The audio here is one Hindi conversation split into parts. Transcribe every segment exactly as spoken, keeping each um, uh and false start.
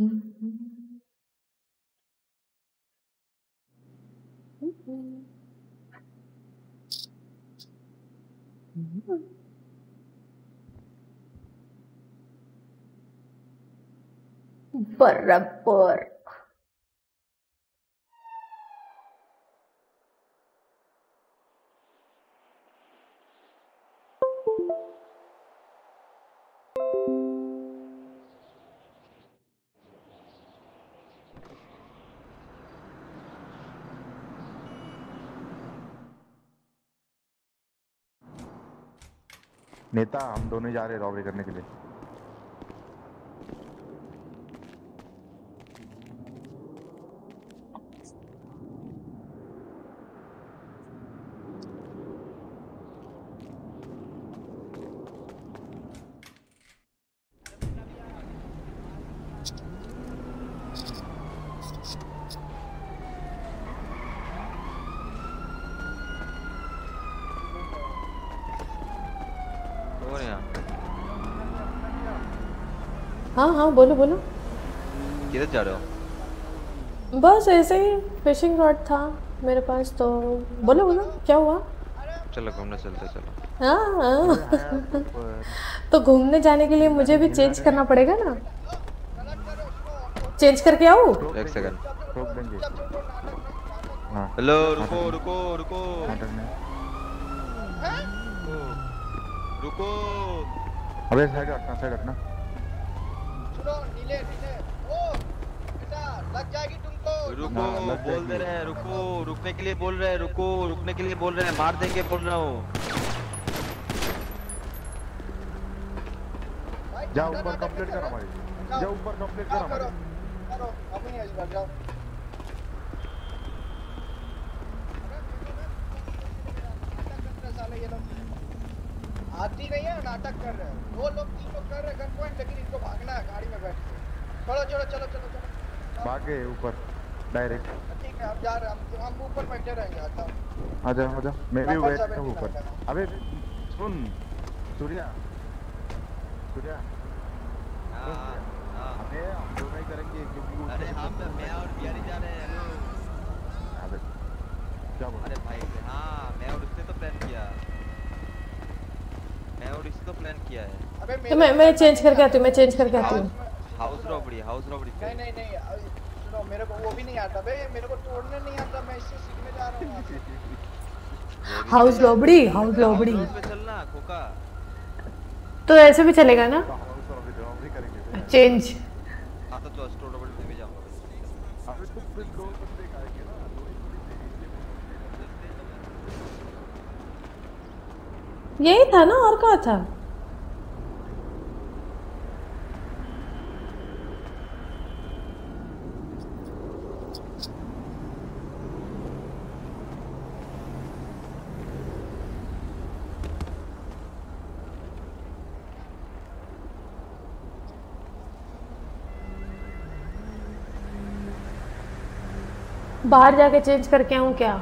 बराबर। नेता हम दोनों ही जा रहे हैं रॉबरी करने के लिए। हाँ हाँ बोलो बोलो। किधर जा रहे हो? बस ऐसे ही फिशिंग रॉड था मेरे पास तो बोलो बोलो क्या हुआ? चलो घूमने चलते चलो। हाँ हाँ तो घूमने जाने के लिए मुझे भी चेंज करना पड़ेगा ना। चेंज करके आऊँ? एक सेकंड। रोक देंगे। हाँ। हेलो रुको रुको रुको रुको। अबे साइड हटना साइड हटना। सुनो नीले नीले ओ बेटा लग जाएगी तुमको। रुको बोल दे रहे हैं रुको रुकने के लिए बोल रहे हैं रुको रुकने के लिए बोल रहे हैं मार देंगे बोल रहा हूँ। जा ऊपर कंप्लीट कर हमारी। जा ऊपर कंप्लीट कर हमारी। करो अब नहीं आज जाओ। साले ये लोग आती नहीं है नाटक कर रहे हैं। दो लोग तीन लोग कर रहे हैं गन पॉइंट लेकिन इनको भागना है गाड़ी में बैठ के। चलो चलो चलो चलो चलो भाग गए ऊपर डायरेक्ट। ठीक है अब जा रहे हैं हम हम ऊपर बैठे रहेंगे। आता हूँ आजा आजा मैं भी बैठता हूँ ऊपर। अबे सुन सूर्या सूर्या अबे हम दोनों ही करेंगे क्योंकि अरे हम मैं और बिहारी जा रहे हैं। हेलो अबे क्या बोल। अरे भाई हाँ मैं और उसने तो प्लान किया मैं और इसने तो प्लान किया है। अबे तो मैं मैं चेंज करके आती हूँ मैं चेंज करके आती हूँ। House robbery house robbery. नहीं नहीं नहीं सुनो मेरे को वो भी नहीं आता बे मेरे को तोड़ने नहीं आता मैं इससे सीखने जा रहा हूँ। हाउस रॉबरी हाउस रॉबरी चलना खोका तो ऐसे भी चलेगा ना। चेंज हाँ तो जो स्टोर रॉबरी में भी जाऊँगा। अबे तुम फिर दो बंदे खाएंगे ना दो ही थोड़ी। यही था ना और कहाँ था? बाहर जाके चेंज करके आऊँ क्या?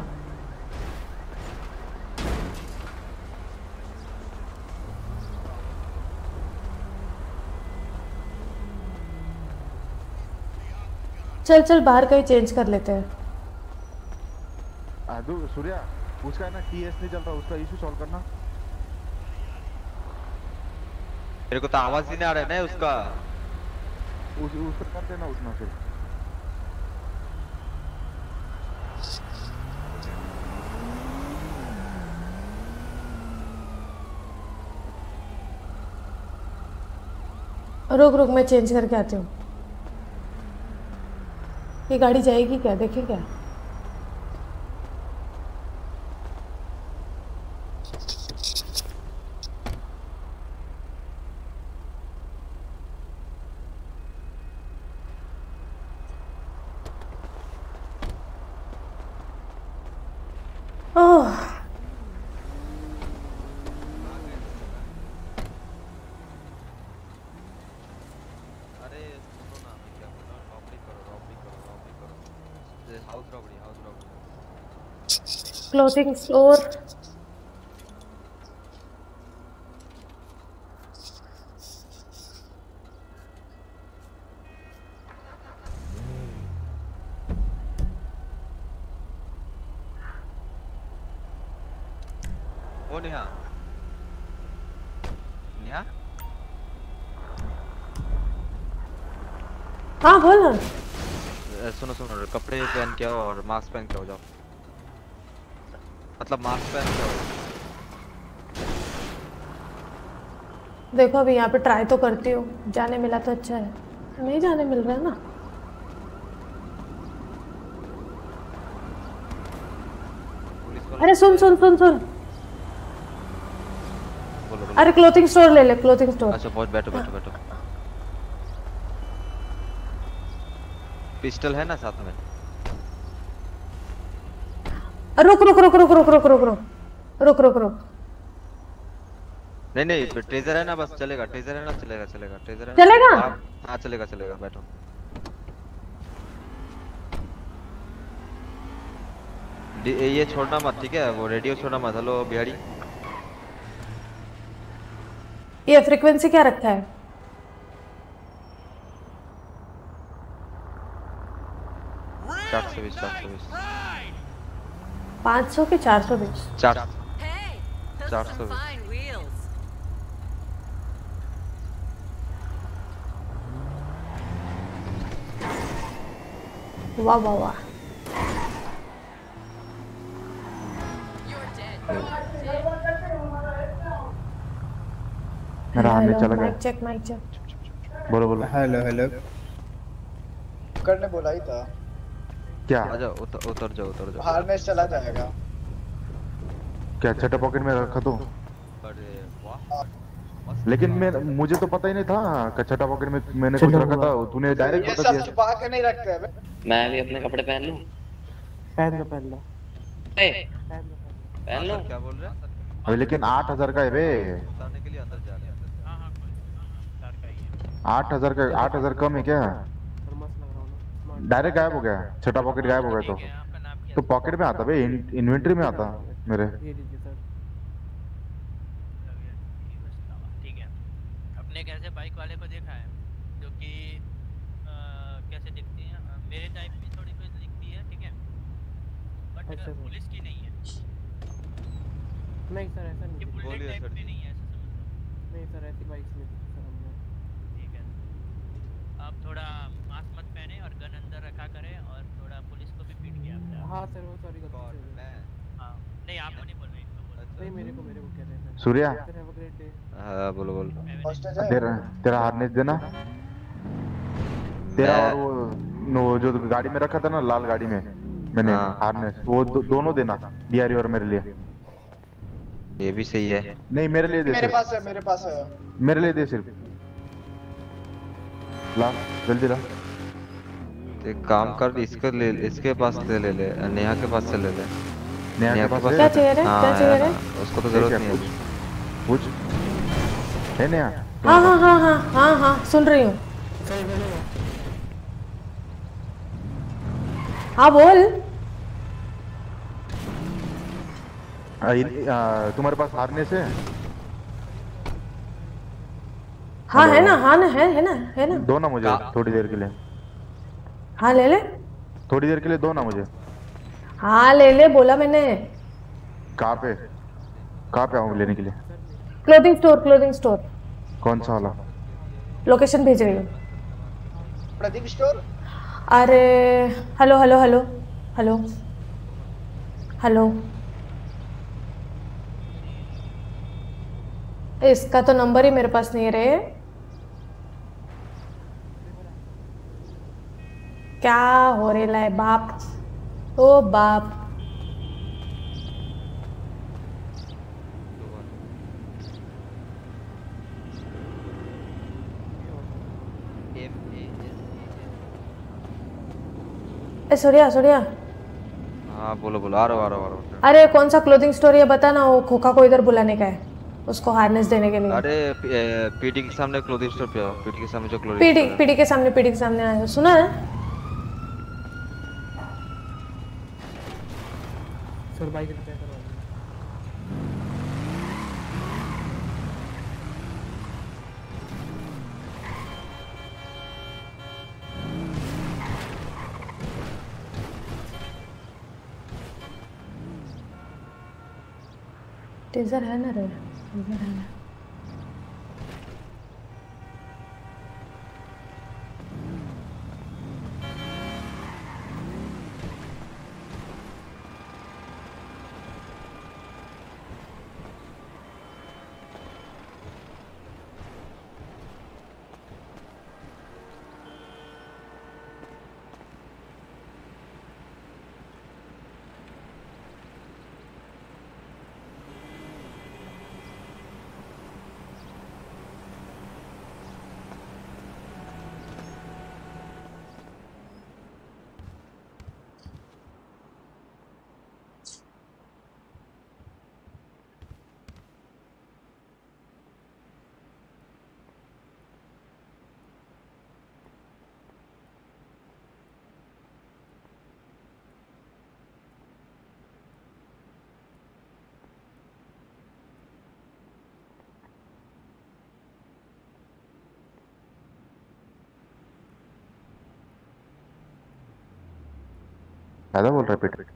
चल चल बाहर का ही चेंज कर लेते हैं। आदू सूर्या उसका है ना टीएस नहीं चल रहा उसका इशू सॉल्व करना। मेरे को तो आवाज ही नहीं आ रहा है ना उसका। उस उसका करते ना उठना फिर। रुक रुक मैं चेंज करके आती हूँ। ये गाड़ी जाएगी क्या देखें क्या? ओह क्लोथिंग स्टोर ओ नेहा नेहा हाँ बोल ना। अ, सुनो सुनो कपड़े पहन के आओ और मास्क पहन के आओ जाओ मतलब मास्क पहन के आओ। देखो अभी यहाँ पे ट्राई तो करती हूँ, जाने मिला तो अच्छा है, नहीं जाने मिल रहा है ना। पुलिस वाला अरे सुन सुन सुन सुन, बोलो बोलो। अरे क्लोथिंग स्टोर ले ले, क्लोथिंग स्टोर। अच्छा बहुत बैठो बैठो बैठो। पिस्टल है ना साथ में? रुक रुक रुक रुक रुक रुक रुक रुक रुक रुक रुक नहीं नहीं ट्रेजर है ना, बस चलेगा। ट्रेजर है ना, चलेगा चलेगा ट्रेजर है ना? चलेगा? आप- हाँ चलेगा चलेगा बैठो। डी- ये छोड़ना मत ठीक है, वो रेडियो छोड़ना मत। हेलो बिहारी। ये फ्रीक्वेंसी क्या रखा है? चार सौ बीस चार सौ बीस पाँच सौ के चार सौ बीस? चार Hey, those चार are सौ some बीस। fine wheels. वाह वाह वाह। You're dead. मेरा हार्नेस चला माइक गया। Check mic check. बोलो बोलो। हेलो हेलो करने बोला ही था। क्या आ जाओ उतर उतर जाओ उतर जाओ। हार्नेस चला जाएगा। क्या छठा पॉकेट में रखा तो? अरे वाह लेकिन मैं मुझे तो पता ही नहीं था कि छठा पॉकेट में मैंने कुछ रखा था। तूने डायरेक्ट ये बता सब दिया। छुपा के नहीं रखते हैं बे। मैं भी अपने कपड़े पहन लूं? पहन लो पहन लो ए, पहन लो पहन लो। पहन लूं? क्या बोल रहे हैं? अबे लेकिन आठ हजार का है बे। उतारने के लिए अंदर जा रहे हैं। आठ हजार का आठ हजार कम है क्या? और मस्त लग रहा हूँ ना। डायरेक्ट गायब हो गया। छठा पॉकेट गायब हो गया तो तो पॉकेट में आता बे, इन्वेंटरी में आता मेरे। ये लीजिए सर। ठीक है। अपने कैसे बाइक वाले को देखा है जो कि अ, कैसे दिखती है, अ, मेरे टाइप की थोड़ी कुछ दिखती है ठीक है, बट अच्छा, सर। पुलिस की नहीं है। नहीं सर ऐसा ये नहीं, बुलेट बोलिए टाइप सर की जी। नहीं है, ऐसा समझ लो। नहीं सर ऐसी बाइक्स में सर हमने। ठीक है, आप थोड़ा मास्क मत पहने और गन अंदर रखा करें और थोड़ा पुलिस को भी पीट के आप हाँ सर वो सॉरी गलती कौन? से हो गई। मैं? हाँ नहीं आपको नहीं बोल रहे, इनको बोल रहे नहीं मेरे को मेरे को कह रहे हैं sir. Surya sir have a great day. हाँ बोलो बोलो। हैं। हॉस्टेज है। तेरा तेरा हार्नेस देना। तेरा मैं- और वो नो जो गाड़ी में रखा था ना, लाल गाड़ी में मैंने हाँ। हार्नेस, वो दो, दोनों देना, बिहारी और मेरे लिए। ये भी सही है। नहीं मेरे लिए दे मेरे सिर्फ। पास है मेरे पास है। मेरे लिए दे सिर्फ। ला जल्दी ला। एक काम कर, इसके ले इसके पास से ले ले, नेहा के पास से ले ले। नेहा के पास क्या है? चाहिए रे? हाँ, क्या चाहिए है रे? ना, उसको तो ठीक जरूरत है, नहीं है। पूछ है नेहा? हाँ हाँ हाँ हाँ हाँ हाँ सुन रही हूँ। सर मैंने हाँ बोल। आ, इन- आ, तुम्हारे पास हार्नेस है? हाँ है ना, हाँ ना है है ना है ना। दो ना मुझे का- थोड़ी देर के लिए। हाँ ले ले, थोड़ी देर के लिए दो ना मुझे। हाँ ले ले बोला मैंने। कहाँ पे कहाँ पे आऊँ लेने के लिए? Clothing store, clothing store. कौन सा वाला? लोकेशन भेज रही हूँ। प्रदीप स्टोर। अरे hello hello hello hello hello, इसका तो नंबर ही मेरे पास नहीं है रे। क्या हो रहा है बाप, ओ बाप। ए सूर्या सूर्या, हाँ बोलो बोलो, आ रहा हूँ आ रहा हूँ आ रहा हूँ। अरे कौन सा क्लोथिंग स्टोर ये बता ना, वो खोखा को इधर बुलाने का है, उसको हार्नेस देने के लिए। अरे पीटी के सामने क्लोथिंग स्टोर पे आओ। पीटी के सामने जो क्लोथिंग पीडी स्टोर है। पीडी के सामने, पीडी के सामने आया, सुना है? सर बाइक रिपेयर करवा दीजिए। टेजर है ना रे, टेजर है ना। ज्यादा बोल रहा है पेट।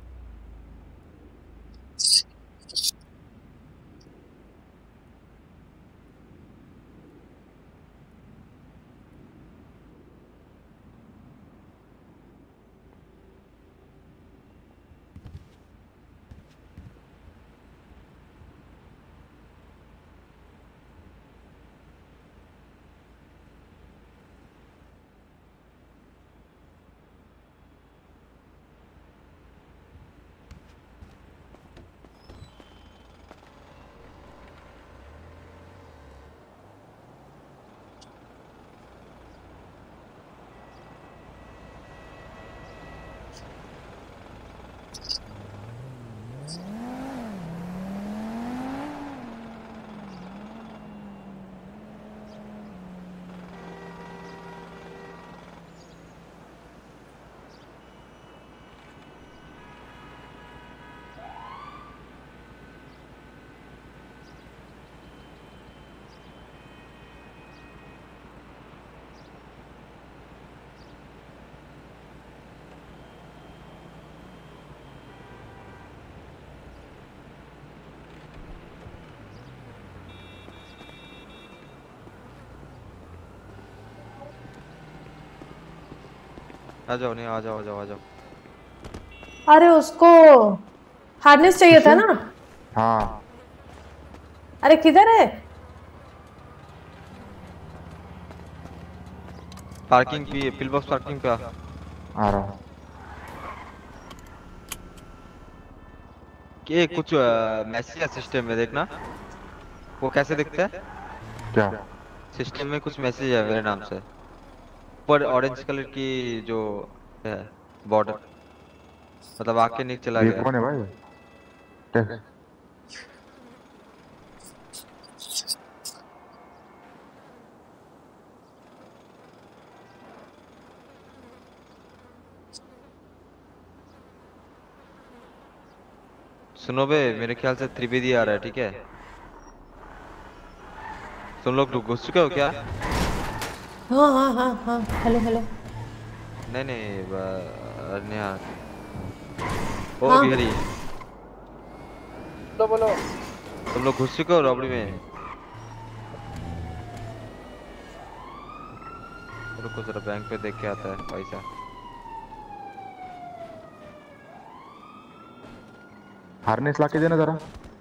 आ जाओ, नहीं आ जाओ, आ जाओ, आ जाओ। अरे उसको हार्नेस चाहिए था ना? हाँ। अरे किधर है? पार्किंग पे, पिल बॉक्स पार्किंग पे। आ रहा हूँ। कि कुछ मैसेज है सिस्टम में, देखना वो कैसे दिखता है। क्या सिस्टम में कुछ मैसेज है मेरे नाम से, पर ऑरेंज कलर की जो है बॉर्डर, मतलब आके नीचे चला ये गया। कौन है भाई? देख। सुनो बे, मेरे ख्याल से त्रिवेदी आ रहा है, ठीक है? तुम लोग घुस चुके हो क्या? हाँ हाँ हाँ हाँ, हेलो हेलो। नहीं नहीं, नेहा। ओ हाँ। बिहारी, बोलो बोलो। तुम लोग घुस चुके हो रॉबरी में? रुको जरा, बैंक पे देख के आता है पैसा। हार्नेस लाके देना जरा।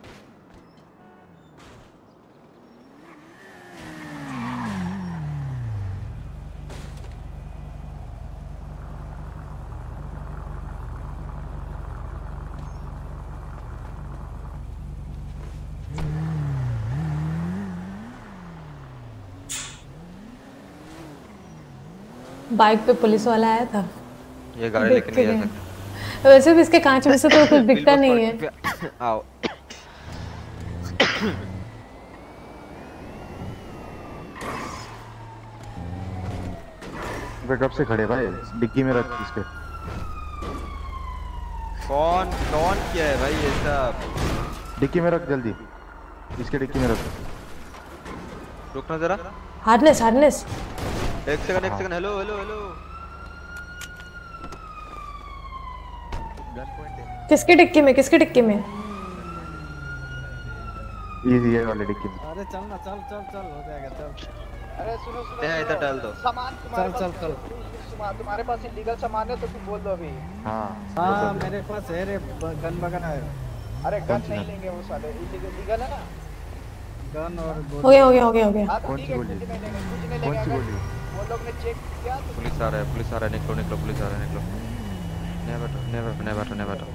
बाइक पे पुलिस वाला आया था, ये गाड़ी देख लेके के नहीं जा गए। सकते। वैसे भी इसके कांच में से तो कुछ दिखता नहीं है। आओ। वे कब से खड़े भाई? डिग्गी में रख इसके। कौन कौन किया है भाई ये सब? डिग्गी में रख जल्दी, इसके डिग्गी में रख। रुकना जरा, हार्नेस हार्नेस। एक सेकंड एक सेकंड। Hello hello hello. किसकी डिक्की में, किसकी डिक्की में? इजी है वाले डिक्की में। अरे चल ना, चल चल चल हो जाएगा, चल। अरे सुनो सुनो ए, इधर डाल दो। सामान तुम्हारे चल, पास चल, सामान तुम्हारे पास इलीगल सामान है तो तुम बोल दो अभी। हाँ हाँ मेरे पास है रे, गन वगन है। अरे गन नहीं लेंगे वो साले, इलीगल लीगल है ना गन और हो गया हो गया हो गया हो गया। हाँ तो कौन ठीक सी है, गोली? कुछ नहीं लेंगे, कुछ नहीं कौन सी लेंगे। गोली? अगर वो लोग ने चेक किया तो पुलिस आ रहा है, पुलिस आ रहा है, निकलो निकलो, पुलिस आ रहा है, निकलो। नहीं बैठो, नहीं बैठो, नहीं बैठो, नहीं बैठो।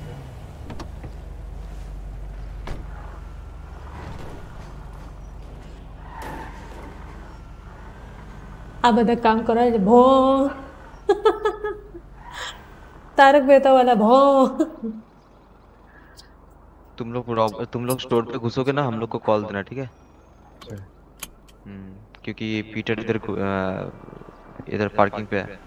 આ બધા કામ કરે છે ભો તારક મહેતા वाला भो। तुम लोग रॉब- तुम लोग स्टोर पे घुसोगे ना, हम लोग को कॉल देना, ठीक है? हम्म, क्योंकि पीटर इधर घु- अ, इधर पार्किंग पे है।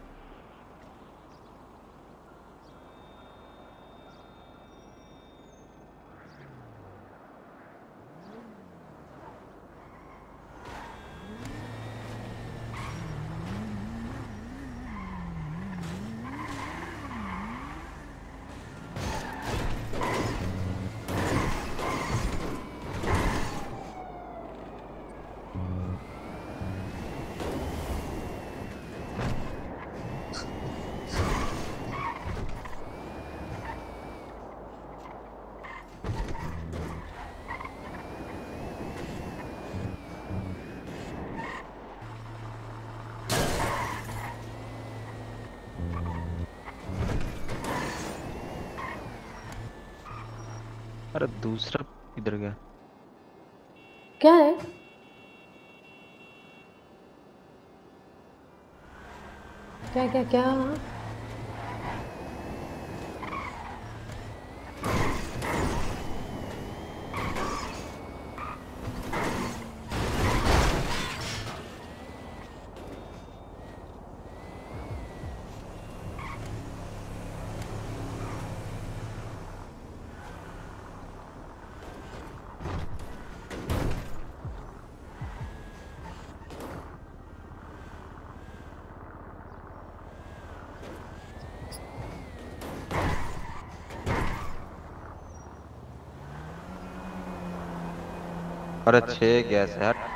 अरे दूसरा किधर गया? क्या है? क्या क्या क्या? अरे छह गैस है यार।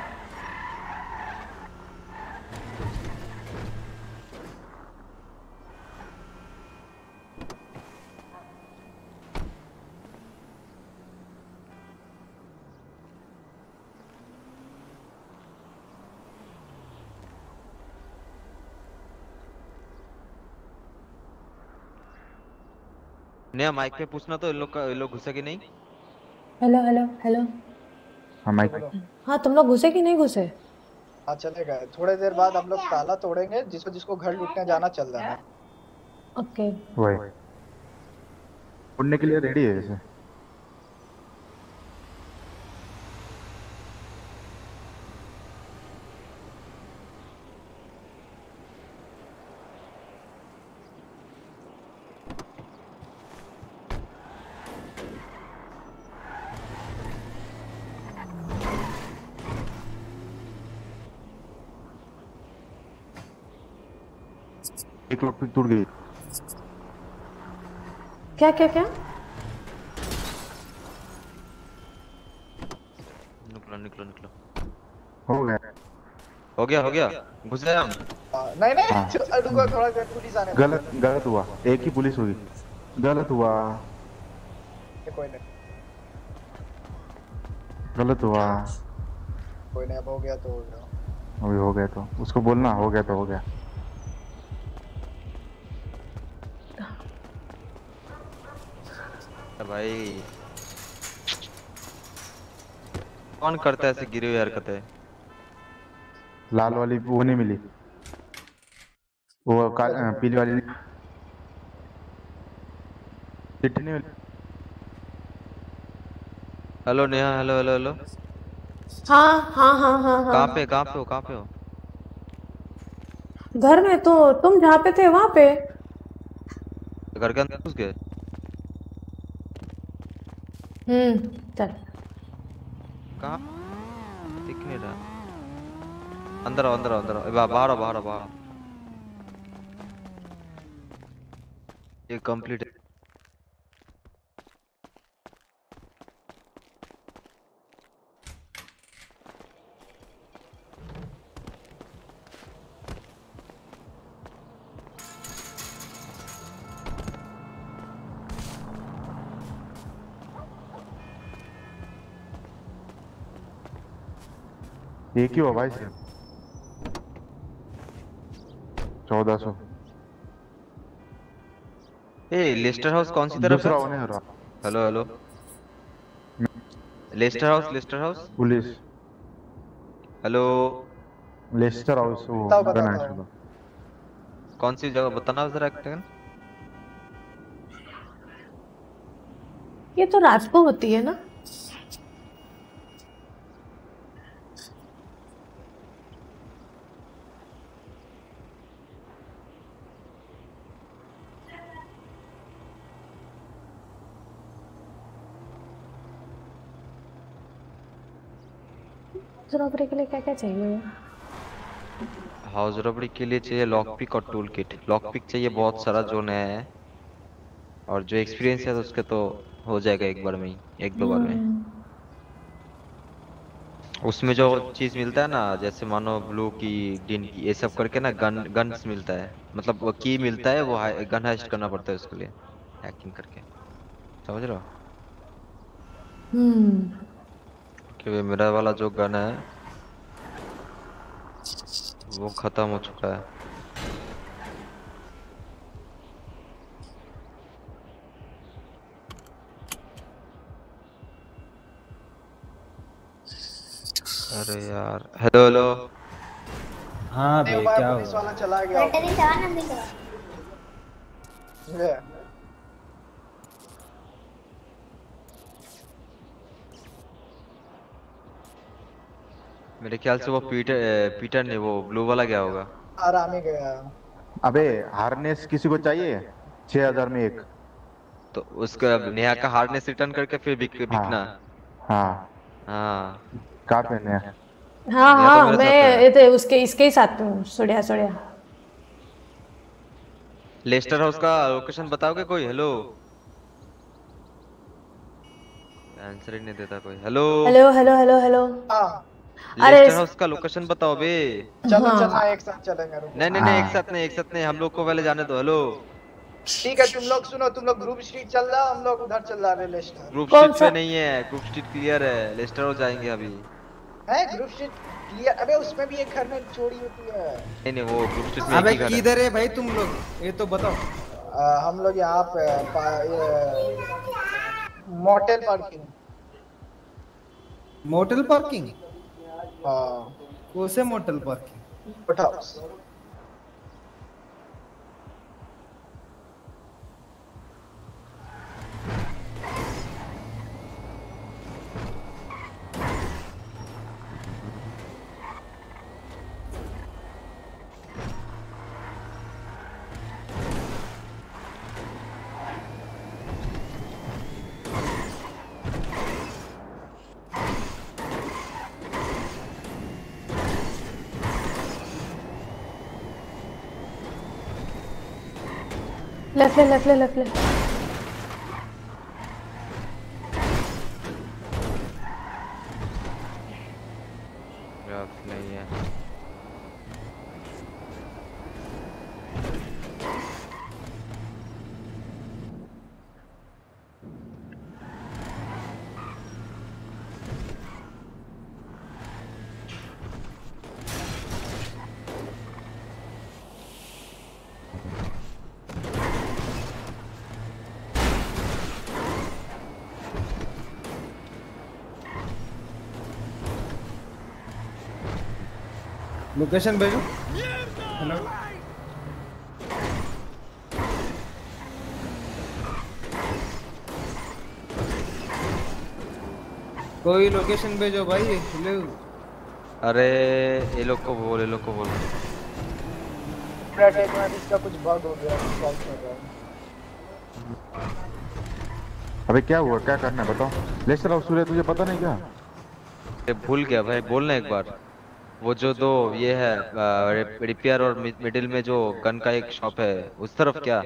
नया माइक पे पूछना तो इन लोग का, इन लोग घुसे कि नहीं? Hello hello hello. हाँ माइक। हाँ तुम लोग घुसे कि नहीं घुसे? हाँ चलेगा। थोड़ी देर बाद हम लोग ताला तोड़ेंगे, जिसको जिसको घर लूटने जाना चल जाना। ओके। वही उड़ने के लिए रेडी है जैसे। एक लोग टूट गई। क्या क्या क्या? निकलो निकलो निकलो। हो गया हो गया हो गया, घुस गए हम। हाँ, नहीं नहीं हाँ। चल, रुको थोड़ा देर, पुलिस आने दो। गलत गलत हुआ, एक ही पुलिस हुई, गलत हुआ ये कोई नहीं, गलत हुआ। कोई नहीं, अब हो गया तो हो गया। अभी हो गया तो उसको बोलना हो गया तो हो गया। भाई कौन करता है ऐसे गिरे हुए हरकतें? लाल वाली वो नहीं मिली, वो का- अ, पीली वाली नहीं- चिट्ठी नहीं मिली। Hello Neha, hello hello hello. हाँ हाँ हाँ हाँ हाँ। कहाँ पे कहाँ पे हो कहाँ पे हो? घर में। तो तुम जहाँ पे थे वहाँ पे। घर के अंदर घुस गए? हम्म चल। कहाँ? दिख नहीं रहा। अंदर आओ अंदर आओ अंदर आओ, बा- बाहर आओ बाहर आओ बाहर आओ। ये कंप्लीट है। एक ही हुआ भाई से चौदह सौ। ए लेस्टर हाउस कौन सी तरफ दूसरा है? होने हो रहा। Hello hello Leicester house Leicester house police hello Leicester house वो बताओ, गन बताओ, है बताओ। चलो। कौन सी जगह बताना जरा एक सेकंड। ये तो रात को होती है ना? रॉबरी के लिए क्या क्या चाहिए? हाउस रॉबरी के लिए चाहिए लॉक पिक और टूल किट। लॉक पिक चाहिए बहुत सारा जो नया है, और जो एक्सपीरियंस है तो उसके तो हो जाएगा एक बार में ही, एक दो बार में। हम्म, उसमें जो चीज मिलता है ना, जैसे मानो ब्लू की डिन की ये सब करके ना गन गन्स मिलता है, मतलब वो की मिलता है, वो गन हाइस्ट करना पड़ता है उसके लिए हैकिंग करके, समझ रहे हो? हम्म। क्योंकि मेरा वाला जो गन है वो खत्म हो चुका है। अरे यार हेलो हेलो हाँ नहीं, भाई हमारा क्या पुलिस हुआ? वाला चला गया। बैटरी था ना दिख रहा। ये, मेरे ख्याल से वो पीटर पीटर ने वो ब्लू वाला गया होगा। आराम ही गया। अबे हार्नेस किसी को चाहिए? छह हजार में एक। तो उसका नेहा का हार्नेस रिटर्न करके फिर बिक, बिकना। हाँ हाँ कहाँ पे है? हाँ नेहा तो हाँ मेरे मैं साथ है। ये तो उसके इसके ही साथ हूँ। सोडिया सोडिया। लेस्टर हाउस का लोकेशन बताओगे कोई? हेलो आंसर ही नहीं देता कोई। Hello hello hello hello hello. हाँ अरे लेस्टर हाउस का लोकेशन बताओ बे। चलो हाँ। चलना, एक साथ चलेंगे। रुको। नहीं नहीं नहीं एक साथ नहीं, एक साथ नहीं, हम लोग को पहले जाने दो। हेलो ठीक है, तुम लोग सुनो, तुम लोग ग्रुप स्ट्रीट चल रहा, हम लोग उधर चल रहा है लेस्टर। ग्रुप कौन स्ट्रीट सा? पे नहीं है, ग्रुप स्ट्रीट क्लियर है, लेस्टर हाउस जाएंगे अभी। है ग्रुप स्ट्रीट क्लियर? अबे उसमें भी एक घर में चोरी होती है। नहीं नहीं वो ग्रुप स्ट्रीट में अबे एक ही घर है। किधर है भाई तुम लोग? ये तो बताओ। आ, हम लोग यहाँ पे पा- ये मोटेल पार्किंग। Motel parking? हाँ कौन से मोटेल पार्किंग? उठाओ। लेफ्ट ले लेफ्ट ले लेफ्ट ले। रफ नहीं है। लोकेशन भेजो। हेलो कोई लोकेशन भेजो भाई। हेलो अरे ये लोग को बोल, ये लोग को बोल। इसका कुछ बग हो गया, सॉल्व कर रहा हूँ। अबे क्या हुआ? क्या करना है बताओ। लेस्टर हाउस सूर्य तुझे पता नहीं क्या? ये भूल गया भाई, बोलना एक बार। वो जो दो ये है रिपेयर और मिडिल में जो गन का एक शॉप है उस तरफ क्या?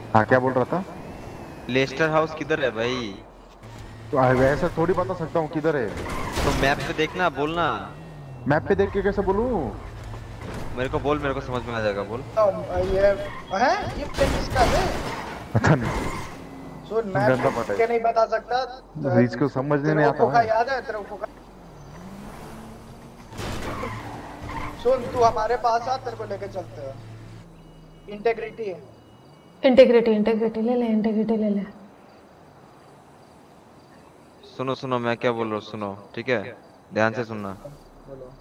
हाँ क्या बोल रहा था? लेस्टर हाउस किधर है भाई? तो ऐसा थोड़ी बता सकता हूँ किधर है। तो मैप पे देखना, बोलना। मैप पे देख के कैसे बोलूँ? मेरे को बोल, मेरे को समझ में आ जाएगा, बोल। तो ये है ये पेन किसका है? पता नहीं। सुन मैं गंदा पता है। क्या नहीं बता सकता। तो इसको समझने नहीं आता है। है। याद है तेरे को? सुन तू हमारे पास आ, तेरे को लेके चलते हैं। इंटेग्रिटी है। इंटीग्रिटी इंटीग्रिटी ले ले, इंटीग्रिटी ले ले। सुनो सुनो, मैं क्या बोल रहा हूँ सुनो, ठीक है? ध्यान से सुनना। बोलो।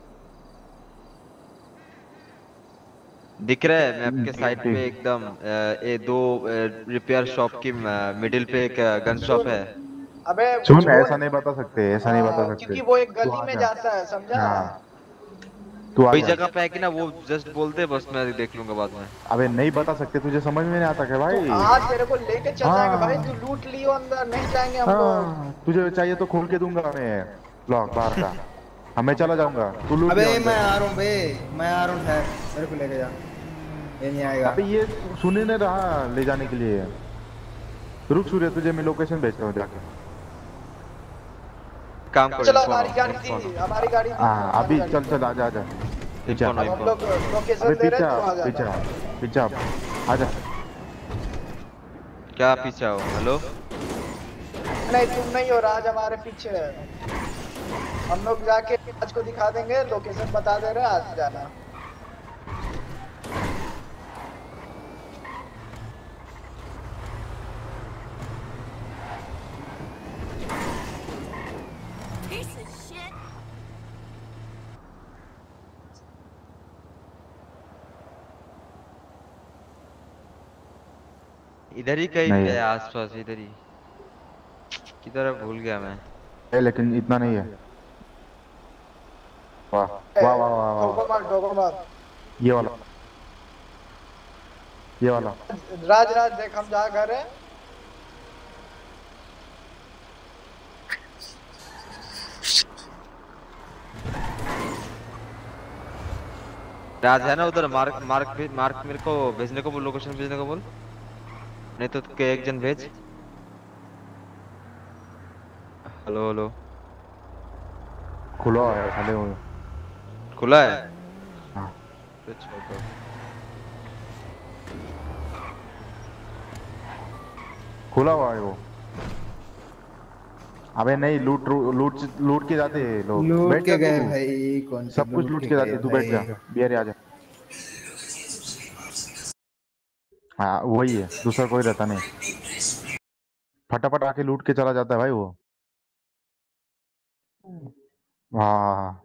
दिख रहा है मैप के साइड पे एकदम ये दो रिपेयर शॉप की मिडिल पे एक गन शॉप है। अबे सुन ऐसा नहीं बता सकते, ऐसा नहीं बता सकते क्योंकि वो एक गली में जाता है, समझा? तू आ वही जा। जगह पे है कि ना, वो जस्ट बोलते बस मैं देख लूंगा बाद में। अबे नहीं बता सकते, तुझे समझ में नहीं आता क्या भाई? आज तेरे को लेके चल जाएंगे हाँ। भाई, तू लूट लियो अंदर, नहीं जाएंगे हम लोग। हाँ, तुझे चाहिए तो खोल के दूंगा मैं लॉक बाहर का। हमें चला जाऊंगा, तू लूट अबे लियो अंदर। मैं आ रहा हूँ बे, मैं आ रहा हूँ ठहर, मेरे को लेके जा। ये नहीं आएगा। अबे ये सुन ही नहीं रहा ले जाने के लिए। रुक सूर्य, तुझे मैं लोकेशन भेजता हूँ जाके। काम करो। चलो हमारी गाड़ी थी, हमारी गाड़ी थी। हाँ अभी चल चल आजा आजा पीछे। इन्फो हम लोग लोकेशन अबे दे रहे पीछे हैं, तू आ आ, जा। पीछे आ, पीछे आ, आजा। क्या पीछे आओ? हेलो नहीं तुम नहीं हो, राज हमारे पीछे है। हम लोग जाके राज को दिखा देंगे, लोकेशन बता दे रहे हैं, आज जाना। Piece of shit. इधर ही कहीं नहीं पे है। है आसपास, इधर ही किधर है भूल गया मैं। है लेकिन इतना नहीं है। वाह वाह वाह वाह वाह। ठोको मार, ठोको मार। ये वाला, ये वाला। राज राज देख हम जहाँ घर है, राज है ना उधर? मार्क मार्क भी- मार्क मेरे को भेजने को बोल, लोकेशन भेजने को बोल, नहीं तो के एक जन भेज। हेलो हेलो, खुला है साले वो। खुला है? हाँ तो छोड़ दो। खुला हुआ है वो। अबे नहीं, लूट लूट लूट के जाते हैं लोग। लूट बैठ के जा गए तू। भाई, कौन सी सब कुछ लूट के जाते हैं, तू बैठ जा। बियर आ जा। हाँ वही है, दूसरा कोई रहता नहीं। फटाफट आके लूट के चला जाता है भाई वो। हाँ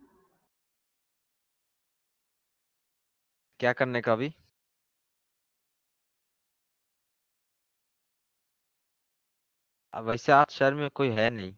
क्या करने का अभी? अब वैसे आज शहर में कोई है नहीं।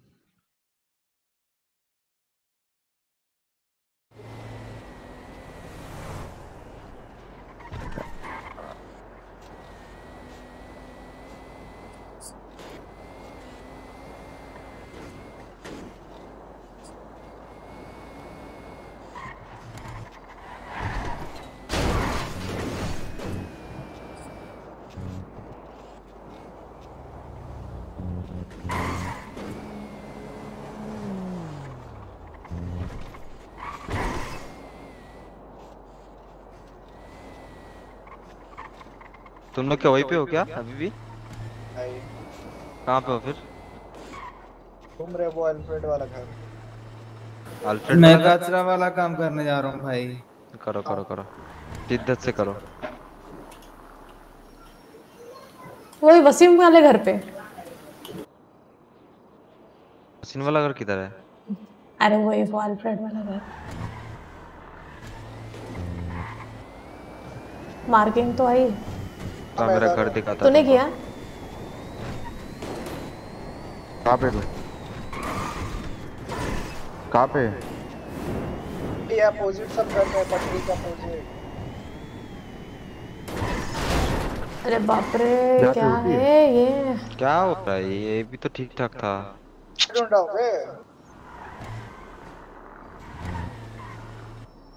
तुम लोग क्या वहीं पे हो क्या अभी भी? भाई कहाँ पे हो फिर? घूम रहे वो अल्फ्रेड वाला घर। अल्फ्रेड मैं वाला? कचरा वाला काम करने जा रहा हूँ भाई। करो करो करो, शिद्दत से करो। वही वसीम वाले घर पे। हसीन वाला घर किधर है? अरे वही वो अल्फ्रेड वाला घर। मार्किंग तो आई। तो मेरा घर दिखाता तूने तुमको। किया? कहाँ पे तू? कहाँ पे? ये अपोजिट सब घर में, पटरी का अपोजिट। अरे बाप रे, जाते क्या होती है। है ये? क्या हो रहा है? ये भी तो ठीक ठाक था। ढूंढा बे।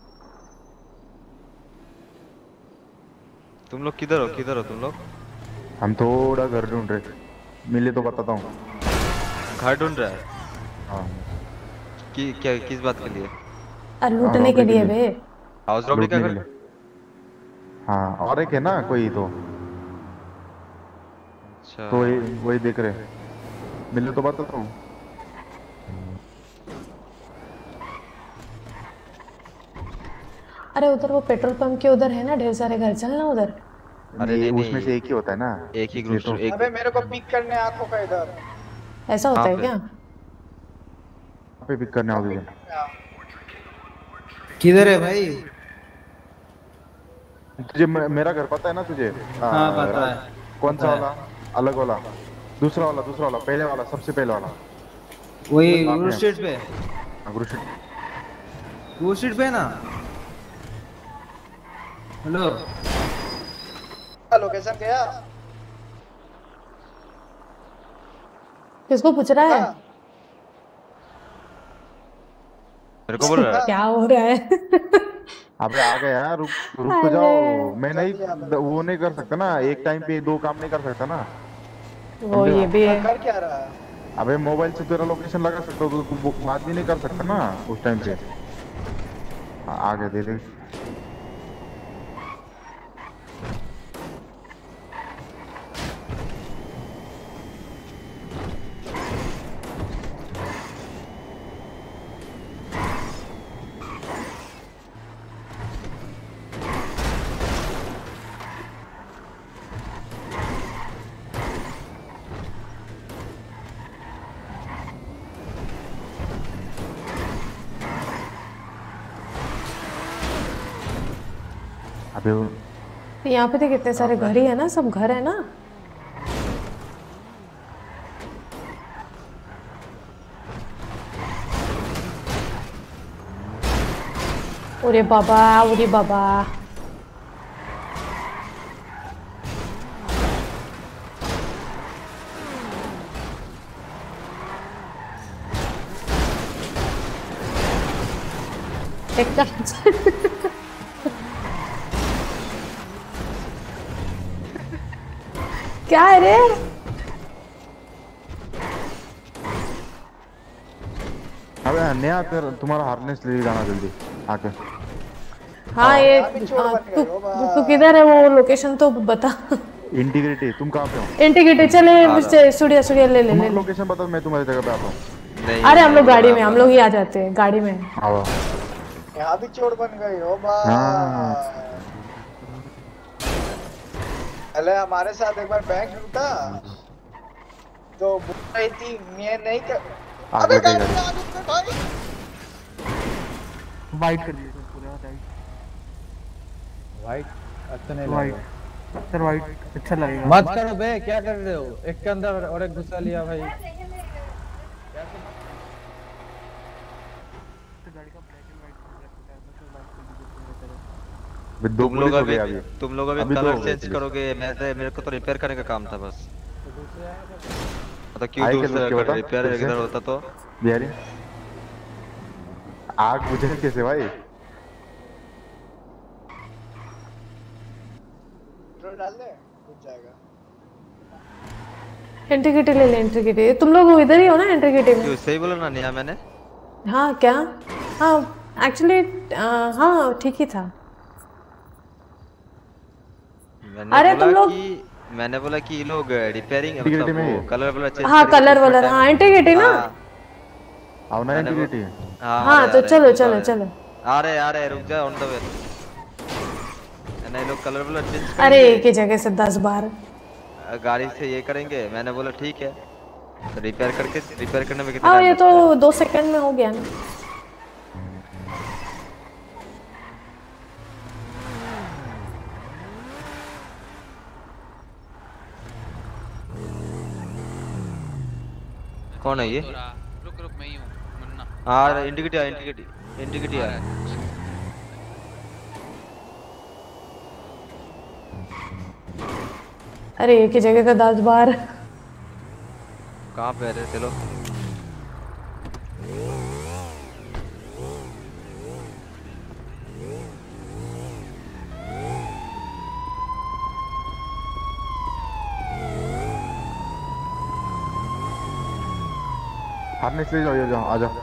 तुम लोग किधर हो? किधर हो तुम लोग? हम थोड़ा घर ढूंढ रहे, मिले तो बताता हूँ। घर ढूंढ रहा है? हाँ। कि क्या किस बात के लिए? अरे लूटने के लिए बे। हाउस रॉबरी का लूटने के घर? लिए। हाँ और एक है ना कोई तो, अच्छा तो वही वही देख रहे, मिले तो बताता हूँ। अरे उधर वो पेट्रोल पंप के उधर है ना ढेर सारे घर, चलना उधर। अरे नहीं, नहीं उसमें नहीं से एक ही होता है ना, एक ही इसलिए ग्रुप तो। एक अबे मेरे को पिक करने आंखों का इधर। ऐसा होता कहाँ है पे? क्या? पे पिक करने आओ तुझे। किधर है भाई? तुझे मे- मेरा घर पता है ना तुझे? आ, हाँ पता राज, है। कौन पता सा है। वाला? अलग वाला, दूसरा वाला, दूसरा वाला, पहले वाला, सबसे पहले वाला। वही वहाँ गुरु पे स्ट्रीट पे। हाँ, गुरु स्ट्रीट। गुरु स्ट्रीट पे ना। हेलो लोकेशन गया? किसको पूछ रहा है? मेरे को बोल रहा है? क्या हो रहा है? अबे आ गया, रुक रुक तो जाओ। मैं नहीं, वो नहीं कर सकता ना, एक टाइम पे दो काम नहीं कर सकता ना। वो ये भी है। कर क्या रहा है? अबे मोबाइल से तेरा लोकेशन लगा सकता हो, तो तू वो बात भी नहीं कर सकता ना उस टाइम पे। हाँ, आ गया, दे दे। अबे वो- यहाँ पे तो कितने सारे घर ही है ना, सब घर है ना। अरे बाबा, अरे बाबा। एक क्या है रे? अबे नया तेरा तुम्हारा हार्नेस ले जाना जल्दी आके। हाँ ये हाँ, तू तू किधर है? वो लोकेशन तो बता। इंटीग्रिटी, तुम कहाँ पे हो? इंटीग्रिटी चले, मुझसे सुड़िया सुड़िया ले ले ले। लोकेशन बता, मैं तुम्हारी जगह पे आता हूँ। नहीं अरे हम लोग गाड़ी में, हम लोग ही आ जाते हैं गाड़ी में। आओ। यहाँ भी चोर बन गई हो बा। हाँ। पहले हमारे साथ एक बार बैंक लूटा तो बोल रही थी मैं नहीं कर। आगे अबे गाड़ी गाड़ी गाड़ी। आगे से भाई। वाइट कर दिया सर पूरा वाइट। वाइट अच्छा नहीं वाइट लगेगा सर, वाइट अच्छा लगेगा। मत करो बे, क्या कर रहे हो? एक के अंदर और एक घुसा लिया भाई। तुम लोग अभी तुम लोग अभी अभी दो कलर हो गए चेंज करोगे। मैं मेरे को तो रिपेयर करने का काम था बस। तो क्यों आए दूसरा कैसे बता? रिपेयर फिर से? इधर होता तो? बिहारी आग बुझे कैसे भाई? पेट्रोल डाल दे, कुछ जाएगा। एंट्री किटी ले ले, एंट्री किटी। तुम लोग इधर ही हो ना एंट्री किटी में? क्यों सही बोला ना नेहा मैंने? हाँ क्या? हाँ एक्चुअली हाँ ठीक ही था। मैंने अरे बोला तुम लोग कि मैंने बोला कि ये लोग रिपेयरिंग इंटीग्रिटी मतलब में वो कलर वाला चेंज हाँ कलर वालर, हाँ एंट्री किटी ना। आओ ना मैंने वो- इंटीग्रिटी। हाँ हाँ आ तो रहे, चलो आ रहे, चलो चलो। आ रहे आ रहे रुक जा ऑन द वे। नहीं लोग कलर वाला चेंज अरे एक ही जगह से दस बार गाड़ी से ये करेंगे। मैंने बोला ठीक है, तो रिपेयर करके रिपेयर करने में कितना हाँ टाइम ये लगता है? तो दो सेकंड में हो गया ना। कौन है ये? रुक रुक मैं ही हूँ मुन्ना। हाँ इंडिकेटी आ इंडिकेटी इंडिकेटी आ। अरे एक ही जगह का दस बार। कहाँ पे रहे थे लोग? हार्नेस ले जाओ, ये जाओ, आ जाओ।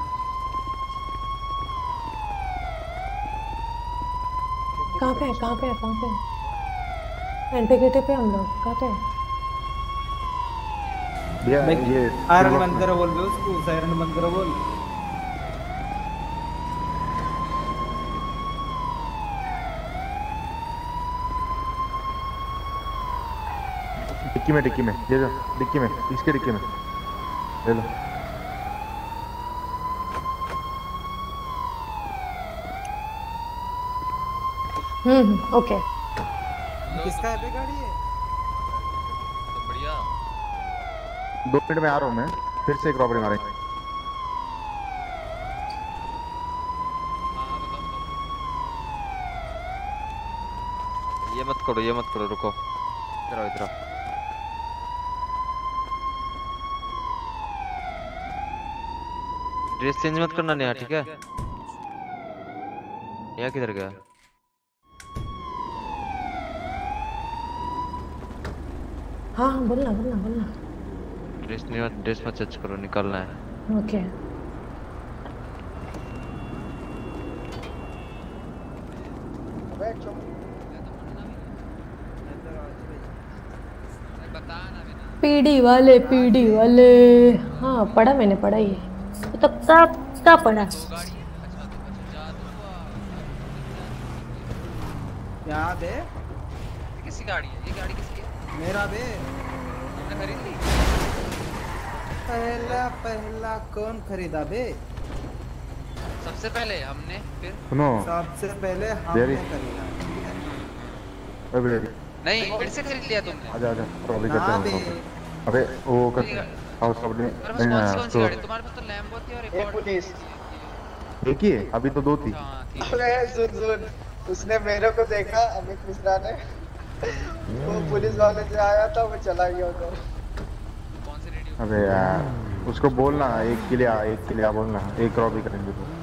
कहाँ पे है कहाँ पे है कहाँ पे है? एंटीगेटे पे हम लोग कहाँ पे है? भैया ये आयरन बंद करो बोल बे उसको, आयरन बंद करो बोल। डिक्की में, डिक्की में ये लो, डिक्की में, इसके डिक्की में ले लो। हम्म ओके। किसका है बे गाड़ी है? तो बढ़िया। दो मिनट में आ रहा हूँ मैं, फिर से एक रॉबरी मारेंगे। हाँ बताओ बताओ। ये मत करो, ये मत करो, रुको, इधर आओ, इधर आओ। ड्रेस चेंज मत करना नेहा, ठीक है? नेहा किधर गया? हाँ हाँ बोलना बोलना बोलना। ड्रेस नहीं, ड्रेस मत चेंज करो, निकलना है। ओके। बैठ चुप। बता ना बिना। पीडी वाले पीडी वाले। हाँ पढ़ा मैंने, पढ़ा ही है तो कब कब पढ़ा। दो गाड़ी है। अच्छा तो अच्छा जा तो याद है? ये किसकी गाड़ी है? ये गाड़ी किसकी है? मेरा बे। तुमने खरीद ली? पहला पहला कौन खरीदा बे? सबसे पहले हमने, फिर सुनो सबसे पहले बेरी। हमने खरीदा। ओ बेरी, नहीं फिर से खरीद लिया तुमने? आजा आजा, रॉबरी ना करते बे। हैं। अबे वो कर हाउस रॉबरी तुम्हारे नहीं पास कौन सी कौन सी है गाड़ी? तो तुम्हारे पास तो लैम्बो थी और एक एक और पुलिस। एक ही है, अभी तो दो थी। हाँ थी। अबे सुन सुन, उसने मेरे को देखा अमित मिश्रा ने, वो पुलिस वाले से आया था, वो चला गया उधर। कौन सी रेडियो? अबे यार उसको बोलना एक के लिए आ, एक के लिए आ बोलना, एक रॉबरी करेंगे तो।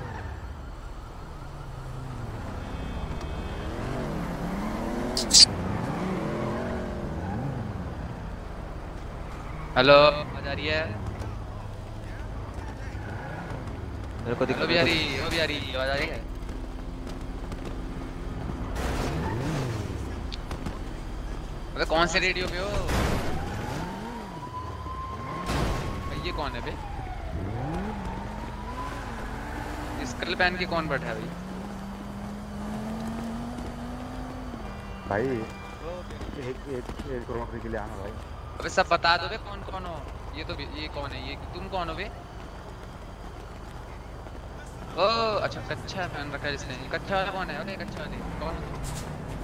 हेलो आवाज आ रही है? मेरे को दिख हेलो बिहारी, ओ बिहारी आवाज आ रही है? अबे कौन से रेडियो पे हो? भाई ये कौन है बे? स्कल पहन के कौन बैठा है भाई? भाई एक एक एक रॉबरी के लिए आना भाई। अबे सब बता दो बे कौन कौन हो। ये तो ये कौन है? ये तुम कौन हो बे? ओ अच्छा कच्चा पहन रखा है जिसने। कच्चा वाला कौन है? अरे कच्चा वाले कौन हो तुम?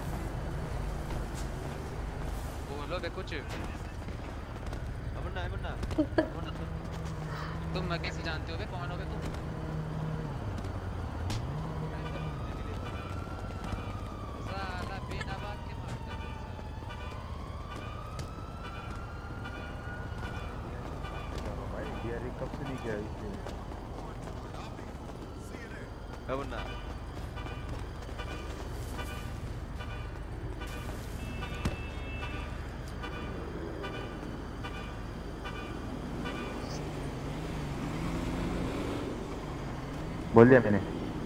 बोलो बे कुछ। अबन्ना अबन्ना तुम मैं कैसे जानते हो बे कौन हो बे तुम? साला बिना बात के मारता है। भाई बिहारी कब से नहीं किया इसलिए। अबन्ना बोल दिया मैंने।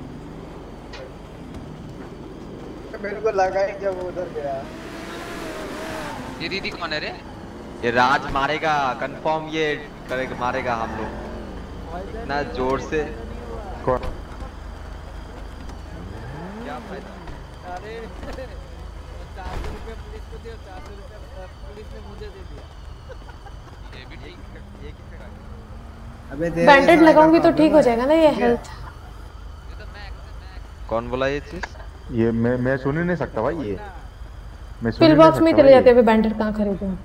मेरे को लगा ही जब वो उधर गया। ये दीदी कौन है रे? ये राज मारेगा कंफर्म, ये करेगा, मारेगा हम लोग इतना जोर से। कौन? क्या फायदा? अरे चार सौ रुपये पुलिस को दिया, चार सौ रुपये पुलिस ने मुझे दे दिया। ये भी ठीक है। ये किसका गाड़ी है? अबे दे बैंडेड लगाऊंगी तो ठीक हो जाएगा ना ये हेल्थ। ये तो मैं मैं कौन बोला ये चीज? ये मैं मैं सुन ही नहीं सकता भाई, ये मैं सुन ही पिल नहीं बॉक्स में सकता चले भाई जाते ये। हैं, बैंडेड कहाँ खरीदूं?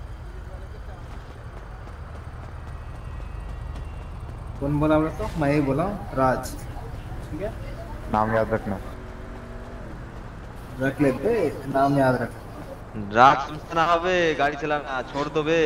कौन बोला बोला तो मैं ही बोला हूँ, राज। ठीक है नाम याद रखना। रख ले बे, नाम याद रख। राज तुमसे ना बे, गाड़ी चलाना छोड़ दो बे।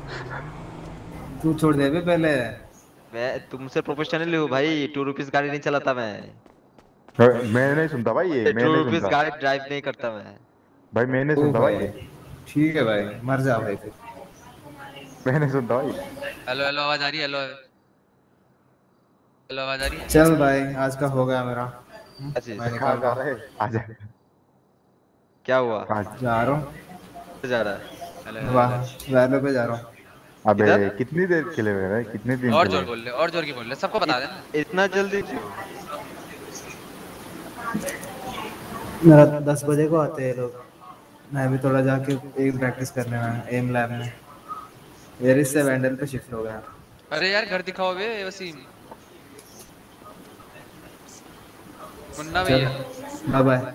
तू छोड़ दे बे पहले। मैं तुमसे प्रोफेशनल हूँ भाई, टू रुपीस गाड़ी नहीं चलाता मैं। मैं नहीं सुनता भाई ये, मैं टू नहीं रुपीस सुनता गाड़ी ड्राइव नहीं करता मैं भाई, मैं नहीं ओ सुनता भाई भाई, ये, ठीक है भाई, मर जा भाई फिर। मैं नहीं सुनता भाई। हेलो हेलो आवाज आ रही है? हेलो हेलो आवाज आ रही है? चल भाई आज का हो गया मेरा। अच्छा मैं कहाँ निकल जा रहा रहे? आजा। क्या हुआ? कहाँ जा रहा हूँ। जा रहा है? हेलो वाह हेलो वैलो पे जा रहा हूँ। अबे किधर? कितनी देर खेले हुए रहे? कितने दिन और खेले? जोर बोल ले, और जोर की बोल ले, सबको बता देना। इतना जल्दी क्यों? मेरा दस बजे को आते हैं लोग। मैं भी थोड़ा जाके एम प्रैक्टिस करने में एम लैब में। एरिस से वैंडल पे शिफ्ट हो गया। अरे यार घर दिखाओ बे वसीम। मुन्ना चल भैया बाय बाय।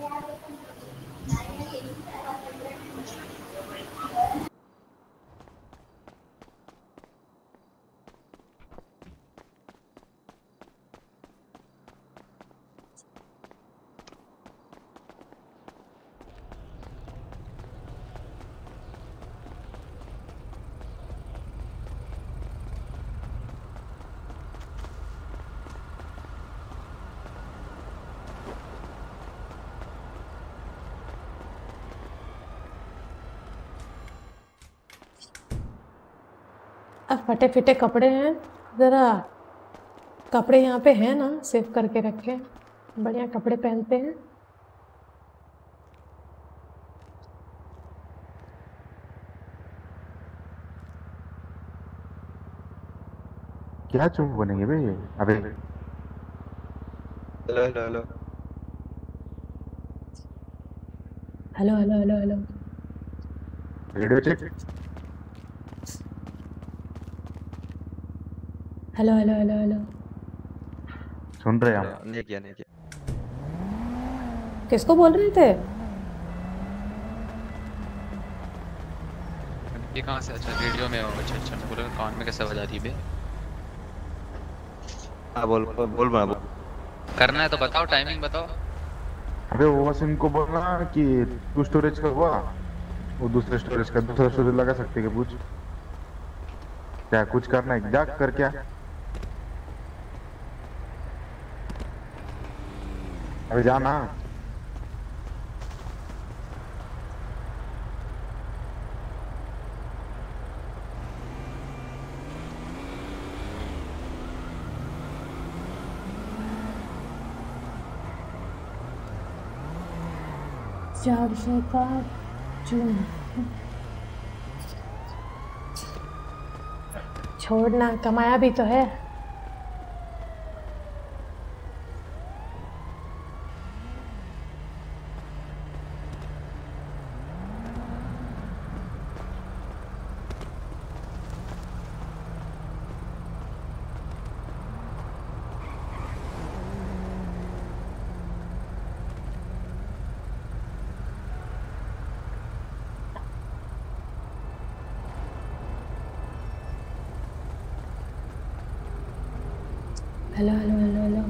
अब फटे फिटे कपड़े हैं, ज़रा कपड़े यहाँ पे हैं ना, सेव करके रखें, बढ़िया कपड़े पहनते हैं। क्या चुप बनेंगे बे? अबे hello hello hello hello hello hello hello radio check. Hello hello hello hello सुन रहे हैं हम। नहीं किया नहीं किया। किसको बोल रहे थे? ये कहाँ से? अच्छा रेडियो में हो। अच्छा अच्छा मैं बोला कान में कैसे आवाज आ रही है बे? हाँ बोल बोल बोल बोल। करना है तो बताओ, टाइमिंग बताओ। अबे वो वसीम को बोलना कि टू स्टोरेज का हुआ, वो दूसरे स्टोरेज का दूसरा स्टोरेज लगा सकते हैं? पूछ क्या कुछ करना है जा कर क्या? अबे जाना। चार सौ का चून छोड़ना, कमाया भी तो है। हेलो हेलो हेलो हेलो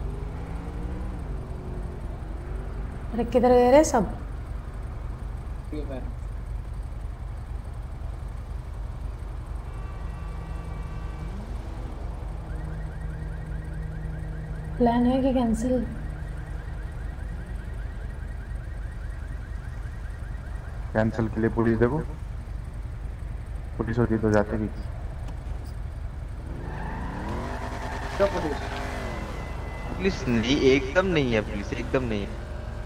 अरे किधर गए रे सब? प्लान है कि कैंसिल? कैंसिल के लिए पुलिस देखो, पुलिस होती तो जाते भी। पुलिस नहीं, एकदम नहीं है, पुलिस एकदम नहीं है।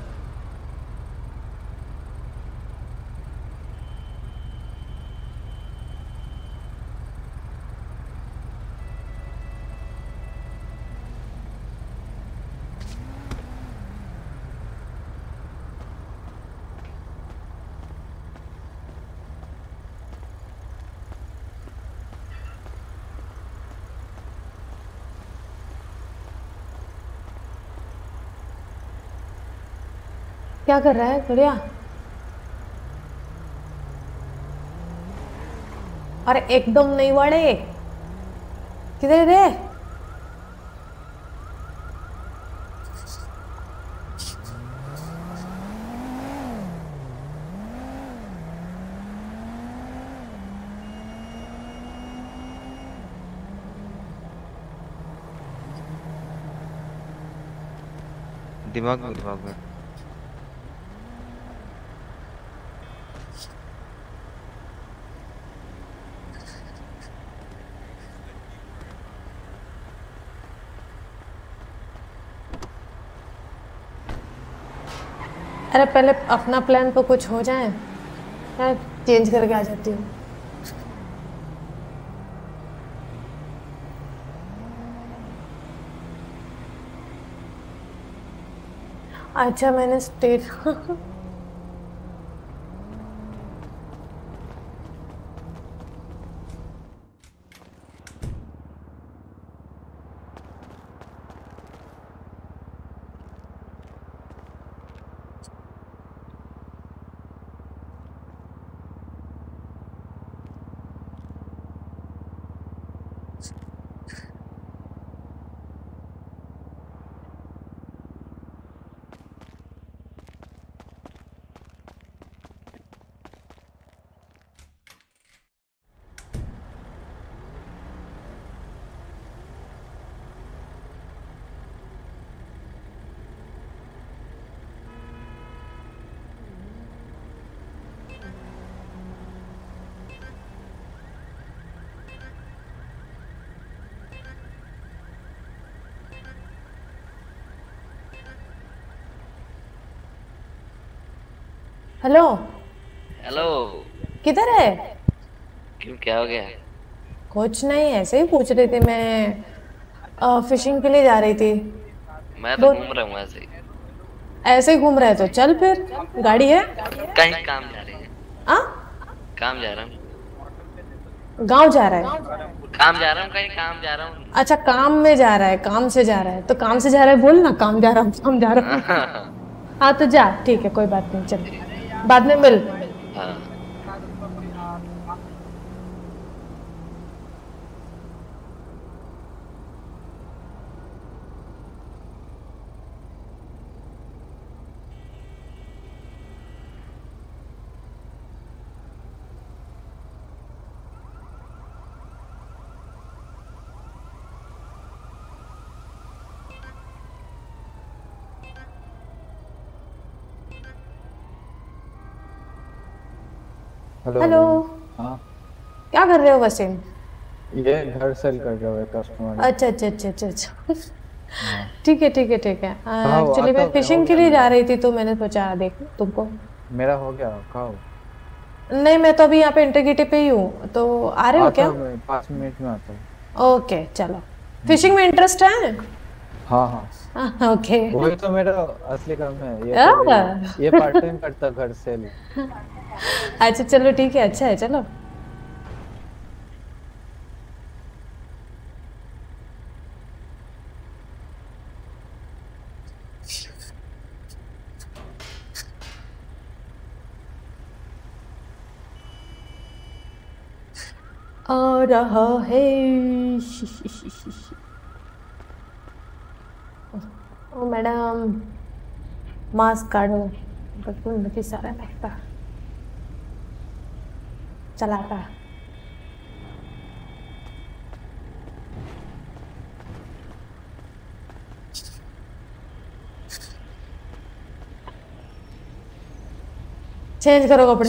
क्या कर रहा है बढ़िया? अरे एकदम नहीं वाड़े, किधर रे? दिमाग में दिमाग में अरे पहले अपना प्लान तो कुछ हो जाए, मैं चेंज करके आ जाती हूँ। अच्छा मैंने स्टेट हेलो हेलो। किधर है? क्यों, क्या हो गया? कुछ नहीं, ऐसे ही पूछ रही थी मैं। आ, फिशिंग के लिए जा रही थी। मैं तो दो- घूम रहा हूँ ऐसे ही। ऐसे ही घूम रहे तो चल फिर, गाड़ी है? कहीं काम जा रहे हैं। आ? काम जा रहा हूँ। गांव जा रहा है? काम जा रहा हूँ, कहीं काम जा रहा हूँ। अच्छा काम में जा रहा है, काम से जा रहा है तो काम से जा रहा है बोल ना, काम जा रहा हूँ काम जा रहा हूँ। हाँ तो जा, ठीक है कोई बात नहीं, चल बाद में मिल। हाँ। हेलो। हेलो। हाँ क्या कर रहे हो वसीम? ये घर सेल कर रहे हो कस्टमर। अच्छा अच्छा अच्छा अच्छा अच्छा ठीक है ठीक है ठीक है। खाओ, एक्चुअली आता मैं हूँ, फिशिंग हो के गया लिए जा मेरा। रही थी तो मैंने सोचा देखूं तुमको। मेरा हो गया, खाओ। नहीं मैं तो अभी यहाँ पे इंटीग्रिटी पे ही हूँ, तो आ रहे हो आता क्या? हूँ मैं, पाँच मिनट में आता हूँ। ओके चलो। फिशिंग में इंटरेस्ट है? हाँ हाँ हाँ, ओके। वही तो मेरा असली काम है ये आ, तो ये, ये पार्ट टाइम करता घर सेल। अच्छा चलो ठीक है, अच्छा है चलो। आ रहा है ओ मैडम, मास्क काढो, बसून नक्की सारा लगता चला आता। चेंज करो कपड़े।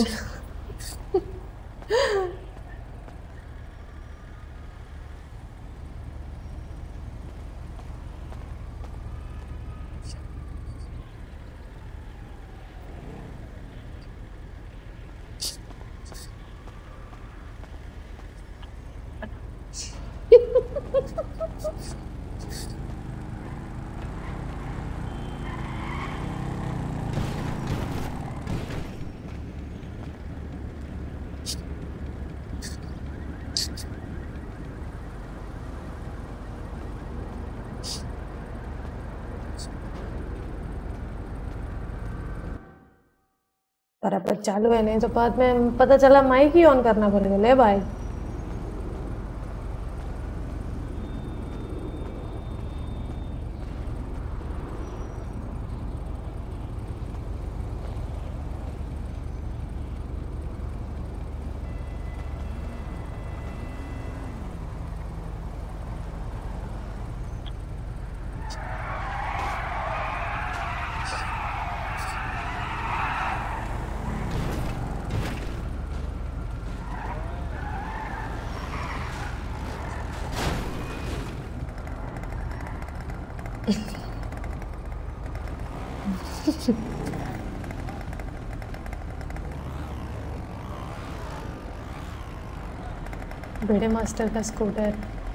बराबर चालू है, नहीं तो बाद में पता चला माइक ही ऑन करना पड़ेगा। ले भाई भिड़े मास्टर का scooter.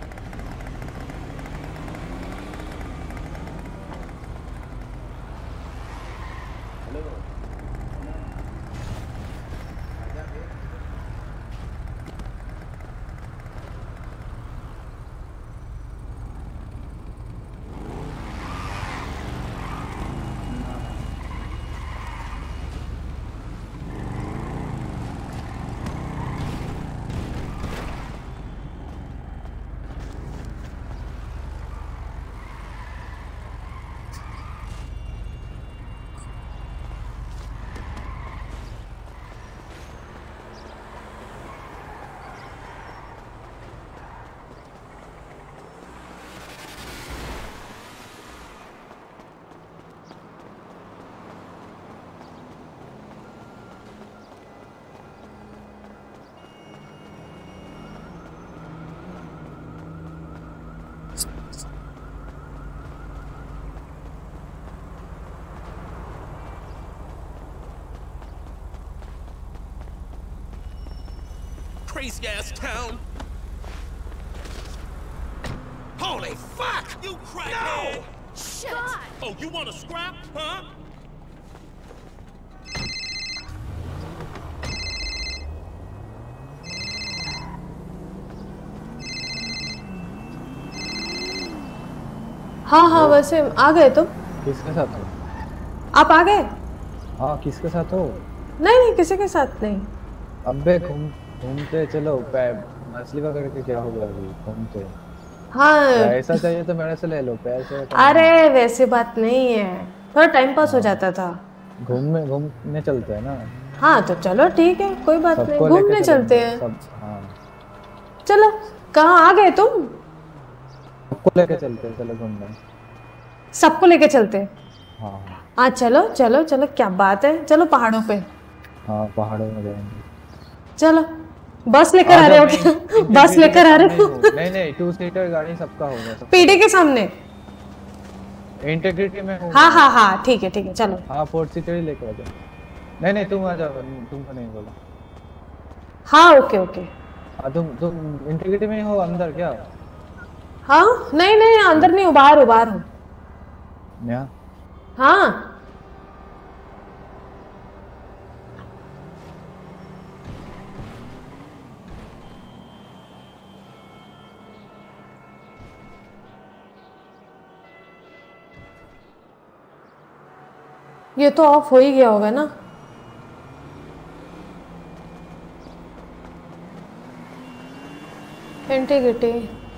Crazy ass town. Holy fuck! You crackhead! No! Shit! Oh, you want to scrap, huh? हाँ हाँ वैसे आ गए तुम? किसके साथ हो? आप आ गए? हाँ किसके साथ हो? नहीं नहीं किसी के साथ नहीं। अबे घूम घूमते चलो पैर मछली पकड़ के क्या होगा अभी घूमते। हाँ ऐसा चाहिए तो मेरे से ले लो पैसे। अरे वैसे बात नहीं है, थोड़ा टाइम पास हो जाता था। घूमने घूमने चलते हैं ना। हाँ तो चलो ठीक है कोई बात नहीं, घूमने चलते हैं। सब हाँ चलो कहाँ आ गए तुम? सबको लेके चलते हैं, चलो घूमने। सबको लेके चलते हैं? हाँ हाँ चलो चलो चलो क्या बात है, चलो पहाड़ों पे। हाँ पहाड़ों में जाएंगे। चलो बस लेकर आ रहे हो क्या? बस लेकर आ रहे हो? नहीं नहीं टू सीटर गाड़ी सबका होगा सब। पीडी के सामने इंटीग्रिटी में हूँ। हाँ हाँ हाँ ठीक है ठीक है चलो। हाँ फोर सीटर ही लेकर आ जाओ। नहीं नहीं तुम आ जाओ, तुमको नहीं बोला। हाँ ओके ओके। हाँ तुम तुम इंटीग्रिटी में हो अंदर क्या? हाँ नहीं नहीं अंदर नहीं हूँ, बाहर हूँ बाहर हूँ। यहाँ हाँ ये तो ऑफ हो ही गया होगा ना। इंटीग्रिटी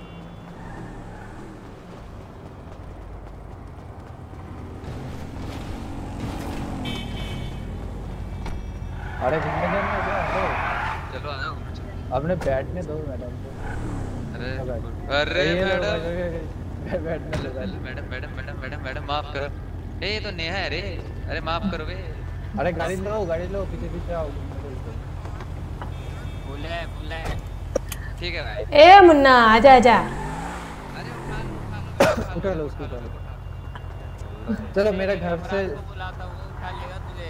अरे घूमने देना क्या? चलो आ जाओ। अपने बैठने दो मैडम को। अरे अरे मैडम बैठने दो madam madam madam madam madam माफ करो। ए ये तो नेहा है रे। अरे माफ करो बे। अरे गाड़ी लो गाड़ी लो पीछे पीछे आओ। बोले बोले ठीक है भाई। ए मुन्ना आजा आजा। उठा लो उसको उठा लो। चलो मेरे घर से बुलाता हूँ उठा लेगा तुझे।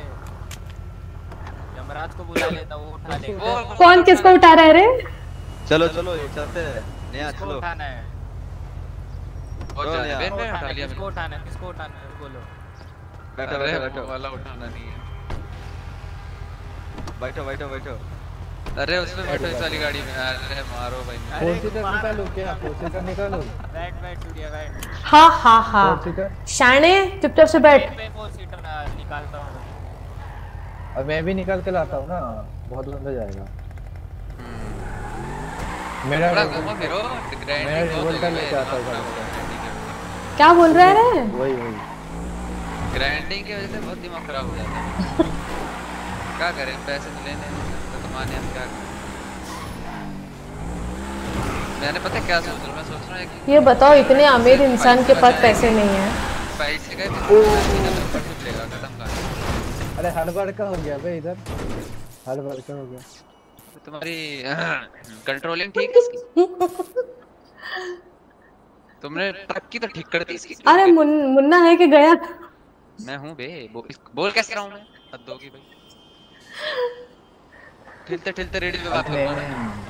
यमराज को बुला लेता वो उठा लेगा। कौन किसको उठा रहा है रे? चलो चलो ये चलते हैं। नेहा चलो। उठाना है। बहुत ज्यादा बेन बेन उठा लिया। किसको उठाना है? किसको उठाना है बोलो। बैठो बैठो बैठो वाला उठाना नहीं है। बैठो बैठो बैठो। अरे उसमें बैठो इस वाली गाड़ी में। अरे मारो भाई। फोर सीटर निकालो क्या? फोर सीटर निकालो। बैठ बैठ सूर्या बैठ। हाँ हाँ हाँ शाने चुपचाप से बैठ। फोर सीटर निकालता हूँ और मैं भी निकाल के लाता हूँ ना, बहुत लंबा जाएगा। मेरा फिरो मेरा रिवोल्टर लेके आता हूँ। क्या बोल रहा है? वही वही ग्राइंडिंग की वजह से बहुत दिमाग खराब हो जाता है। क्या करें पैसे तो लेने तो कमाने हम क्या करें। मैंने पता क्या सोच रहा हूँ? मैं सोच रहा हूँ ये बताओ इतने अमीर इंसान के पास पैसे नहीं है। पैसे का कुछ लेगा खत्म कर। अरे हर बार का हो गया भाई इधर, हर बार का हो गया। तुम्हारी कंट्रोलिंग ठीक है इसकी? तुमने ट्रक की तो ठीक कर दी इसकी। अरे मुन, मुन्ना है कि गया? मैं हूँ बे। बो, बोल कैसे रहा हूँ मैं? हद होगी भाई। ठिलते ठिलते रेडियो पे बात करूंगा।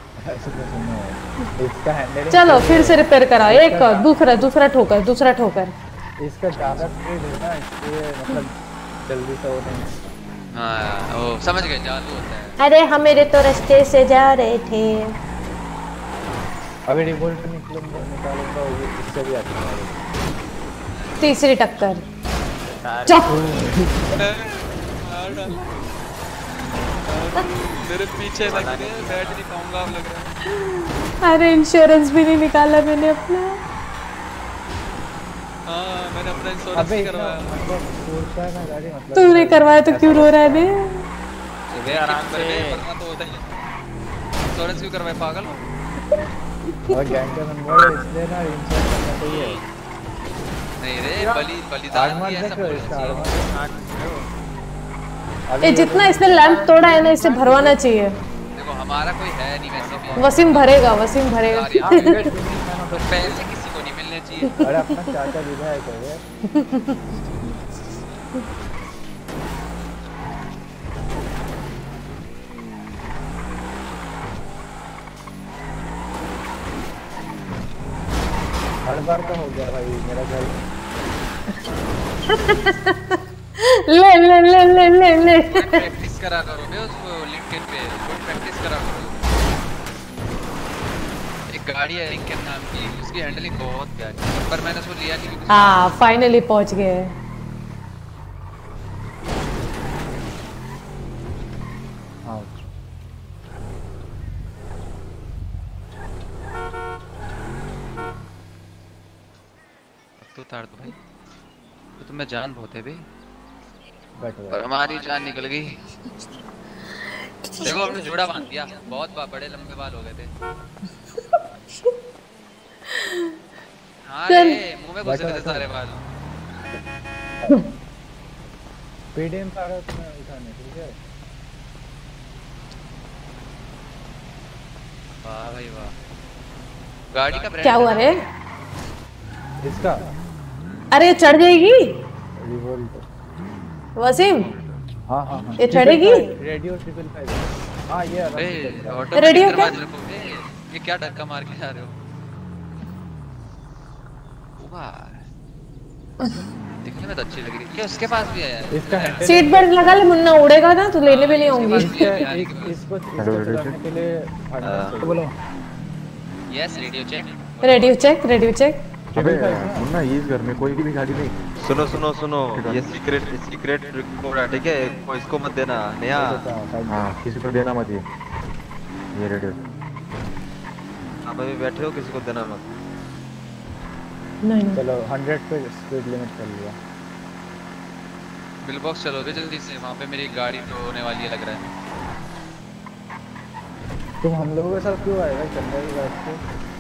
इसका हैंडलिंग चलो फिर से रिपेयर करा एक दूसरा दूसरा ठोकर दूसरा ठोकर। इसका ज्यादा स्पीड है ना इसलिए मतलब जल्दी से होने में। हाँ ओ समझ गए जादू होता है। अरे हम मेरे तो रास्ते से जा रहे थे। अभी रिवोल्ट निकलूंगा निकालूंगा इससे भी अच्छा है। तीसरी टक्कर मेरे पीछे लग रहे हैं बैठ नहीं पाऊंगा अब लग रहा है। अरे इंश्योरेंस भी नहीं निकाला मैंने अपना। हाँ मैंने अपना इंश्योरेंस नहीं करवाया। तूने करवाया तो क्यों रो रहा है बे? आराम से करना तो होता ही है। इंश्योरेंस क्यों करवाए पागल हो? और गैंग का नंबर है इसलिए ना इंश्योरेंस करना चाहिए। नहीं रे बलि बलिदान भी ऐसा बोलना ये जितना इसने लैंप तोड़ा है ना इसे भरवाना चाहिए। देखो हमारा कोई है नहीं वैसे भी। वसीम भरेगा वसीम भरेगा। पैसे किसी को नहीं मिलने चाहिए। अरे अपना चाचा विधायक है। हर बार तो हो गया भाई मेरा घर। ले ले ले ले ले ले प्रैक्टिस करा करो बे उसको लिंक्डइन पे कोई प्रैक्टिस करा करो। एक गाड़ी है लिंकन नाम की उसकी हैंडलिंग बहुत प्यारी है पर मैंने उसको लिया नहीं क्योंकि हाँ फाइनली पहुंच गए। तो तार दो भाई तो तुम्हें जान बहुत है बे पर हमारी जान निकल गई। देखो हमने जोड़ा बांध दिया बहुत बड़े लंबे बाल हो गए थे। हाँ रे मुंह में घुस गए थे सारे बाल। पीडीएम पारा तुम्हें उठाने ठीक है। वाह भाई वाह गाड़ी का ब्रांड क्या हुआ रे? इसका अरे चढ़ जाएगी रिवोल्ट वसीम। हाँ हाँ हाँ ये चढ़ेगी रेडियो ट्रिपल फाइव। हाँ ये रेडियो क्या ये क्या धक्का मार के जा रहे हो? वाह दिखने में तो अच्छी लग रही है। क्या उसके पास भी है यार? इसका सीट बेल्ट लगा ले मुन्ना उड़ेगा ना तो लेने भी नहीं आऊंगी। इसको चलाने के लिए बोलो yes radio check radio check radio check. अबे मुन्ना ये इस घर में कोई भी गाड़ी नहीं। सुनो सुनो सुनो ये सीक्रेट सीक्रेट कोड है ठीक है कोई इसको मत देना नया। हाँ किसी को देना मत ये ये रेडियो। आप अभी बैठे हो किसी को देना मत। नहीं चलो हंड्रेड पे स्पीड लिमिट कर लिया। बिल बॉक्स चलो बे जल्दी से वहाँ पे मेरी गाड़ी तो होने वाली है लग रहा है। तुम हम लोगों के साथ क्यों आएगा चंदा की बात पे?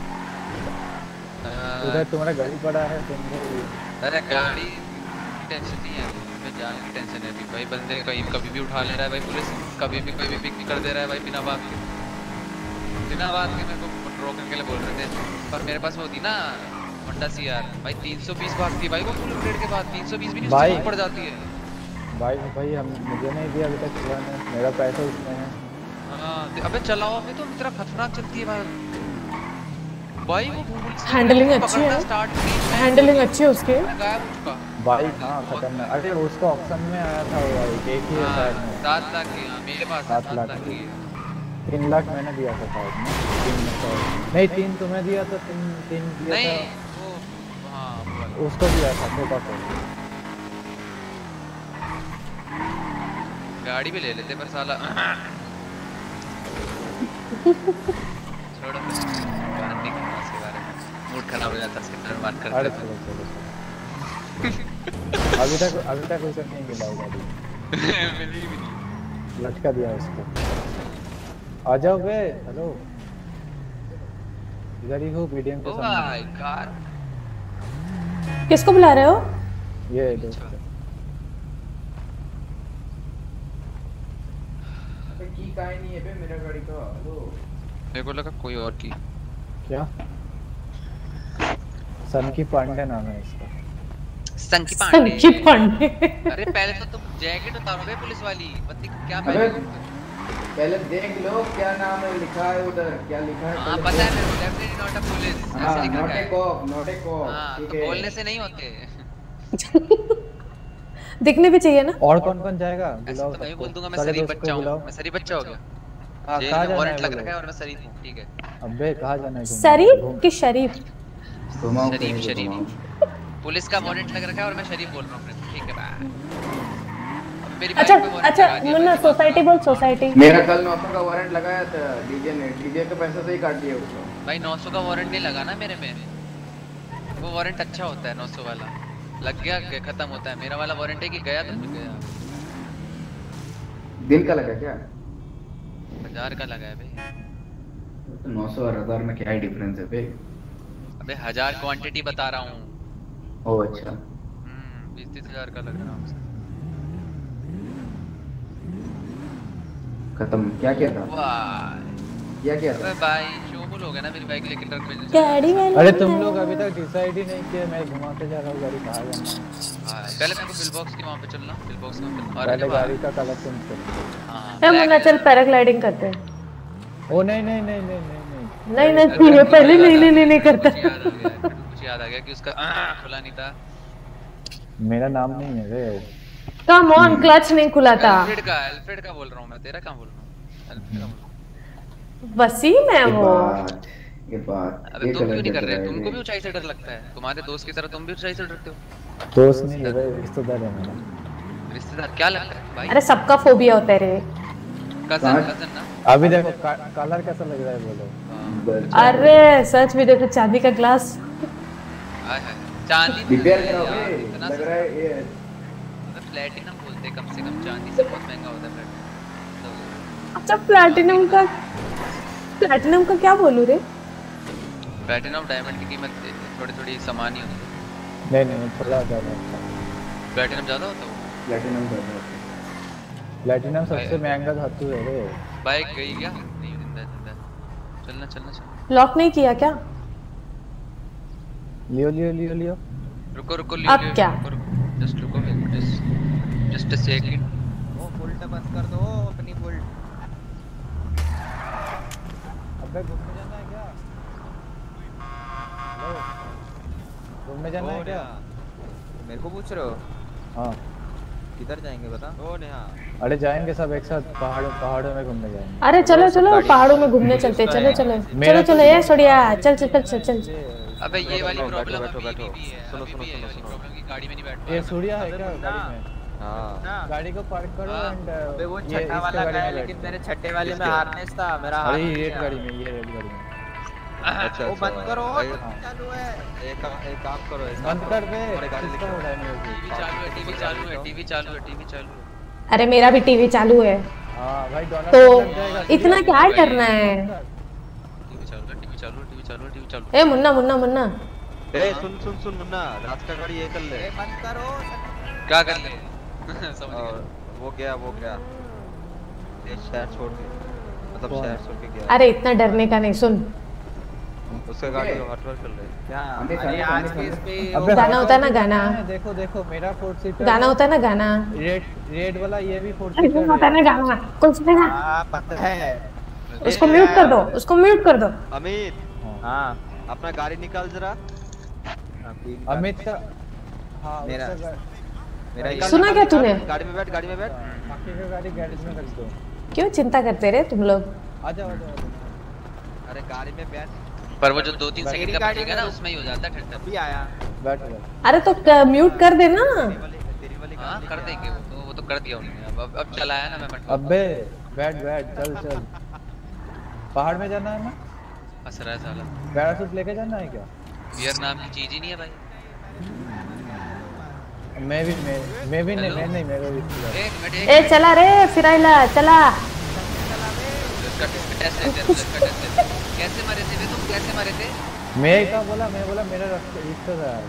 उधर तुम्हारा गाड़ी पड़ा है तुम। अरे गाड़ी टेंशन नहीं है मैं जाने की टेंशन है अभी भाई बंदे कहीं कभी भी उठा ले रहा है भाई पुलिस कभी भी कोई भी पिक कर दे रहा है भाई बिना बात के बिना बात के मेरे को रोकने के लिए बोल रहे थे पर मेरे पास वो थी ना होंडा सीआर भाई तीन सौ बीस भागती भाई वो फुल अपग्रेड के बाद तीन सौ बीस भी नहीं पड़ जाती है भाई। भाई हम मुझे नहीं दिया अभी तक चलाने मेरा पैसा उसमें है। हां अबे चलाओ अबे तो इतना खतरनाक चलती है भाई भाई वो हैंडलिंग अच्छी है हैंडलिंग अच्छी है उसके भाई। हाँ खतरनाक। अरे उसका ऑप्शन में आया था भाई एक ही शायद में सात लाख की मेरे पास सात लाख की तीन लाख मैंने दिया था शायद में तीन नहीं तीन तुम्हें दिया था तीन तीन दिया था वो हाँ उसको दिया था छोटा सा। गाड़ी भी ले लेते पर साला छोड़ो मूड खराब हो जाता है इसके बात करते हैं। अभी तक अभी तक उसे नहीं मिला गाड़ी मिली भी नहीं लटका दिया उसको। आ जाओ बे हेलो इधर ही हो पीडीएम के सामने। ओह माय गॉड किसको बुला रहे हो? ये दोस्त अबे की काहे नहीं है बे मेरा गाड़ी का। हेलो मेरे को लगा कोई और की क्या संकी पांडे नाम है इसका। संकी पांडे संकी पांडे अरे पहले तो तुम जैकेट उतारो बे पुलिस वाली पति क्या पहले पहले देख लो क्या नाम है लिखा है उधर, क्या लिखा है। हाँ पता है मेरे को, डेफिनेटली नॉट अ पुलिस ऐसे लिख रखा है। Not a cop, not a cop. हाँ तो बोलने से नहीं होते। दिखने भी चाहिए ना। और कौन कौन जाएगा ऐसे तो मैं बोल दूंगा मैं शरीफ बच्चा हूँ, मैं शरीफ बच्चा हो गया। हाँ जेल कहाँ में जाना वारंट है लग बोलो? रखा है और मैं शरीफ हूँ, ठीक है। अबे कहाँ जाना है? शरीफ कि शरीफ? शरीफ शरीफ पुलिस का वारंट लग रखा है और मैं शरीफ बोल रहा हूँ, ठीक है भाई। मेरी अच्छा बाइक पे warrant अच्छा लगा दिया मुन्ना सोसाइटी बोल सोसाइटी। मेरा कल नौ सौ का वारंट लगाया था डीजे ने, डीजे के पैसे से ही काट दिया उसको। भाई नौ सौ का वारंट नहीं लगा ना मेरे में, वो वारंट अच्छा होता है नौ सौ वाला, लग गया खत्म होता है। मेरा वाला वारंट है कि गया तो गया। दिन का लगा क्या? हजार का लगा है भाई। तो नौ सौ और हजार में क्या ही डिफरेंस है भाई? अबे हजार क्वांटिटी बता रहा हूँ। ओह अच्छा। हम्म बीस तीस हजार का लग रहा है। खत्म। क्या किया था? वाह क्या किया था? अबे भाई शोमुल हो गया ना मेरी बाइक लेके ट्रक में। गाड़ी वाला। अरे तुम लोग अभी तक डिसाइड ही नहीं किया, मैं घुमाते जा रहा हूँ गाड़ी कहाँ जाना है। हां पहले मेरे को बिल बॉक्स के वहां पे चलना, बिल बॉक्स के वहां पे। और पहले गाड़ी का कलर चेंज कर। हां ए मुन्ना चल पैराग्लाइडिंग करते हैं। ओ नहीं नहीं नहीं नहीं नहीं नहीं नहीं तू ये पहले नहीं नहीं नहीं नहीं करता। मुझे याद आ गया कि उसका खुला नहीं था। मेरा नाम नहीं है रे। कम ऑन क्लच नहीं खुला था। अल्फ्रेड का अल्फ्रेड का बोल रहा हूं मैं, तेरा कहां बोल रहा हूं? अल्फ्रेड का बोल रहा हूं। वसीम है वो। ये बात अबे तुम क्यों नहीं कर रहे? तुमको भी ऊंचाई से डर लगता है? तुम्हारे दोस्त की तरह तुम भी ऊंचाई से डरते हो? दोस्त नहीं है रे, रिश्तेदार है मेरा। रिश्तेदार क्या लगता है भाई? अरे सबका फोबिया होता है रे। कजन कजन ना। अभी देखो कलर कैसा लग रहा है बोलो। अरे सच में देखो चांदी का ग्लास। हाय हाय चांदी रिपेयर कराओगे? लग रहा है ये प्लैटिनम बोलते हैं, कम से कम चांदी से बहुत महंगा होता है प्लैटिनम। अच्छा प्लैटिनम का प्लैटिनम का क्या बोलूं रे? प्लैटिनम डायमंड की कीमत थोड़ी थोड़ी समान ही होती है। नहीं नहीं थोड़ा ज्यादा होता है। प्लैटिनम ज्यादा होता है? प्लैटिनम ज्यादा होता है। प्लैटिनम सबसे महंगा धातु है रे। बाइक गई क्या? नहीं जिंदा जिंदा। चलना चलना चलना। लॉक नहीं किया क्या? लियो लियो लियो लियो। रुको रुको लियो। अब क्या? जस्ट रुको जस्ट जस्ट अ सेकंड। वो बुल्ट बंद कर दो अपनी बुल्ट। अबे घूमने जाना है क्या? हेलो घूमने जाना है क्या? मेरे को पूछ रहे हो? हाँ किधर जाएंगे बता? ओ नेहा। अरे जाएंगे सब एक साथ पहाड़ों पहाड़ों में घूमने जाएंगे। अरे चलो चलो पहाड़ों में घूमने चलते चलो चलो चलो चलो ये सोडिया चल चल चल चल। अबे ये वाली प्रॉब्लम बैठो बैठो सुनो सुनो सुनो सुनो प्रॉब्लम की गाड़ी में नहीं बैठ पा। ये सूर्या है क्या गाड़ी में? हां गाड़ी को पार्क करो एंड अबे वो छठा वाला है लेकिन मेरे छठे वाले में हार्नेस था मेरा। अरे ये रेड गाड़ी में ये रेड गाड़ी में। अच्छा वो बंद करो चालू है। एक एक काम करो बंद कर दे। टीवी चालू है टीवी चालू है टीवी चालू है टीवी चालू है। अरे मेरा भी टीवी चालू है। हां भाई डॉलर तो इतना क्या करना है? टीवी चालू है टीवी चालू है टीवी चालू है टीवी चालू। ए मुन्ना मुन्ना मुन्ना ए सुन सुन सुन मुन्ना रात का गाड़ी ये कर ले। बंद करो। क्या कर ले? समझ गया। वो गया वो गया ये शहर छोड़ के मतलब शहर छोड़ के गया। अरे इतना डरने का नहीं। सुन उसका गाड़ी को हटवर कर ले। क्या अरे आज के इस पे गाना होता है ना गाना। देखो देखो मेरा फोर सीटर गाना होता है ना गाना। रेड रेड वाला ये भी फोर सीटर है। होता है ना गाना कुछ नहीं ना। हां पता है। उसको म्यूट कर दो उसको म्यूट कर दो। अमित हां अपना गाड़ी निकाल जरा। अमित का हां मेरा मेरा सुना क्या तूने? गाड़ी में बैठ गाड़ी में बैठ। बाकी का गाड़ी गैरेज में रख दो। क्यों चिंता करते रहे तुम लोग? आ जाओ आ जाओ। अरे गाड़ी में बैठ। पर वो जो दो तीन सेकंड का बचेगा ना उसमें ही हो जाता है ठंडा। अभी आया बैठ जा। अरे तो म्यूट कर देना। हां कर देंगे वो तो वो तो कर दिया उन्होंने। अब अब चलाया ना मैं। अबे बैठ बैठ चल चल। पहाड़ में जाना है ना? असर है साला। पैराशूट लेके जाना है क्या? बियर नाम की चीज ही नहीं है भाई। मैं भी मैं मैं भी नहीं मैं नहीं मेरा भी। एक मिनट ए चला रे फिराइला चला। टेस्ट टेस्ट कैसे मरे थे तुम? कैसे मरे थे? मैं क्या बोला? मैं बोला मेरा रिश्तेदार।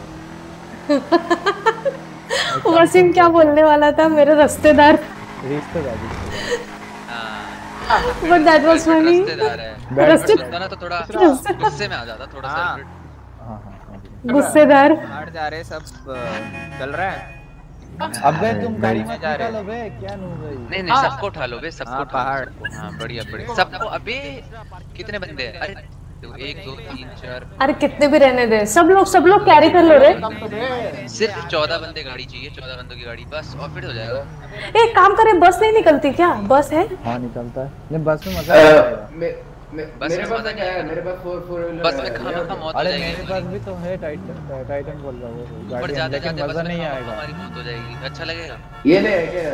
वसीम क्या बोलने वाला था? मेरे रिश्तेदार। रिश्तेदार हां बट दैट वाज फनी। रिश्तेदार ना तो थोड़ा गुस्से में आ जाता थोड़ा सा। हां हां गुस्सेदार। हट जा रहे सब चल रहा है। अबे तुम गाड़ी में जा रहे हो बे, क्या नो भाई? नहीं नहीं सबको उठा लो बे, सबको उठा लो सबको। हाँ बढ़िया बढ़िया सबको। अबे कितने बंदे हैं? अरे दो एक दो तीन चार। अरे कितने भी रहने दे, सब लोग सब लोग कैरी कर लो रे। सिर्फ चौदह बंदे गाड़ी चाहिए, चौदह बंदों की गाड़ी बस और फिर हो जाएगा। एक काम करें, बस नहीं निकलती क्या? बस है? हाँ निकलता है, नहीं बस में मजा आएगा। मेरे पास क्या है, मेरे पास फोर फोर व्हीलर बस में खाना का मौत हो अरे जाएगी। मेरे पास भी तो है टाइटन, टाइटन बोल रहा हूँ वो ऊपर गाड़ी, जाते लेकिन जाते मजा बस नहीं में आएगा। हमारी मौत हो जाएगी। अच्छा लगेगा ये ले क्या?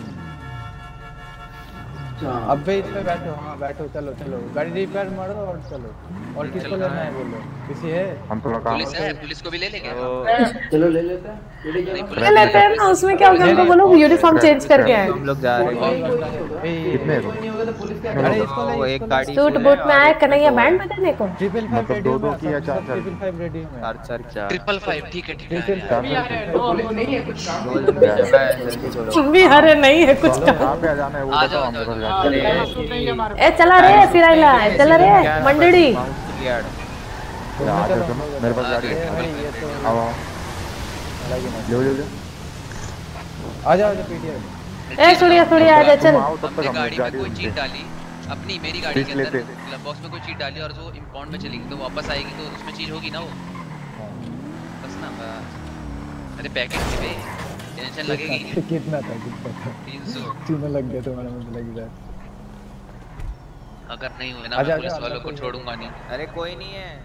अबे इस पे बैठो, हाँ बैठो, चलो चलो गाड़ी रिपेयर मारो और चलो। और किसको लेना है बोलो? किसी है? हम थोड़ा काम पुलिस है, पुलिस को भी ले लेंगे। चलो ले लेते हैं, ले लेते हैं ना, उसमें क्या हो गया? उनको बोलो यूनिफॉर्म चेंज करके आए। हम लोग जा रहे हैं। कितने अरे इसको वो एक गाड़ी सूट बूट में आए कन्हैया बैंड बजाने को। ट्रिपल फाइव मतलब दो दो की या चार चार? ट्रिपल फाइव रेडी में। चार चार चार ट्रिपल फाइव ठीक है ठीक है। पुलिस नहीं है कुछ काम। तुम भी हरे नहीं है कुछ का। कहाँ पे आ जाना है वो बताओ, हम उधर जाते हैं। ए चला रे फिराइला, चला रे मंडड़ी। मेरे पास गाड़ी है, आओ आओ ले ले ले। आ जाओ आजा पीटीआर। ए सुड़िया सुड़िया आजा चल। अपनी गाड़ी में कोई चीज डाली, अपनी मेरी गाड़ी के अंदर ग्लव बॉक्स में कोई चीज डाली और जो इंपाउंड में चलेगी तो वापस आएगी तो उसमें चीज होगी ना वो। बस ना बस। अरे पैकेट से पे टेंशन लगेगी। कितना था कितना था? तीन सौ चूना लग गया तुम्हारा, मुझे लग रहा है। अगर नहीं हुए ना मैं पुलिस वालों को छोड़ूंगा नहीं। अरे कोई नहीं है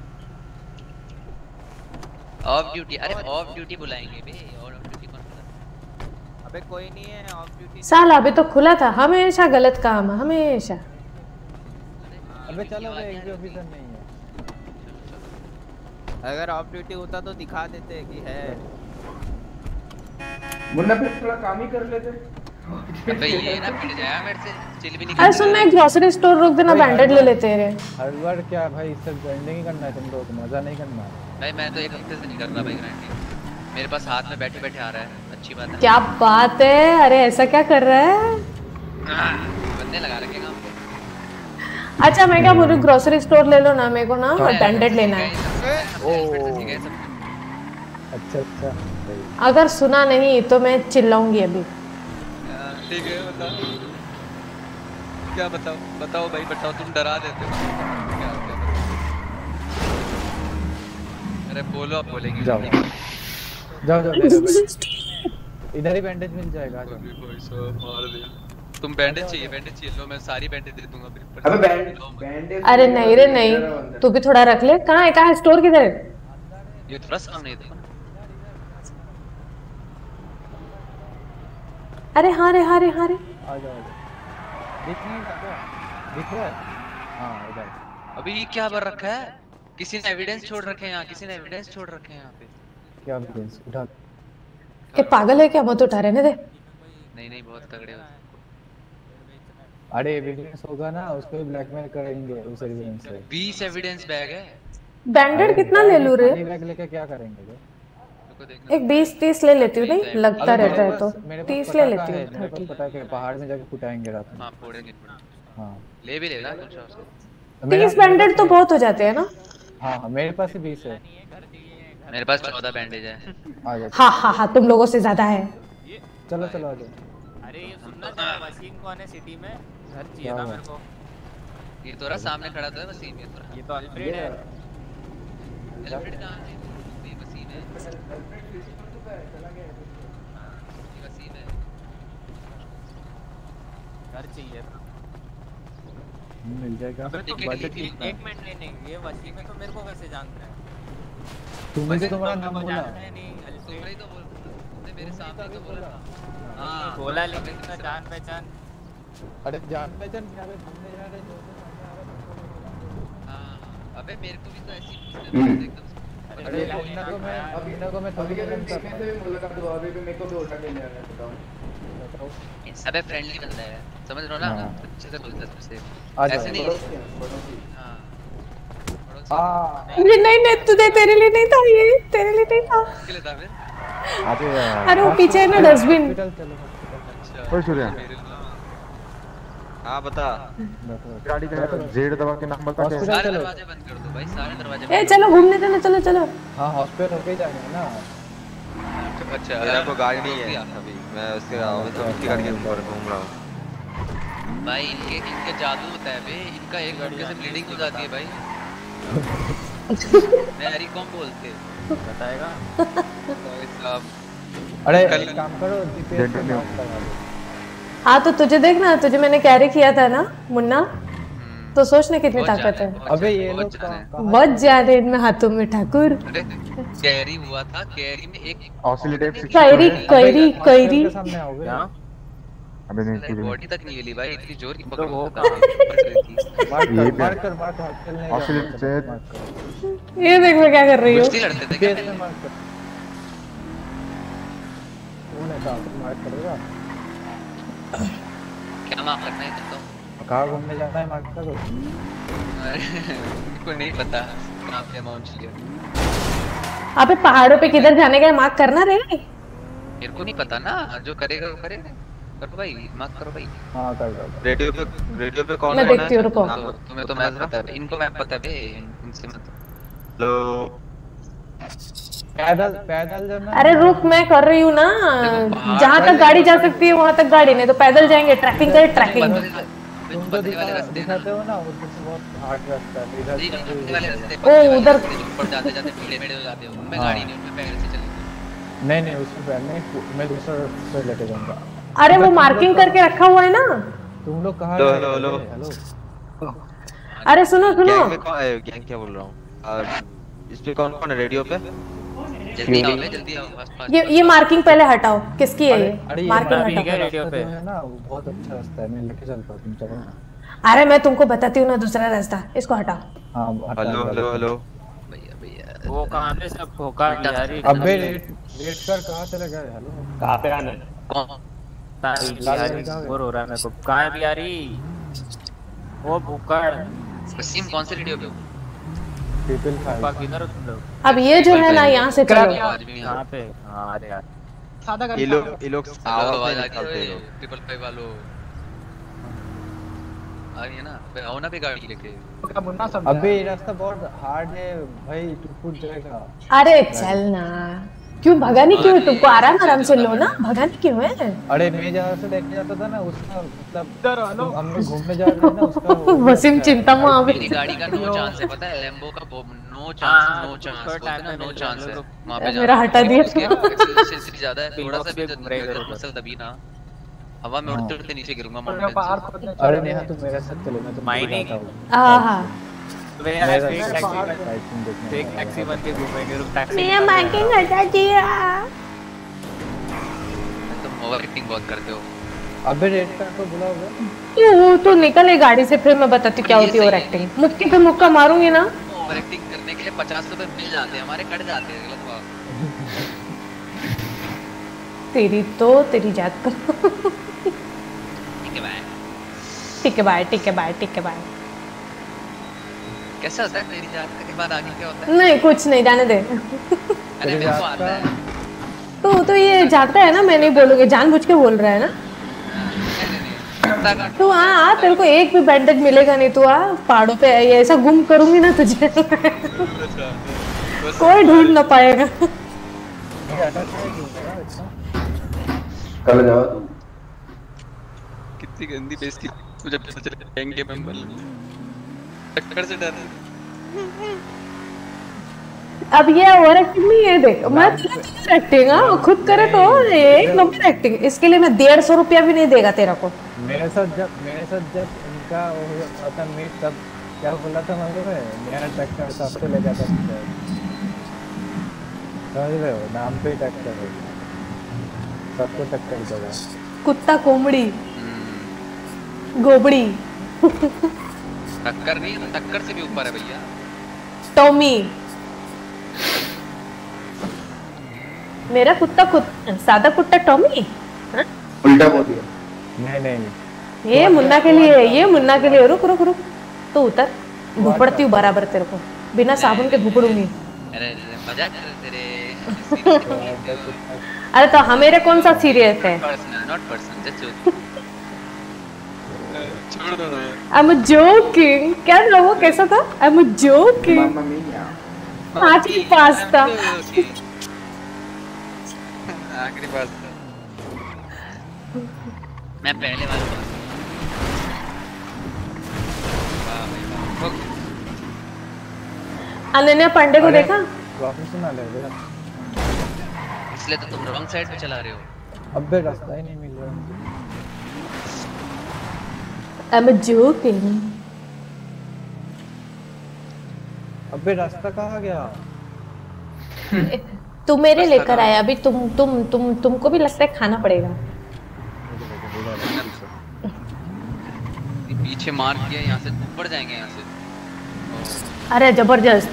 ऑफ ड्यूटी। अरे ऑफ ड्यूटी बुलाएंगे बे, और ऑफ ड्यूटी कौन बुलाएगा? अबे कोई नहीं है ऑफ ड्यूटी। साल अभी तो खुला था, हमेशा गलत काम है हमेशा। अबे चलो बे, एक भी ऑफिसर नहीं है। अगर ऑफ ड्यूटी होता तो दिखा देते कि है। मुन्ना फिर थोड़ा काम ही कर लेते। अबे ये ना पिट जाया मेरे से, चिल भी नहीं अरे सुन ना, एक ग्रोसरी स्टोर रोक देना, बैंडेड ले लेते हैं। हर बार क्या भाई सब ग्राइंडिंग ही करना है तुम लोग, मजा नहीं करना है भाई। मैं तो एक हफ्ते से नहीं कर रहा भाई ग्राइंडिंग, मेरे पास हाथ में बैठे बैठे आ रहा है। अच्छी बात है। क्या बात है? अरे ऐसा क्या कर रहा है? बंदे लगा रखे काम पे। अच्छा मैं क्या बोल रही हूँ, ग्रोसरी स्टोर ले लो ना, मेरे को ना बैंडेड लेना है। अच्छा अच्छा अगर सुना नहीं तो मैं चिल्लाऊंगी अभी। ठीक है बताओ क्या बताओ बताओ भाई बताओ, तुम डरा देते हो क्या क्या? अरे बोलो आप बोलेंगे। जाओ जाओ जाओ इधर ही बैंडेज मिल जाएगा। तुम बैंडेज चाहिए? बैंडेज चाहिए लो, मैं सारी बैंडेज दे दूंगा फिर। अबे बैंडेज अरे नहीं रे नहीं, तू भी थोड़ा रख ले। कहाँ है कहाँ है स्टोर किधर है? ये थोड़ा सामने देखो। अरे हाँ रे हाँ रे हाँ रे आ जाओ आ जाओ। दिख नहीं रहा दिख रहा है? हाँ इधर। अभी ये क्या भर रखा है? किसी ने एविडेंस छोड़ रखे हैं यहाँ, किसी ने एविडेंस छोड़ रखे हैं यहाँ पे। क्या एविडेंस? उठा के पागल है क्या? मत उठा रहे दे। नहीं नहीं बहुत तगड़े हो। अरे एविडेंस होगा ना, उसको भी ब्लैकमेल करेंगे उस एविडेंस से। बीस एविडेंस बैग है। बैंडेड कितना ले लूं रे? बैग लेके क्या करेंगे? एक बीस तीस ले लेती हूँ, नहीं लगता रहता है तो तीस ले लेती हूँ। मेरे को पता है कि पहाड़ में जाके फुटाएंगे रात में। हाँ फोड़ेंगे। हाँ ले भी लेना कुछ उससे। तीस बैंडेड तो बहुत हो जाते हैं ना? हाँ हाँ मेरे पास ही बीस है। मेरे पास चौदह बैंडेज है। आ जाओ। हाँ हाँ हाँ तुम लोगों से ज्यादा है। चलो चलो आ जाओ। अरे ये सुनना था, वसीम कौन है सिटी में? घर चाहिए था मेरे को। ये तो रहा सामने खड़ा तो है वसीम। ये तो ये तो अल्फ्रेड है। अल्फ्रेड कहाँ है? ये वसीम है। ये वसीम है। घर चाहिए था। मिल जाएगा। एक मिनट नहीं नहीं, ये वसीम है तो मेरे को कैसे जानता है? तुमने तो तुम्हारा नाम बोला। नहीं तुम्हारा ही तो बोल, तुमने मेरे सामने तो बोला। हाँ बोला लेकिन ना जान पहचान। अरे जान पहचान क्या है? सामने जा रहे हैं। हाँ अबे मेरे को भी तो ऐसी पूछने दो एकदम। अरे मुन्ना को मैं मुन्ना को मैं थोड़ी देर में कैसे भी मुलाकात हुआ, अभी भी मेरे को भी उठा के ले आना बताओ। अबे फ्रेंडली बंदा है, समझ रहे हो ना? अच्छे से बोलता है तुझसे, ऐसे नहीं। हां अरे नहीं नहीं तुझे, तेरे लिए नहीं था ये, तेरे लिए नहीं था। किसके लिए था फिर? अबे यार अरे वो पीछे है ना डस्टबिन। ओए सूर्या हां बता। गाड़ी का जेड दबा के नाम बता। के सारे दरवाजे बंद कर दो भाई, सारे दरवाजे। ए चलो घूमने चलो चलो चलो। हां हॉस्पिटल होके ही जाएंगे ना। अच्छा मेरा कोई गाड़ी नहीं है अभी, मैं उसके उसकी गाड़ी के ऊपर घूम रहा हूँ। भाई इनके इनके जादू होता है बे, इनका एक घंटे से ब्लीडिंग हो जाती है भाई। मैं हरी कौन बोलते बताएगा। भाई साहब अरे एक काम करो जीपीएस पे लॉक लगा दो। हाँ तो तुझे देखना, तुझे मैंने कैरी किया था ना मुन्ना, तो सोचना कितनी ताकत है। अबे ये लोग बहुत ज्यादा इनमें हाथों में ठाकुर। कैरी हुआ था, कैरी में एक ऑसिलेटिव कैरी कैरी कैरी सामने आओगे क्या? अबे नहीं कुछ बॉडी तक नहीं हिली भाई, इतनी जोर की पकड़ वो वो कहां मार ये कर मार कर मार कर चलने ऑसिलेटिव से ये देख मैं क्या कर रही हूँ। कुश्ती लड़ते थे क्या? मार कर वो नहीं था, मार करेगा क्या मार करना है तो कहाँ घूमने जाना है मार करो। कोई नहीं पता कहाँ पे माउंट लिया। अबे पहाड़ों पे किधर जाने का मार्क करना रे? मेरे को नहीं पता ना, जो करेगा वो करेगा। करो भाई, मार्क करो भाई। हाँ कर दो। रेडियो पे रेडियो पे कौन मैं कौन देखती हूँ, रुको। है? तो तुम्हें तो मैप पता है, इनको मैप पता है बे, इनसे मत। लो पैदल पैदल जाना। अरे रुक मैं कर रही हूँ ना, जहाँ तक गाड़ी जा सकती है वहाँ तक गाड़ी, नहीं तो पैदल जाएंगे। ट्रैकिंग करे ट्रैकिंग। तुम तो दिखाते हो ना उधर से बहुत हार्ड रास्ता है इधर। ओ उधर ऊपर जाते जाते टेढ़े मेढ़े हो जाते हो, उनमें गाड़ी नहीं, उनमें पैर से चलेंगे। नहीं नहीं उसमें पैर नहीं, मैं दूसरा रास्ता लेके जाऊंगा। अरे वो मार्किंग करके रखा हुआ है ना। तुम लोग कहाँ? Hello hello hello hello. अरे सुनो सुनो, गैंग में कौन है? गैंग क्या बोल रहा हूँ? और इस पे कौन कौन है रेडियो पे? जल्दी आओ बे, जल्दी आओ आसपास। ये ये मार्किंग पहले हटाओ। किसकी है ये? अरे मार्किंग मार्किंग हटाओ। रेडियो पे है ना, वो बहुत अच्छा रास्ता है, मैं लेके चलता हूँ, तुम चलो ना। अरे मैं तुमको बताती हूँ ना दूसरा रास्ता, इसको हटाओ। हाँ हेलो हेलो हेलो भैया भैया वो कहाँ पे सब होका यार। अबे रेड रेड कर कहाँ चले गए? हेलो कहाँ पे आना है? कौन? बोर हो रहा है मेरे को। कहाँ है बिहारी? वो भूखड़। वसीम कौन से रेडियो पे हो? People five. किधर हो तुम लोग? अब ये जो है ना यहाँ से चलो। कहाँ पे? हाँ अरे यार ये लोग ये लोग आवाज आवाज नहीं आ निकालते गई लोग। ट्रिपल फाइव वालों आ रही है ना, बे आओ ना बे गाड़ी लेके। अबे ये रास्ता बहुत हार्ड है भाई, तू फूट जाएगा। अरे चल ना, क्यों भगानी क्यों है तुमको? आराम आराम से लो ना, भगानी क्यों है? अरे मैं जहाँ से लेके जाता था ना उसका मतलब हम लोग घूमने जा रहे थे ना उसका वसीम चिंता में आवे। मेरी गाड़ी का नो चांस है, पता है लैम्बो का नो चांस नो चांस बोलते हैं ना, नो चांस है वहां पे। मेरा हटा दिया। एक्सेलरेशन ज्यादा है, थोड़ा सा भी मसल दबी ना हवा में उड़ते उड़ते नीचे गिरूंगा माउंटेन से। अरे नेहा तू मेरे साथ चलो, मैं तुमको माइनिंग। हाँ हाँ मैं फेक टैक्सी बन के घूमेंगे, रुक टैक्सी। मैं मार्किंग हटा दिया। तुम ओवर एक्टिंग बहुत करते हो। अबे रेड कार्ड को बुलाओगे? क्यों तो निकले गाड़ी से, फिर मैं बताती क्या होती है ओवर एक्टिंग। मुक्की पे मुक्का मारूंगी ना। ओवर एक्टिंग करने के लिए पचास रुपए मिल जाते हैं, हमारे कट जाते हैं। गलत बात। तेरी तो तेरी जात पर। ठीक है भाई, ठीक है बाय, ठीक है बाय, ठीक है बाय। कैसा होता है मेरी जात के बाद आगे क्या होता है? नहीं कुछ नहीं, जाने दे। अरे मेरे को आता है। तो तो ये जाता है ना, मैं नहीं बोलूंगी, जानबूझ के बोल रहा है ना। तो हाँ आ, तेरे को एक भी बैंडेज मिलेगा नहीं। तू आ पहाड़ों पे ऐसा गुम करूंगी ना तुझे, कोई ढूंढ ना पाएगा। कल जाओ तुम। कितनी गंदी बेइज्जती मुझे पता चला गैंग के मेंबर टक्कर से डर। अब ये ओवर एक्टिंग नहीं है, देख मैं एक्टिंग हाँ खुद करे तो एक नंबर एक्टिंग। इसके लिए मैं डेढ़ सौ रुपया भी नहीं देगा तेरा को। मेरे साथ जब मेरे साथ जब इनका होता मीट तब क्या बोला था मालूम है? मेरा ट्रैक्टर सबसे ले जाता था, समझ रहे हो? नाम पे ट्रैक्टर है, सबको टक्कर देगा। कुत्ता कोमड़ी गोबड़ी। टक्कर नहीं, टक्कर से भी ऊपर है भैया। टॉमी मेरा कुत्ता कुत सादा कुत्ता टॉमी। उल्टा बोल दिया। नहीं नहीं ये मुन्ना के लिए, ये मुन्ना के लिए। रुक रुक रुक तो उतर, घुपड़ती हूँ बराबर तेरे को, बिना साबुन के घुपड़ूंगी। अरे मजाक कर तेरे। अरे तो हमेरे कौन सा सीरियस है? Personal not personal, just joke. छोड़ दो ना। I am joking. क्या था वो, कैसा था? I am joking. मामा मिया। आज की पास्ता। आखिरी बार मैं पहले वाला वाह भाई वाह। ओके अनन्या पांडे को देखा? वापस सुना ले बेटा, इसलिए तो तुम रॉन्ग साइड पे चला रहे हो। अबे रास्ता ही नहीं मिल रहा मुझे। I'm joking. अबे रास्ता कहाँ गया? तू मेरे लेकर आया, अभी तुम तुम तुम तुमको भी लगता है खाना पड़ेगा। पीछे मार किया, यहाँ से ऊपर जाएंगे यहाँ से। अरे जबरदस्त।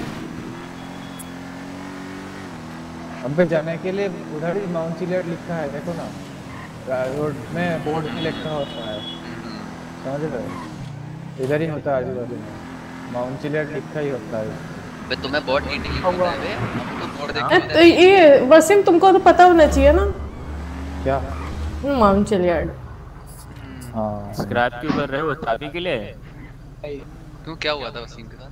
अबे जाने के लिए उधर ही माउंट चिलियड लिखा है, देखो ना रोड में बोर्ड में लिखा होता है, समझ रहे हो? इधर ही होता है आजू बाजू में माउंट चिलियड लिखा ही होता है। बे तुम्हें बहुत नीट लिखा हुआ है बे, अब तो बोर्ड देख ए, तो ये वसीम तुमको तो पता होना चाहिए ना क्या माउंट चिलियड। हाँ स्क्रैप क्यों कर रहे हो चाबी के लिए? क्यों क्या हुआ था वसीम के साथ?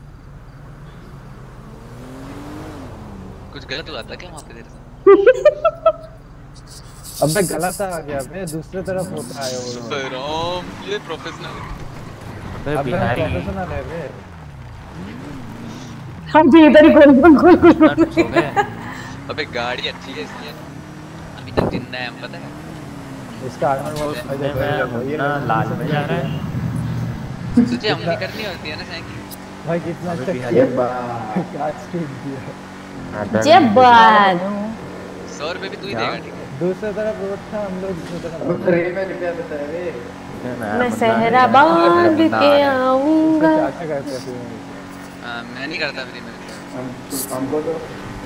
कुछ गलत हुआ था क्या वहाँ पे तेरे साथ? अबे गलत आ गया बे, दूसरे तरफ होता है वो। राम ये प्रोफेशनल अबे बिहारी प्रोफेशनल है बे। हम भी इधर ही गोल गोल गोल गोल। अबे गाड़ी अच्छी है इसलिए अभी तक जिंदा है, हम पता है। इसका आर्मर बहुत ये लाल में जा रहा है। तुझे हमने करनी होती है ना साइकिल भाई, कितना अच्छा किया काट स्ट्रीट दिया। जब बात सौ रुपए भी तू ही देगा, ठीक है? दूसरी तरफ रोड था, हम लोग दूसरी तरफ। ट्रेन में रुपया देता है रे। मैं सहरा बांध के आऊंगा। अच्छा करते हैं हां मैं नहीं करता फ्री में। हमको तो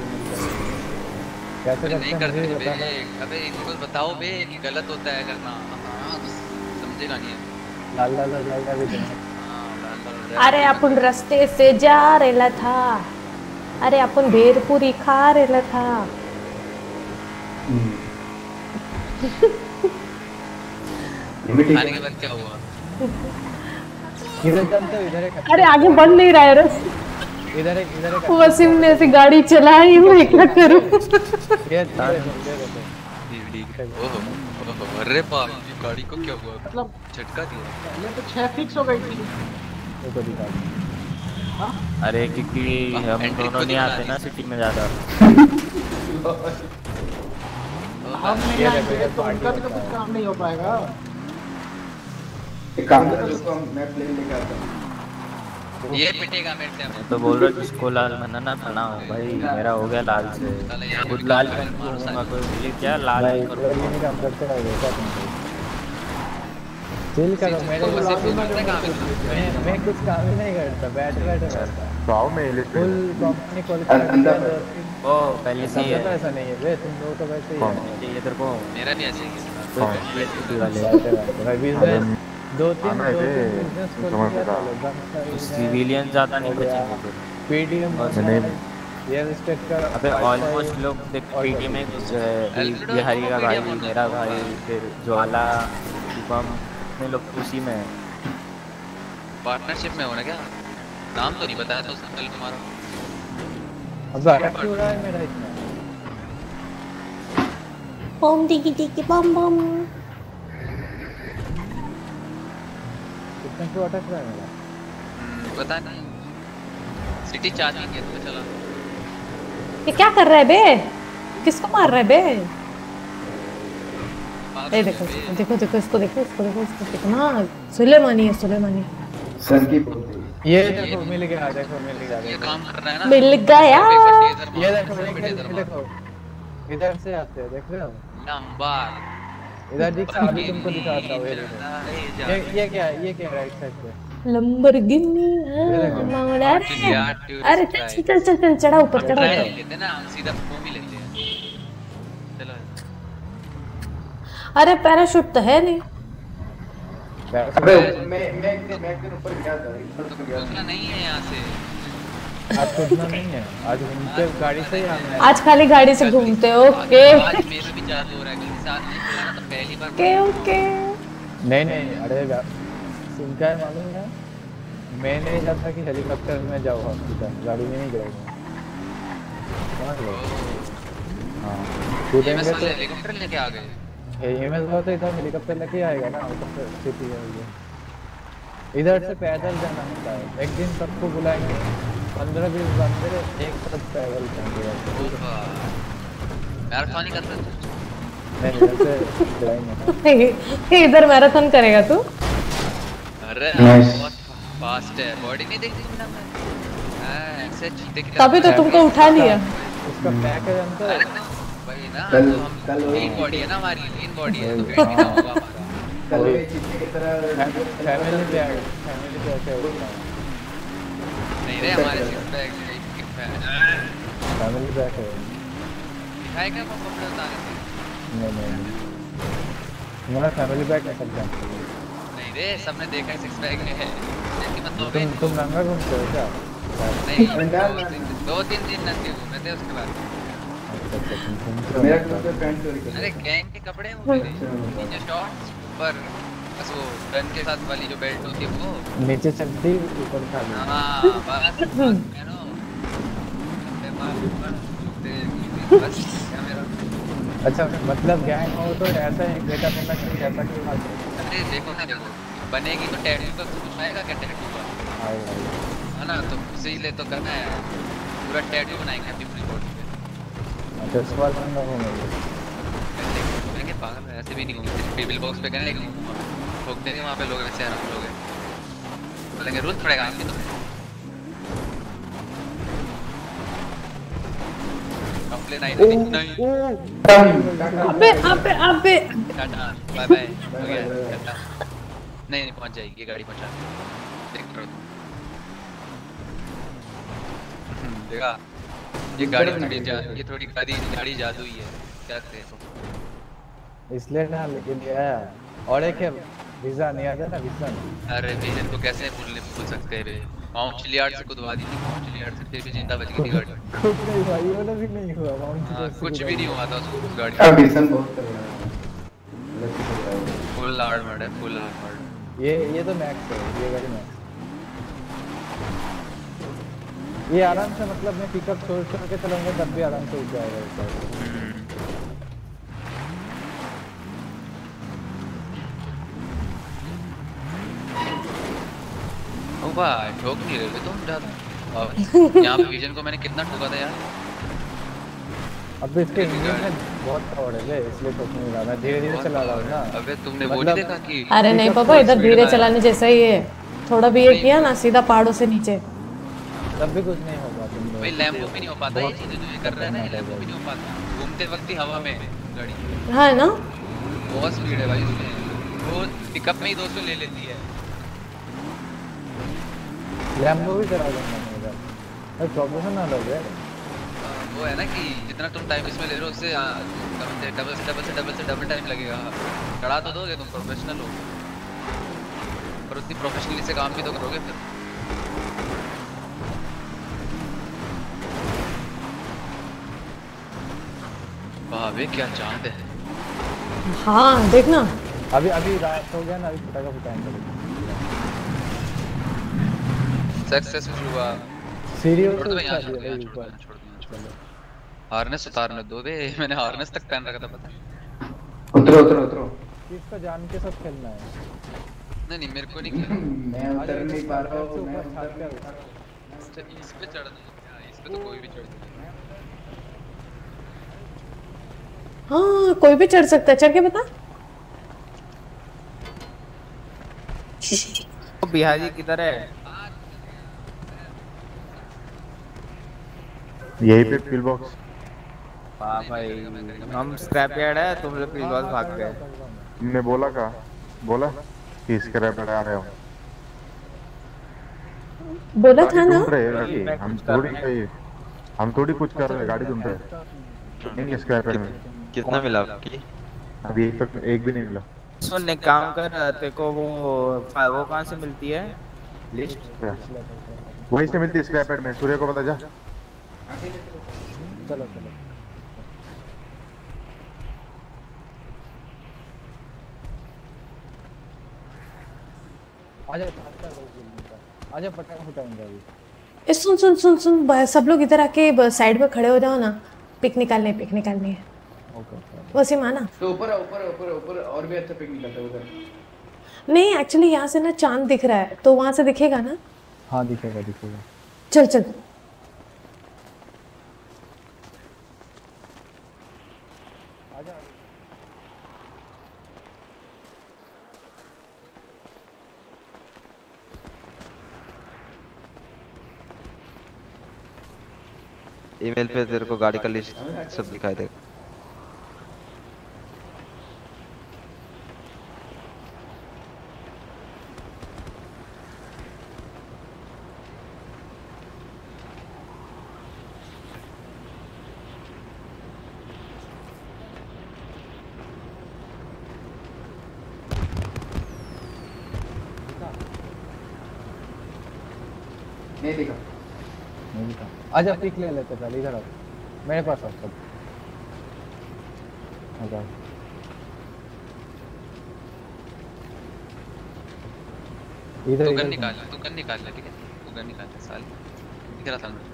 कैसे नहीं करते बे। अबे इनको बताओ बे कि गलत होता है करना। हां समझेगा नहीं है। लाल लाल लाल लाल भी हां लाल लाल। अरे अपन रास्ते से जा रेला था, अरे अपन भेरपुरी खा रेला था। खाने के बाद क्या हुआ? इधर चलते हो, इधर एक अरे आगे बढ़ नहीं रहा है रस। इधर एक इधर एक वसीम ने ऐसी गाड़ी चलाई, मैं क्या करूं? ये ओहो ओहो अरे बाप रे, गाड़ी को क्या हुआ? मतलब झटका दिया। ये तो छह फिक्स हो गई थी। वो तो दिखा। अरे क्योंकि हम दोनों नहीं आते ना सिटी में ज्यादा। हम नहीं आएंगे तो उनका भी तो कुछ काम नहीं हो पाएगा। एक काम करो, उसको मैं प्लेन लेके आता हूँ। ये पिटेगा मेरे से। मैं तो बोल रहा जिसको लाल बनाना था ना भाई, मेरा हो गया लाल से। खुद लाल पहन के घूमूंगा, कोई मुझे क्या लाल नहीं करूंगा। नहीं काम करते रहोगे क्या तुम? चिल करो, मेरे को मैं मैं कुछ काम ही नहीं करता, बैठ बैठ रहता। गाँव में फुल कंपनी क्वालिफाइड। ओ पहले से ही है। ऐसा नहीं है बे, तुम लोग तो वैसे ही है। ये तेरे को मेरा भी ऐसे ही है। भाई बिजनेस दो तीन दो बिजनेस खोल के सिविलियन ज्यादा नहीं बचेंगे। पीडीएम रियल एस्टेट का। अबे ऑलमोस्ट लोग देख पीडीएम में घुस गए। बिहारी का भाई, मेरा भाई, फिर ज्वाला, शुभम, इतने लोग उसी में है। पार्टनरशिप में हो ना क्या? नाम तो नहीं बताया तो संकल तुम्हारा। अब क्यों रहा है मेरा इतना? बम डिगी डिगी बम बम। कितना क्यों अटक रहा है मेरा? पता नहीं। सिटी चार्जिंग है तो चला। ये क्या कर रहा है बे? किसको मार रहा है बे? ए देखो देखो देखो इसको देखो इसको देखो इसको देखो ना, सुलेमानी है सुलेमानी। सर की बोलती ये देखो मिल गया, देखो मिल गया। ये काम कर रहा है ना। मिल गया। ये देखो देखो इधर से आते हैं, देख रहे हो? लंबा इधर दिखा, अभी तुमको दिखाता हूँ। ये देखो ये ये क्या है? ये क्या राइट साइड पे लंबरगिनी मामला। अरे चल चल चल चल चढ़ा ऊपर चढ़ा। लेते ना हम सीधा घूम ही लेते हैं। चलो। अरे पैराशूट तो है नहीं। अबे मैं मैं मैं के ऊपर गया था, ऊपर तो गया नहीं है यहाँ से। आज कूदना नहीं है, आज घूमते गाड़ी से ही आना है। आज खाली गाड़ी से घूमते हो? ओके आज मेरा भी चार्ज हो रहा है, कल साथ नहीं चलाना तो पहली बार। Okay okay. नहीं नहीं अरे सुन क्या है मालूम है? मैं नहीं चाहता कि हेलीकॉप्टर में जाओ हॉस्पिटल, गाड़ी में नहीं जाऊंगा। हाँ एमएस कूदेंगे तो वाले हेलीकॉप्टर लेके आ गए। एमएस वाला तो इधर हेलीकॉप्टर लेके आएगा ना, ऊपर से सिटी है ये। इधर से पैदल जाना होता है। एक दिन सबको बुलाएंगे, पंद्रह बीस बंदे एक साथ पैदल जाएंगे। मैराथन ही करते हैं। नहीं ऐसे जाएंगे। इधर मैराथन करेगा तू? अरे बहुत फास्ट है, बॉडी नहीं देखती तुमने अपना? हां ऐसे चीते की तभी तो तुमको उठा लिया। उसका पैक है जानते हो? वही ना, कल तो हम कल लीन बॉडी है ना हमारी, लीन बॉडी है तो वेट भी ना होगा हमारा। कल भी चीते की तरह फैमिली पैक, फैमिली पैक है उसका। नहीं रे हमारे सिक्स पैक एक है। फैमिली पैक है। दिखाएगा वो कपड़े उतारे थे? नहीं नहीं हमारा फैमिली पैक है सब जानते हो। नहीं रे सबने देखा है सिक्स पैक है। लेकिन मतलब तुम तुम नंगा घूमते हो क्या? नहीं दो तीन दिन नंगे घूमे थे उसके बाद। मेरा क्लोज पैंट चोरी कर। अरे गैंग के कपड़े हैं वो मेरे, नीचे शॉर्ट्स ऊपर बस वो गन के साथ वाली जो बेल्ट होती है वो, नीचे चड्डी ऊपर खाली। हां बस यू नो बस क्या मेरा। अच्छा मतलब गैंग हो तो ऐसा ही गेटअप होना चाहिए जैसा कि अरे देखो ना देखो बनेगी तो टैटू का कुछ आएगा क्या? टैटू का आएगा है ना, तो इसीलिए तो करना है पूरा टैटू बनाएंगे अपनी पूरी बॉडी पे। अच्छा इस बार हम लोग होंगे मैं पागल है, ऐसे भी नहीं घूमते टेबल बॉक्स पे करने लेकिन ठोक देंगे वहाँ पे लोग, ऐसे आराम लोग हैं बोलेंगे रूल पड़ेगा आपकी तो कंप्लेन आई नहीं नहीं अबे अबे अबे टाटा बाय बाय हो गया टाटा। नहीं नहीं पहुँच जाएगी ये गाड़ी, पहुँचा देख रहा हूँ देखा ये गाड़ी थोड़ी ये थोड़ी गाड़ी गाड़ी जादू ही है क्या करें इसलिए ना लेकिन ये और एक है वीजा नहीं आता ना वीजा। अरे विजन को कैसे भूल भूल सकते हैं रे, माउंट चिलियार्ड से कुदवा दी थी, माउंट चिलियार्ड से फिर भी जिंदा बच गई थी गाड़ी। कुछ नहीं भाई वाला भी नहीं हुआ माउंट चिलियार्ड कुछ भी नहीं हुआ था उसको उस गाड़ी का। विजन बहुत तगड़ा है, फुल आर्मर्ड है, फुल आर्मर्ड। ये ये तो मैक्स है, ये गाड़ी मैक्स ये आराम से मतलब मैं पिकअप छोड़ छोड़ के चलाऊंगा तब भी आराम से उठ जाएगा इसका। ओ भाई ठोक नहीं रहे तुम ज्यादा। यहाँ पे विजन को मैंने कितना ठोका था यार। अब इसके इंजन में बहुत पावर है इसलिए ठोक नहीं रहा, मैं धीरे धीरे चला रहा हूँ ना। अबे तुमने वो नहीं देखा कि अरे नहीं पापा इधर धीरे चलाने जैसा ही है, थोड़ा भी ये किया ना सीधा पहाड़ों से नीचे तब भी कुछ नहीं होगा। तुम भाई लैम्बो भी नहीं हो पाता ये चीजें जो ये कर रहा है ना, लैम्बो भी नहीं हो पाता घूमते वक्त ही हवा में गाड़ी। हाँ ना बहुत स्पीड है भाई इसमें, वो पिकअप में ही दो सौ ले लेती है। लैम्बो भी करा दूंगा मैं इधर, भाई प्रोफेशनल हो गया। वो है ना कि जितना तुम टाइम इसमें ले रहे हो उससे डबल से डबल से डबल से डबल टाइम लगेगा। चढ़ा तो दोगे तुम, प्रोफेशनल हो पर उतनी प्रोफेशनली से काम भी तो करोगे फिर। वाह बे क्या चांद है। हाँ देखना अभी अभी रात हो गया ना, अभी फटाका फटाएंगे। सक्सेसफुल हुआ। सीरियल छोड़ तो दो उठा यहाँ, दिया छोड़ भाई दो ऊपर। छोड़ दो छोड़ दो। हार्नेस उतारने दो बे, मैंने हार्नेस तक पहन रखा था पता है। उतरो उतरो उतरो। इसका जान के सब खेलना है। नहीं नहीं मेरे को नहीं खेलना। मैं उतर नहीं पा रहा हूँ, मैं ऊपर उतर छत पे इस पे चढ़ दो, इस पे तो कोई भी चढ़ सकता है। हाँ कोई भी चढ़ सकता है, चढ़ के बता। बिहारी किधर है? यही पे पिल बॉक्स। वाह भाई हम स्क्रैप यार्ड है, तुम लोग पिल बॉक्स भाग गए। तुमने बोला का बोला कि स्क्रैप यार्ड आ रहे हो, बोला था ना। ढूंढ रहे हैं अभी, हम थोड़ी हम थोड़ी कुछ कर रहे हैं, गाड़ी ढूंढ रहे हैं। नहीं स्क्रैप यार्ड में कितना मिला आपकी? अभी एक तक एक भी नहीं मिला। सुन एक काम कर, तेरे को वो वो कहाँ से मिलती है लिस्ट? वहीं से मिलती है स्क्रैप यार्ड में। सूर्य को पता जा। चलो चलो आजा आजा पटाखा फटाएंगे अभी। ए सुन सुन सुन सुन सब लोग इधर आके साइड में खड़े हो जाओ ना, पिक निकालनी है, पिक निकालनी है। ओके वसीम आना। तो ऊपर ऊपर ऊपर ऊपर और भी अच्छा पिक निकलता है उधर। नहीं एक्चुअली यहाँ से ना चांद दिख रहा है, तो वहाँ से दिखेगा ना। हाँ दिखेगा दिखेगा। चल चल। ईमेल पे तेरे को गाड़ी का लिस्ट सब दिखाई देगा। नहीं दिखा नहीं दिखा। आजा पिक ले लेते पहले, इधर आओ मेरे पास आओ सब। आजा इधर तू इधर गन निकाल तू गन निकाल ले, ठीक है तू गन निकाल ले साल दिख रहा था मैं।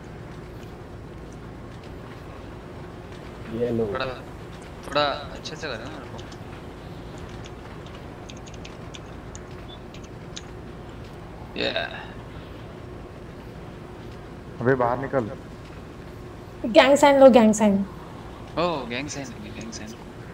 ये लो थोड़ा थोड़ा अच्छे से कर ना मेरे को। ये अबे बाहर निकल। गैंग साइन लो, gang sign. Oh gang sign gang sign.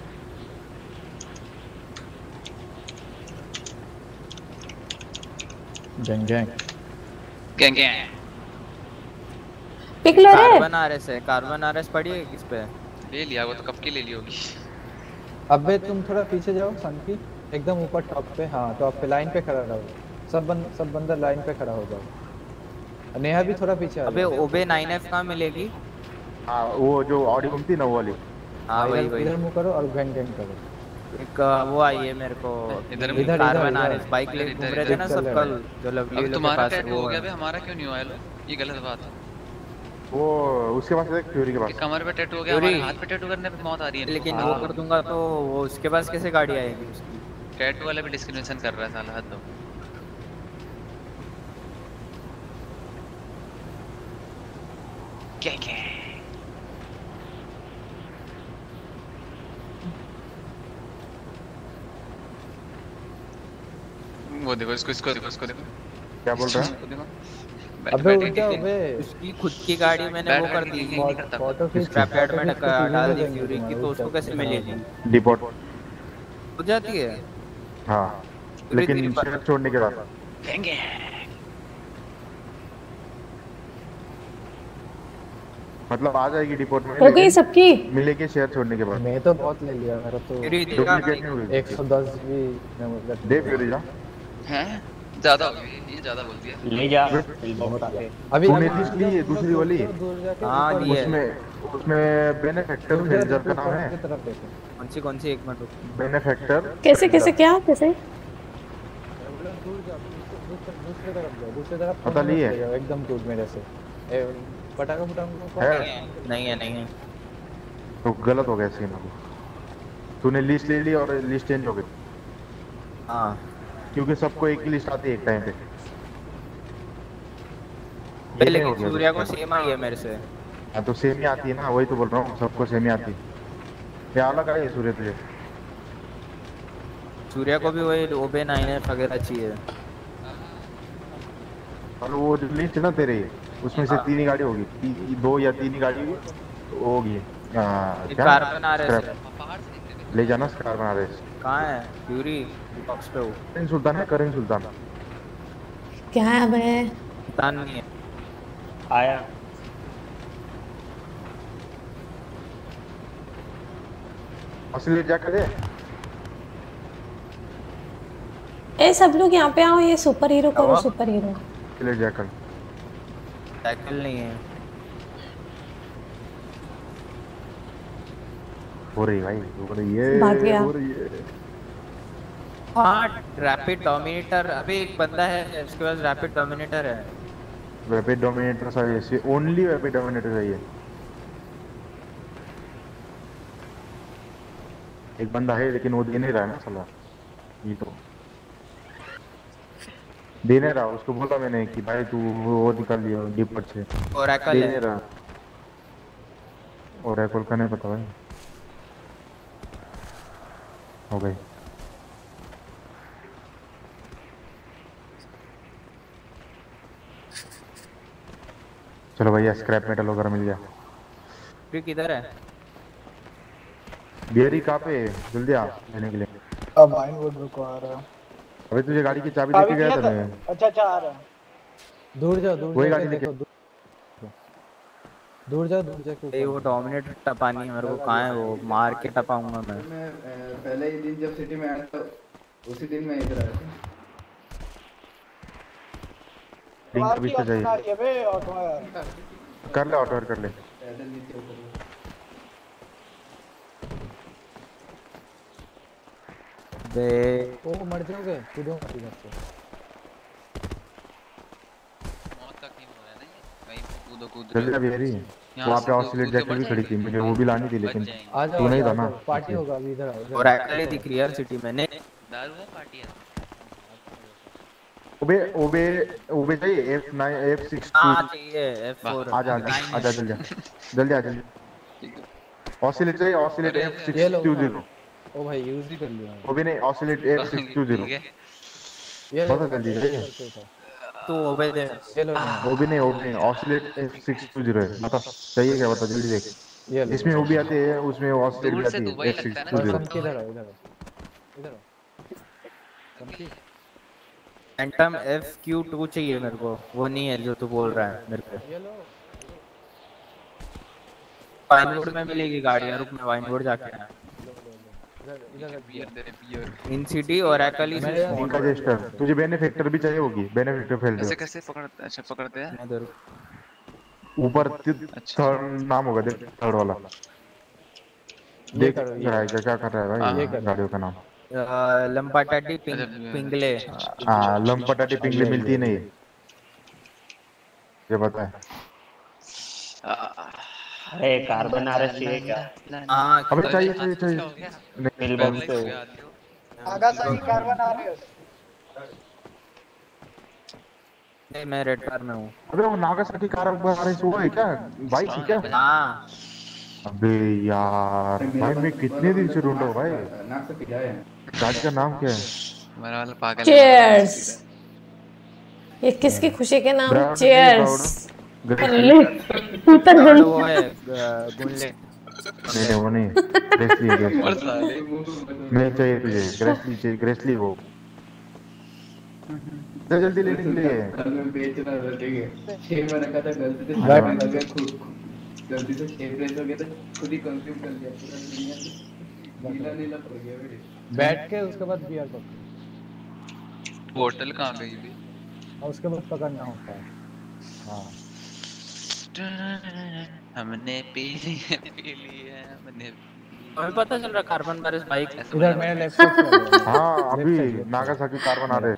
Gang gang gang gang. Pick ले रहे। कार्बन आरएस है, कार्बन आरएस पड़ी है किस पे? ले लिया वो तो कब की ले ली होगी। अबे तुम थोड़ा पीछे जाओ सन की, एकदम ऊपर टॉप पे। हाँ टॉप पे लाइन पे खड़ा रहो, सब बन सब बंदर लाइन पे खड़ा हो जाओ। नेहा भी थोड़ा पीछे आ। अबे ओबे नाइन एफ कहाँ मिलेगी? हाँ वो जो ऑडी घूमती है ना वो वाली। हाँ वही वही। इधर मुंह करो और गैंग गैंग करो। एक वो आई है मेरे को इधर इधर कार्बन आरएस बाइक ले घूम रहे थे ना सब कल, जो लवली अब लोग के तुम्हारा पास टैटू वो हो गया है। बे, हमारा क्यों नहीं हुआ है? लो ये गलत बात है। वो उसके पास एक फ्यूरी के पास। कमर पे टैटू हो गया, हमारे हाथ पे टैटू करने पे मौत आ रही है। लेकिन वो कर दूंगा तो वो उसके पास कैसे गाड़ी आएगी उसकी? टैटू वाला भी डिस्क्रिमिनेशन कर रहा है साला, हद दो। क्या क्या वो देखो इसको इसको देखो इसको देखो क्या बोल रहा है? इसको देखो। अबे उठ जा अबे। उसकी खुद की गाड़ी मैंने वो कर दी, फोटो खींच स्क्रैप यार्ड में डका- डाल दी फ्यूरी की, तो उसको कैसे मिलेगी? डिपोर्ट हो जाती है। हाँ लेकिन शहर छोड़ने के बाद। मतलब आ जाएगी डिपोर्ट में। हो गई सबकी? मिलेगी शहर छोड़ने के बाद। मैं तो बहुत ले लिया, मेरा तो डुप्लीकेट नहीं होगी। एक सौ दस भी मैं मतलब दे फ्यूरी जा। हैं ज्यादा हो गई ये, ज्यादा बोल दिया। ले जा अभी तूने लिस्ट ली है दूसरी वाली। हाँ ली है। उसमें उसमें बेनिफैक्टर फेल्जर का नाम है। कौन सी कौन सी एक मिनट रुको। बेनिफैक्टर कैसे कैसे क्या कैसे? दूसरे तरफ जाओ, दूसरे तरफ पता नहीं है। जाओ, एकदम दूर मेरे से। ए, पटाखा फटाखा है? नहीं है नहीं है। तो गलत हो गया सीन। तूने लिस्ट ले ली और लिस्ट चेंज हो गई। हाँ क्योंकि सबको एक ही लिस्ट आती है एक टाइम पे। ये लेकिन सूर्या को सेम आई है मेरे से। हाँ तो सेम ही आती है ना, वही तो बोल रहा हूँ सबको सेम ही आती है। ये अलग आई है सूर्य तुझे। सूर्या को भी वही ओबे नाइन एफ वगैरह चाहिए। और वो जो लिस्ट है ना तेरे, उसमें से तीन ही गाड़ी होगी, ती, दो या तीन ही गाड़ी होगी। कार्बन आ रहा है, ले जाना कार्बन आ रहा है। कहाँ है फ्यूरी? बॉक्स पे हो। करीम सुल्तान है, करीम सुल्तान। क्या है बे? सुल्तान नहीं है। आया असली जा करे। ए सब लोग यहाँ पे आओ, ये सुपर हीरो करो सुपर हीरो। ले जा कर। साइकिल नहीं है। हो रही भाई, हो रही है, भाग गया। हो रही है। हाँ रैपिड डोमिनेटर। अभी एक बंदा है उसके पास रैपिड डोमिनेटर है। रैपिड डोमिनेटर चाहिए, ओनली रैपिड डोमिनेटर चाहिए। एक बंदा है लेकिन वो दे नहीं रहा है ना साला। ये तो दे नहीं रहा। उसको बोला मैंने कि भाई तू वो निकाल लिया डिपोट से, ओरेकल दे है। नहीं रहा। और एप्पल का नहीं पता भाई। हो गई। चलो भैया स्क्रैप मेटल वगैरह मिल गया। फिर किधर है? बियरी कहाँ पे है? जल्दी आ लेने के लिए। अब वाइनवुड रुको आ रहा है। अबे तुझे गाड़ी की चाबी चाबी देके गया दिया था था। मैं। अच्छा अच्छा आ रहा है। दूर जाओ दूर वही जाके गाड़ी लेके देखो दूर दूर जाओ दूर जाके ए वो डोमिनेट टपानी है मेरे को, कहाँ है वो? मार के टपाऊंगा मैं। मैं अ, पहले ही दिन जब सिटी में आया था उसी दिन मैं इधर आया था। लिंक अभी तो चाहिए। आ रही है बे ऑटो यार। कर ले ऑटो कर ले। पैदल नीचे उतर। बे ओ मर जाओगे, कूदो मत इधर से। मौत तक नहीं हो रहा है ना ये। कहीं कूदो कूद जल्दी अभी आ रही है। वहाँ पे ऑस्ट्रेलिया जैकेट भी खड़ी थी, मुझे वो भी लानी थी लेकिन आ जाओ तू नहीं था आ ना। जाओ, पार्टी होगा अभी इधर आओ। और एक्चुअली दिख रही है यार सिटी में ने। दारू है पार्टी है। ओबे ओबे ओबे चाहिए F nine F six two. हाँ चाहिए एफ फोर। आ जा आ जा जल्दी जल्दी आ जल्दी। ऑसिलेट चाहिए ऑसिलेट एफ ये सिक्स लो टू जीरो। ओ भाई यूज ही कर लिया। ओबे नहीं Ocelot F six two zero. ये बहुत जल्दी है। तो ओबे दे। ये लो ओबे नहीं ओबे नहीं Ocelot F six two zero है। बता चाहिए क्या? बता जल्दी देख। ये लो। इसमें ओबी आते हैं उसमें ऑसिलेट भी आती है एफ सिक्स टू जीरो। इधर आओ इधर आओ इधर आओ। समझी? फैंटम एफ क्यू टू चाहिए मेरे को, वो नहीं है जो तू बोल रहा है मेरे पे। ये लो। वाइनवुड में मिलेगी गाड़ियाँ, रुक मैं वाइनवुड जाके आया। इधर बियर दे बियर। इन सिटी और एक्चुअली इनका रजिस्टर तुझे बेनिफिक्टर भी चाहिए होगी। बेनिफिक्टर फेल दे। ऐसे कैसे पकड़ते? अच्छा पकड़ते हैं ऊपर थर्ड नाम होगा देख, थर्ड वाला देख रहा है क्या कर रहा है भाई गाड़ियों का नाम। लंपाटाटी पिंगले। हाँ लंपाटाटी पिंगले मिलती नहीं ये पता है। अरे कार्बन आ रही है क्या? हाँ अबे चाहिए चाहिए चाहिए मिल बम से आगा सही कार्बन आ रही है। नहीं मैं रेड कार में हूँ। अबे वो नागासाकी कार बना रहे वो है क्या? बाइक है क्या? हाँ अबे यार भाई मैं कितने दिन से ढूंढ रहा हूँ भाई। नाक से पिटाया है। गाड़ी का नाम क्या है? मेरा वाला पागल चीयर्स। ये किसकी खुशी के नाम? चीयर्स। उतर गई। वो है गुल्ले। नहीं नहीं वो नहीं ग्रेसली है ग्रेसली नहीं चाहिए तुझे ग्रेसली चाहिए ग्रेसली वो चल जल्दी ले ले कल मैं बेच रहा था ठीक है छह में रखा था गलती से सात में लगा खुद गलती से छह प्रेस हो गया तो खुद ही कंज्यूम कर लिया पूरा दुनिया नीला नीला हो गया मेरे बैठ के उसके बाद बियर पकड़। बोतल कहाँ गई भी? और उसके बाद पकड़ना होता है। हाँ हमने पी ली है पी ली है हमने। हमें पता चल रहा कार्बन बारिश बाइक इधर मेरे लेफ्ट साइड। हाँ अभी नागासाकी कार बना रहे।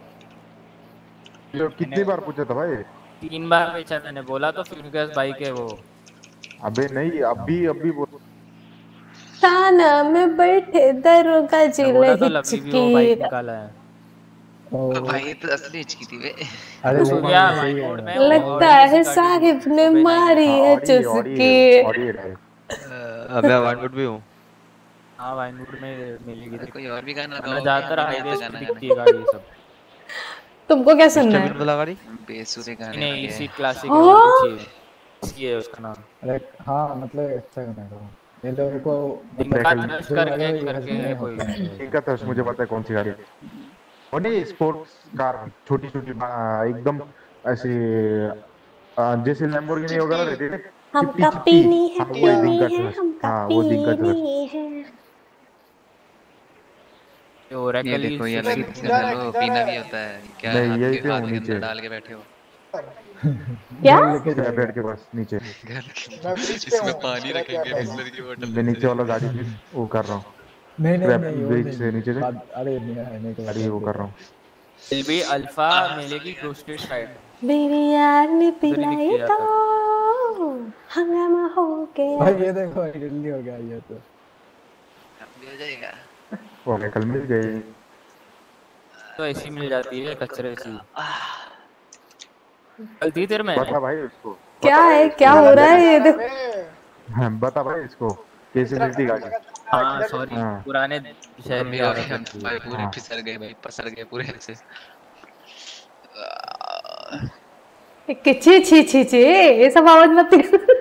जो कितनी बार पूछा था भाई? तीन बार पूछा मैंने, बोला तो फ्यूरियस बाइक है वो। अबे नहीं अभी अभी बोल थाना में बैठे दरोगा जी हिचकी निकाला है। भाई तो असली हिचकी थी वे। अरे सूर्या लगता है साहिब ने मारी है चुस्की। अबे वाइनवुड भी हूँ। हाँ वाइनवुड में मिलेगी। कोई और भी गाना मैं ज्यादातर हाईवे पे दिखती है गाड़ी सब। तुमको क्या सुनना है? वाला गाड़ी बेसुरे गाने नहीं इसी क्लासिक है उसका नाम। अरे हाँ मतलब अच्छा गाना है ये लोगों को करके करके कोई इनका तो मुझे पता है कौन सी गाड़ी है। वो नहीं स्पोर्ट्स कार छोटी छोटी एकदम ऐसे जैसे लैम्बोर्गिनी वगैरह रहती है। हमका पीनी है पीनी है हमका पीनी है। ये देखो ये अलग हेलो पीना भी होता है क्या? नहीं यही हाथ पे के नीचे अंदर डाल के बैठे हो क्या? बैठ के बस नीचे इसमें पानी रखेंगे बिस्लरी की बोतल। मैं नीचे वाला गाड़ी भी वो कर रहा हूँ। नहीं नहीं नहीं ब्रिज से नीचे से अरे नहीं तो गाड़ी वो कर रहा हूँ। फिर भी अल्फा मिलेगी रोस्टेड साइड। मेरी यार ने पिलाई तो हंगामा हो गया। भाई ये देखो जल्दी हो गया ये तो हो जाएगा। वो कल मिल गई तो ऐसी मिल जाती है कचरे सी। गलती तेरे में बता भाई उसको क्या है क्या हो रहा है ये देखो। हाँ, बता भाई इसको कैसे मिलती गाड़ी। हाँ सॉरी हाँ। पुराने शहर मम्मी में हो आ गया रहा भाई, पूरे हाँ। फिसल गए भाई, पसर गए पूरे ऐसे। कि छी छी छी छी ये सब आवाज मत कर।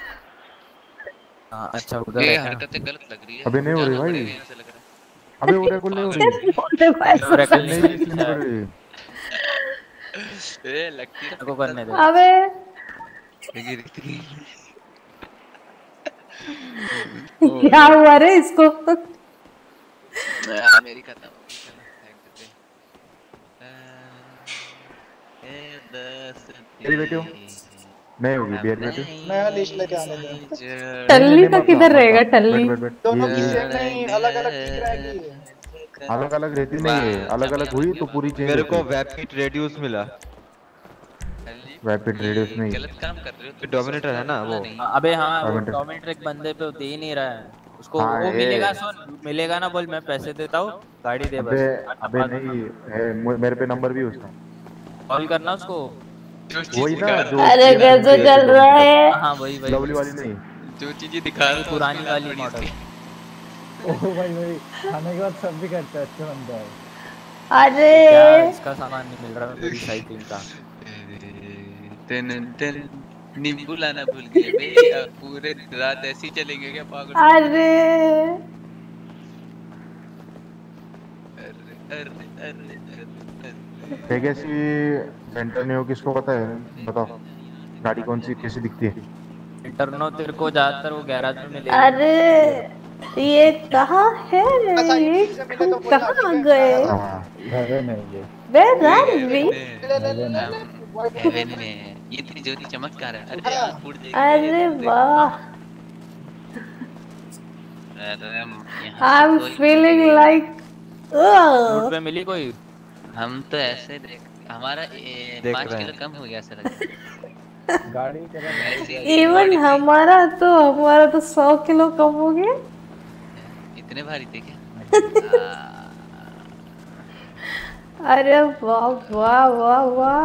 हाँ अच्छा उधर ये है क्या? हरकतें गलत लग रही है, अबे नहीं हो रही जाना भाई। पड़ेगा ऐसा लग रहा है। अबे ओरेकल नहीं हो रही। ओरेकल नहीं नहीं इसलिए नहीं कर रही। ए लगती है को करने दे। अबे लगी रहती क्या हुआ रे इसको? मेरी खत्म हो गई, चलो फेंक देते हैं। मेरी बेटी हो नहीं होगी बियर बेटी। नया लिस्ट लेके आने दे। टल्ली तो किधर रहेगा टल्ली? बैठ बैठ बैठ दोनों ये की ये सेम नहीं, अलग अलग ठीक रहेगी। अलग अलग रहती नहीं है, अलग अलग हुई तो पूरी चेंज मेरे होती को है। वैपिड रेडियस मिला। वैपिड रेडियस नहीं। गलत काम कर रहे हो। डोमिनेटर है ना वो। अबे हाँ वो डोमिनेटर। डोमिनेटर एक बंदे पे दे ही नहीं रहा है उसको। हाँ, वो ये- मिलेगा सुन मिलेगा ना बोल, मैं पैसे देता हूँ गाड़ी दे अबे बस। अबे नहीं है, मु- मेरे पे नंबर भी है उसका। कॉल करना उसको। वही ना जो अरे कैसे चल रहा है? हाँ वही वही लवली वाली नहीं। जो चीजें दिखा रहा था पुरानी वाली मॉडल। ओ भाई भाई खाने के बाद सब भी करता है, अच्छा बनता है। अरे क्या इसका सामान नहीं मिल रहा मेरी साइकिल का। तेन तेन नींबू लाना भूल गए बे, अब पूरे रात ऐसे ही चलेंगे क्या पागल? अरे अरे अरे अरे अरे कैसी वेंटरनियो किसको पता है बताओ, गाड़ी कौन सी कैसी दिखती है? इंटरनो तेरे को ज्यादातर वो गैराज में मिलेगा। अरे ये कहाँ है? ये कहाँ गए? घर में ये Where are we? हेवन में ये इतनी जोरी चमत्कार है। अरे आँख फूट जाएगी। अरे वाह अरे हम यहाँ I'm से कोई- feeling like रोड ugh. पे मिली कोई? हम तो ऐसे देख हमारा ए, देख पाँच रहे किलो हैं। कम हो गया ऐसा लग रहा है। गाड़ी तेरा ऐसी Even हमारा तो हमारा तो सौ किलो कम हो गया। इतने भारी थे क्या? अरे वाह वाह वाह वाह।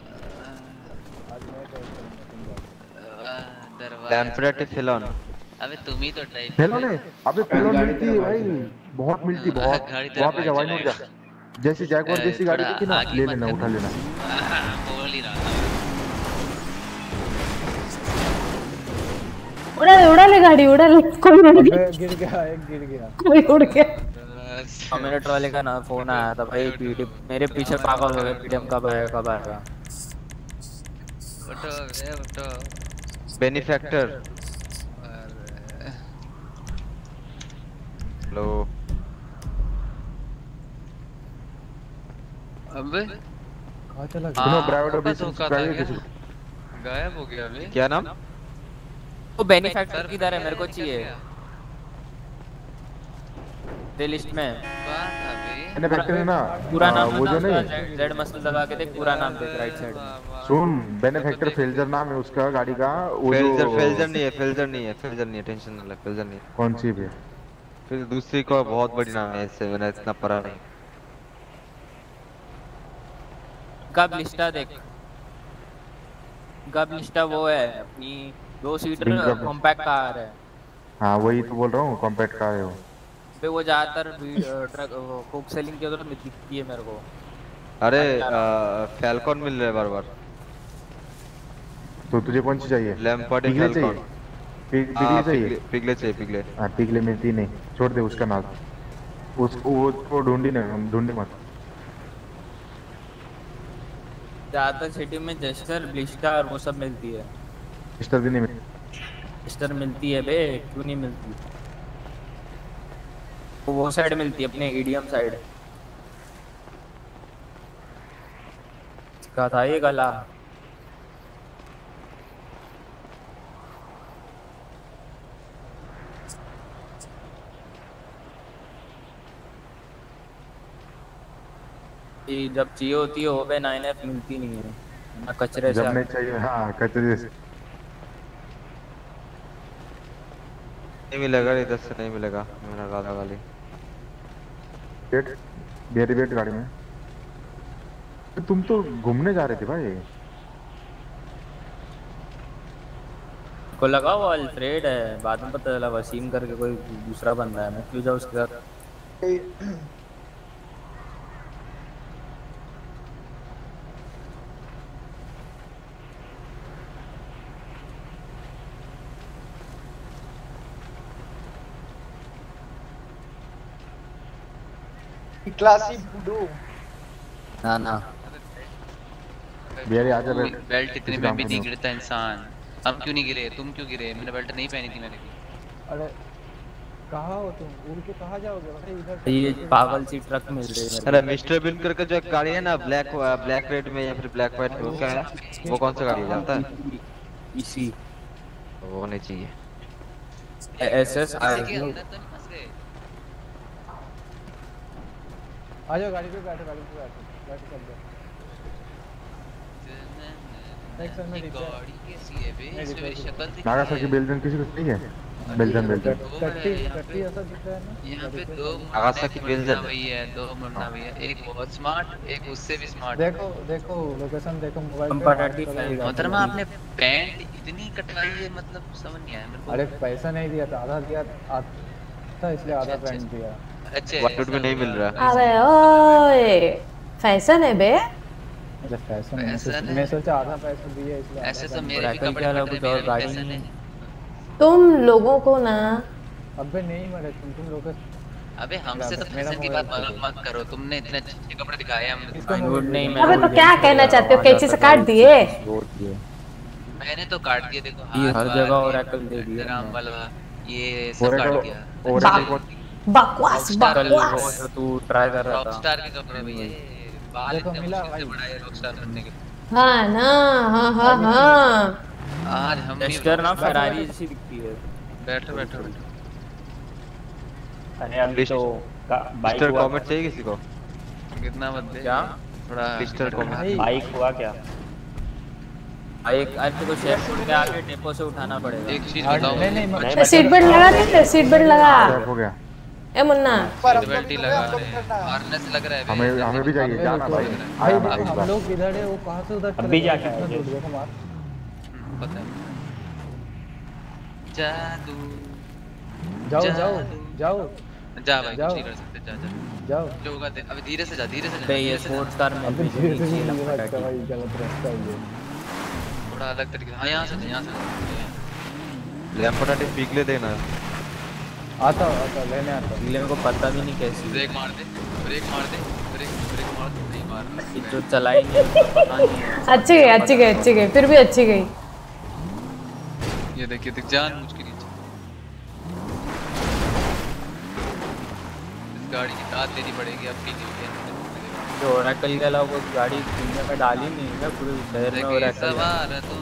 लैम्परेट फेलोन। अबे तुम ही तो ड्राइव फेलोन है। अबे फेलोन मिलती है भाई, बहुत मिलती है, बहुत। गाड़ी तेरा वहाँ पे जा भाई वाइन जा, जैसी जैगवार ए, जैसी गाड़ी थोड़ा देखी ना आगे ले मत लेना, करना। उठा लेना। बोल ही रहा था। उड़ा ले उड़ा ले गाड़ी उड़ा ले। कोई उड़ गया अबे गिर गया, एक गिर गया। कोई उड़ गया। डोमिनेटर वाले का ना फोन आया था भाई, पीडी मेरे पीछे पागल हो गए। पीडीएम कब आएगा कब आएगा? उठो बे उठो। बेनिफैक्टर। हेलो अबे कहाँ चला गया? सुनो हाँ, प्राइवेट धोखा ऑफिस धोखा था प्राइवेट क्या? किसी गायब हो गया अबे। क्या नाम? वो बेनिफैक्टर किधर है? मेरे को चाहिए दे लिस्ट में। कहाँ था बे? मैंने फैक्ट्री है ना पूरा आ, नाम वो बता जो उसका। नहीं जेड मसल दबा के देख, पूरा नाम देख राइट साइड में। सुन, बेनिफैक्टर फेल्जर नाम है उसका गाड़ी का। वो फेल्जर जो फेल्जर नहीं है, फेल्जर नहीं है, फेल्जर नहीं है, टेंशन ना ले, फेल्जर नहीं है। कौन सी भी फिर दूसरी को बहुत बड़ी नाम है, इससे मैंने इतना पढ़ा नहीं। गब लिस्टा देख, गब लिस्टा वो है अपनी दो सीटर Gab- कॉम्पैक्ट कार है। हाँ वही तो बोल रहा हूँ, कॉम्पैक्ट कार है वो। पे वो ज्यादातर ट्रक कोक सेलिंग की उधर दिखती है मेरे को। अरे फैल्कॉन मिल रहा है बार बार। तो तुझे कौन सी चाहिए? Lampard Pigalle Falcon. चाहिए? पिग- हाँ, पिगले चाहिए? पिगले पिगले चाहिए, पिगले। हाँ पिगले मिलती नहीं, छोड़ दे उसका नाम। उसको वो तो ढूंढी नहीं, ढूंढी मत। ज्यादातर सिटी में जेस्टर ब्लिस्टा और वो सब मिलती है। मिस्टर भी नहीं मिलती। जेस्टर मिलती है बे, क्यों नहीं मिलती? वो वो साइड मिलती है अपने ईडीएम साइड का था ये गला। ये जब चाहिए होती है ओबे नाइन एफ मिलती नहीं है ना, कचरे से जब नहीं चाहिए हाँ कचरे से। नहीं मिलेगा, इधर से नहीं मिलेगा। मेरा गाला गाली। वेट मेरी वेट गाड़ी में। तुम तो घूमने जा रहे थे भाई। को लगा वो अल्फ्रेड है, बाद में पता चला वसीम करके कोई दूसरा बंदा है। मैं क्यों जाऊँ उसके साथ? क्लासी बुडू ना ना बिहारी आजा कोई बेल्ट इतने में भी नहीं गिरता इंसान। हम क्यों नहीं गिरे? तुम क्यों गिरे? मैंने बेल्ट नहीं पहनी थी मैंने। अरे कहाँ हो तुम? उड़ के कहाँ जाओगे भाई? इधर ये पागल सी ट्रक मिल रही है। अरे मिस्टर बिन करके जो एक गाड़ी है ना ब्लैक ब्लैक रेड में या फिर ब्लैक व्हाइट में, वो क्या है? वो कौन सा गाड़ी है जानता है? इसी वो होने चाहिए एसएस आई। आ जाओ गाड़ी पे बैठो, गाड़ी पे बैठो, बैठ चल जाओ। नेक्स्ट टाइम में गाड़ी कैसी है बे? इसमें मेरी शक्ल दिख नागासाकी बेल्जियम किसी को चाहिए? बेल्जियम बेल्जियम कट्टी कट्टी ऐसा दिखता है ना यहाँ पे दो नागासाकी बेल्जियम वही है, दो मुन्ना भी है, एक बहुत स्मार्ट, एक उससे भी स्मार्ट। देखो देखो लोकेशन देखो मोबाइल पे। मोहतरमा आपने पैंट इतनी कटवाई है, मतलब समझ नहीं आया मेरे को। अरे पैसा नहीं दिया था, आधा दिया था इसलिए आधा पैंट दिया। अच्छा वाटुट में नहीं मिल रहा। अरे ओए फैशन है बे। अरे फैशन मैं सोचा आधा पैसा दिया इसलिए। ऐसे तो मेरे भी कपड़े कुछ और गाड़ी नहीं है। तुम लोगों को ना अबे नहीं मरे तुम तुम लोग। अबे हमसे तो फैशन की बात मालूम मत करो। तुमने इतने अच्छे कपड़े दिखाए हम गुड नहीं। मैं अबे तो क्या कहना चाहते हो? कैंची से काट दिए? मैंने तो काट दिए। देखो ये हर जगह ओरेकल दे दिया राम वाला, ये सब काट दिया। बकवास बकवास। तू ट्राई कर रहा था रॉकस्टार के कपड़े भैया, बाल इतने मुश्किल से बढ़ाए रॉकस्टार बनने के। हाँ ना हाँ हाँ हाँ आज हम टेस्टर ना फेरारी जैसी दिखती है। बैठो बैठो बैठो। अरे अभी तो मिस्टर कमेंट चाहिए किसी को? कितना मत दे क्या? थोड़ा मिस्टर कमेंट बाइक हुआ क्या? एक आज तो शेयर छोड़ के आके टेम्पो से उठाना पड़ेगा। एक चीज बताओ। नहीं नहीं सीट बेल्ट लगा दे, सीट बेल्ट लगा। हो गया ए मुन्ना सीट बेल्ट ही लगा रहे हैं, हार्नेस लग रहा है। हमें हमें भी चाहिए जाना भाई। भाई हम लोग इधर है, वो कहां से उधर अभी जाके आए थे। पता है जादू। जाओ जाओ जाओ जा भाई, कुछ नहीं कर सकते। जा जा जाओ जो होगा। अभी धीरे से जा, धीरे से जा। बे ये स्पोर्ट्स कार में अबे धीरे से नहीं लगा भाई, गलत रास्ता है ये। थोड़ा अलग तरीके। हां यहां से यहां से लैम्पोर्ट पिघले देना। आता आता लेने आता। पिघले को पता भी नहीं कैसी। ब्रेक मार दे, ब्रेक मार दे, ब्रेक ब्रेक मार दे। नहीं मार, ये तो चलाई नहीं, पता नहीं है। अच्छी गई अच्छी गई अच्छी गई, फिर भी अच्छी गई। ये देखिए देख जान मुझ के नीचे इस गाड़ी की दाद लेनी पड़ेगी अब की नहीं। जो ओरेकल के अलावा वो गाड़ी दुनिया में डाली नहीं है पूरे शहर में। ओरेकल सवार है तो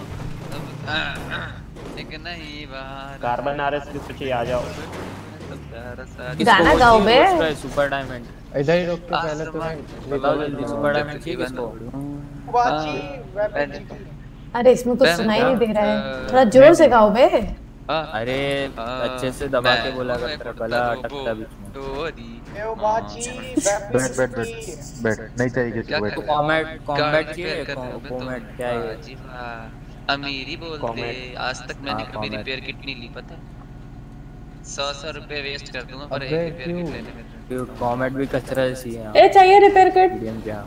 एक नहीं बाहर कार्बन आरएस के पीछे आ जाओ। गाना गाओ बे। सुपर डायमंड इधर ही रोक के पहले तो मैं बताओ जल्दी। सुपर डायमंड चाहिए किसको? वाची वेपन जी। अरे इसमें कुछ सुनाई नहीं दे रहा है, थोड़ा जोर से गाओ बे। अरे अच्छे से दबा के बोला कर, तेरा गला अटकता बीच में। ए वाची बैठ बैठ बैठ बैठ नहीं चाहिए किसी को। बैठ कॉमेट कॉमेट चाहिए। कॉमेट क्या है? जी हां अमीरी बोलते। आज तक मैंने कभी रिपेयर किट नहीं ली, पता है? सौ सौ रुपए वेस्ट कर दूंगा पर एक रिपेयर किट लेने में। क्यों? कॉमेट भी कचरा जैसी है। ए चाहिए रिपेयर किट। मीडियम क्या?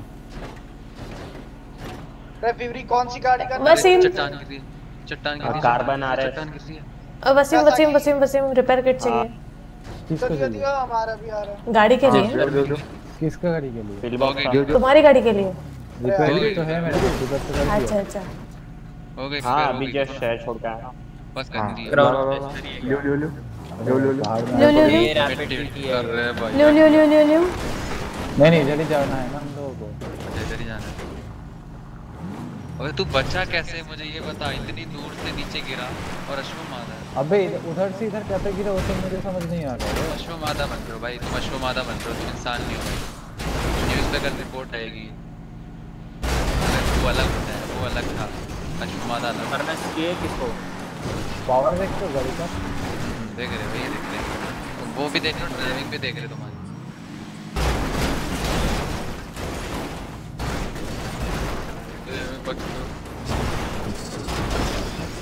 रे फ्यूरी कौन सी गाड़ी का? वसीम चट्टान गिर रही है, चट्टान गिर रही है, कार्बन आ रहा है। चट्टान गिर रही है। वसीम वसीम वसीम वसीम रिपेयर किट चाहिए। किसको चाहिए? हमारा भी आ रहा है। गाड़ी के लिए। किसका गाड़ी के लिए? तुम्हारी गाड़ी के लिए। रिपेयर तो है मेरे। अच्छा अच्छा हो गई। हां अभी जस्ट शहर छोड़ के आया। बस कर दी। लो लो लो लो लो लो लो लो ये रैपिड कर रहे हैं भाई। लो लो लो लो लो। नहीं नहीं जल्दी जाना है ना हम लोगों को। इधर ही जाना है। अबे तू बचा कैसे मुझे ये बता? इतनी दूर से नीचे गिरा और अश्वमादा। अबे उधर से इधर कैसे गिरा वो तो मुझे समझ नहीं आ रहा है। अश्वमादा बन रहे हो भाई तुम, अश्वमादा बन रहे हो तुम, इंसान नहीं हो भाई। न्यूज़ पे कल रिपोर्ट आएगी। वो अलग होता है, वो अलग था। अश्वमादा अलग। मरना चाहिए किसको? पावर देख तो गाड़ी का देख रहे हो? ये देख रहे हो? वो भी देख रहे हो, ड्राइविंग भी देख रहे हो तुम्हारी।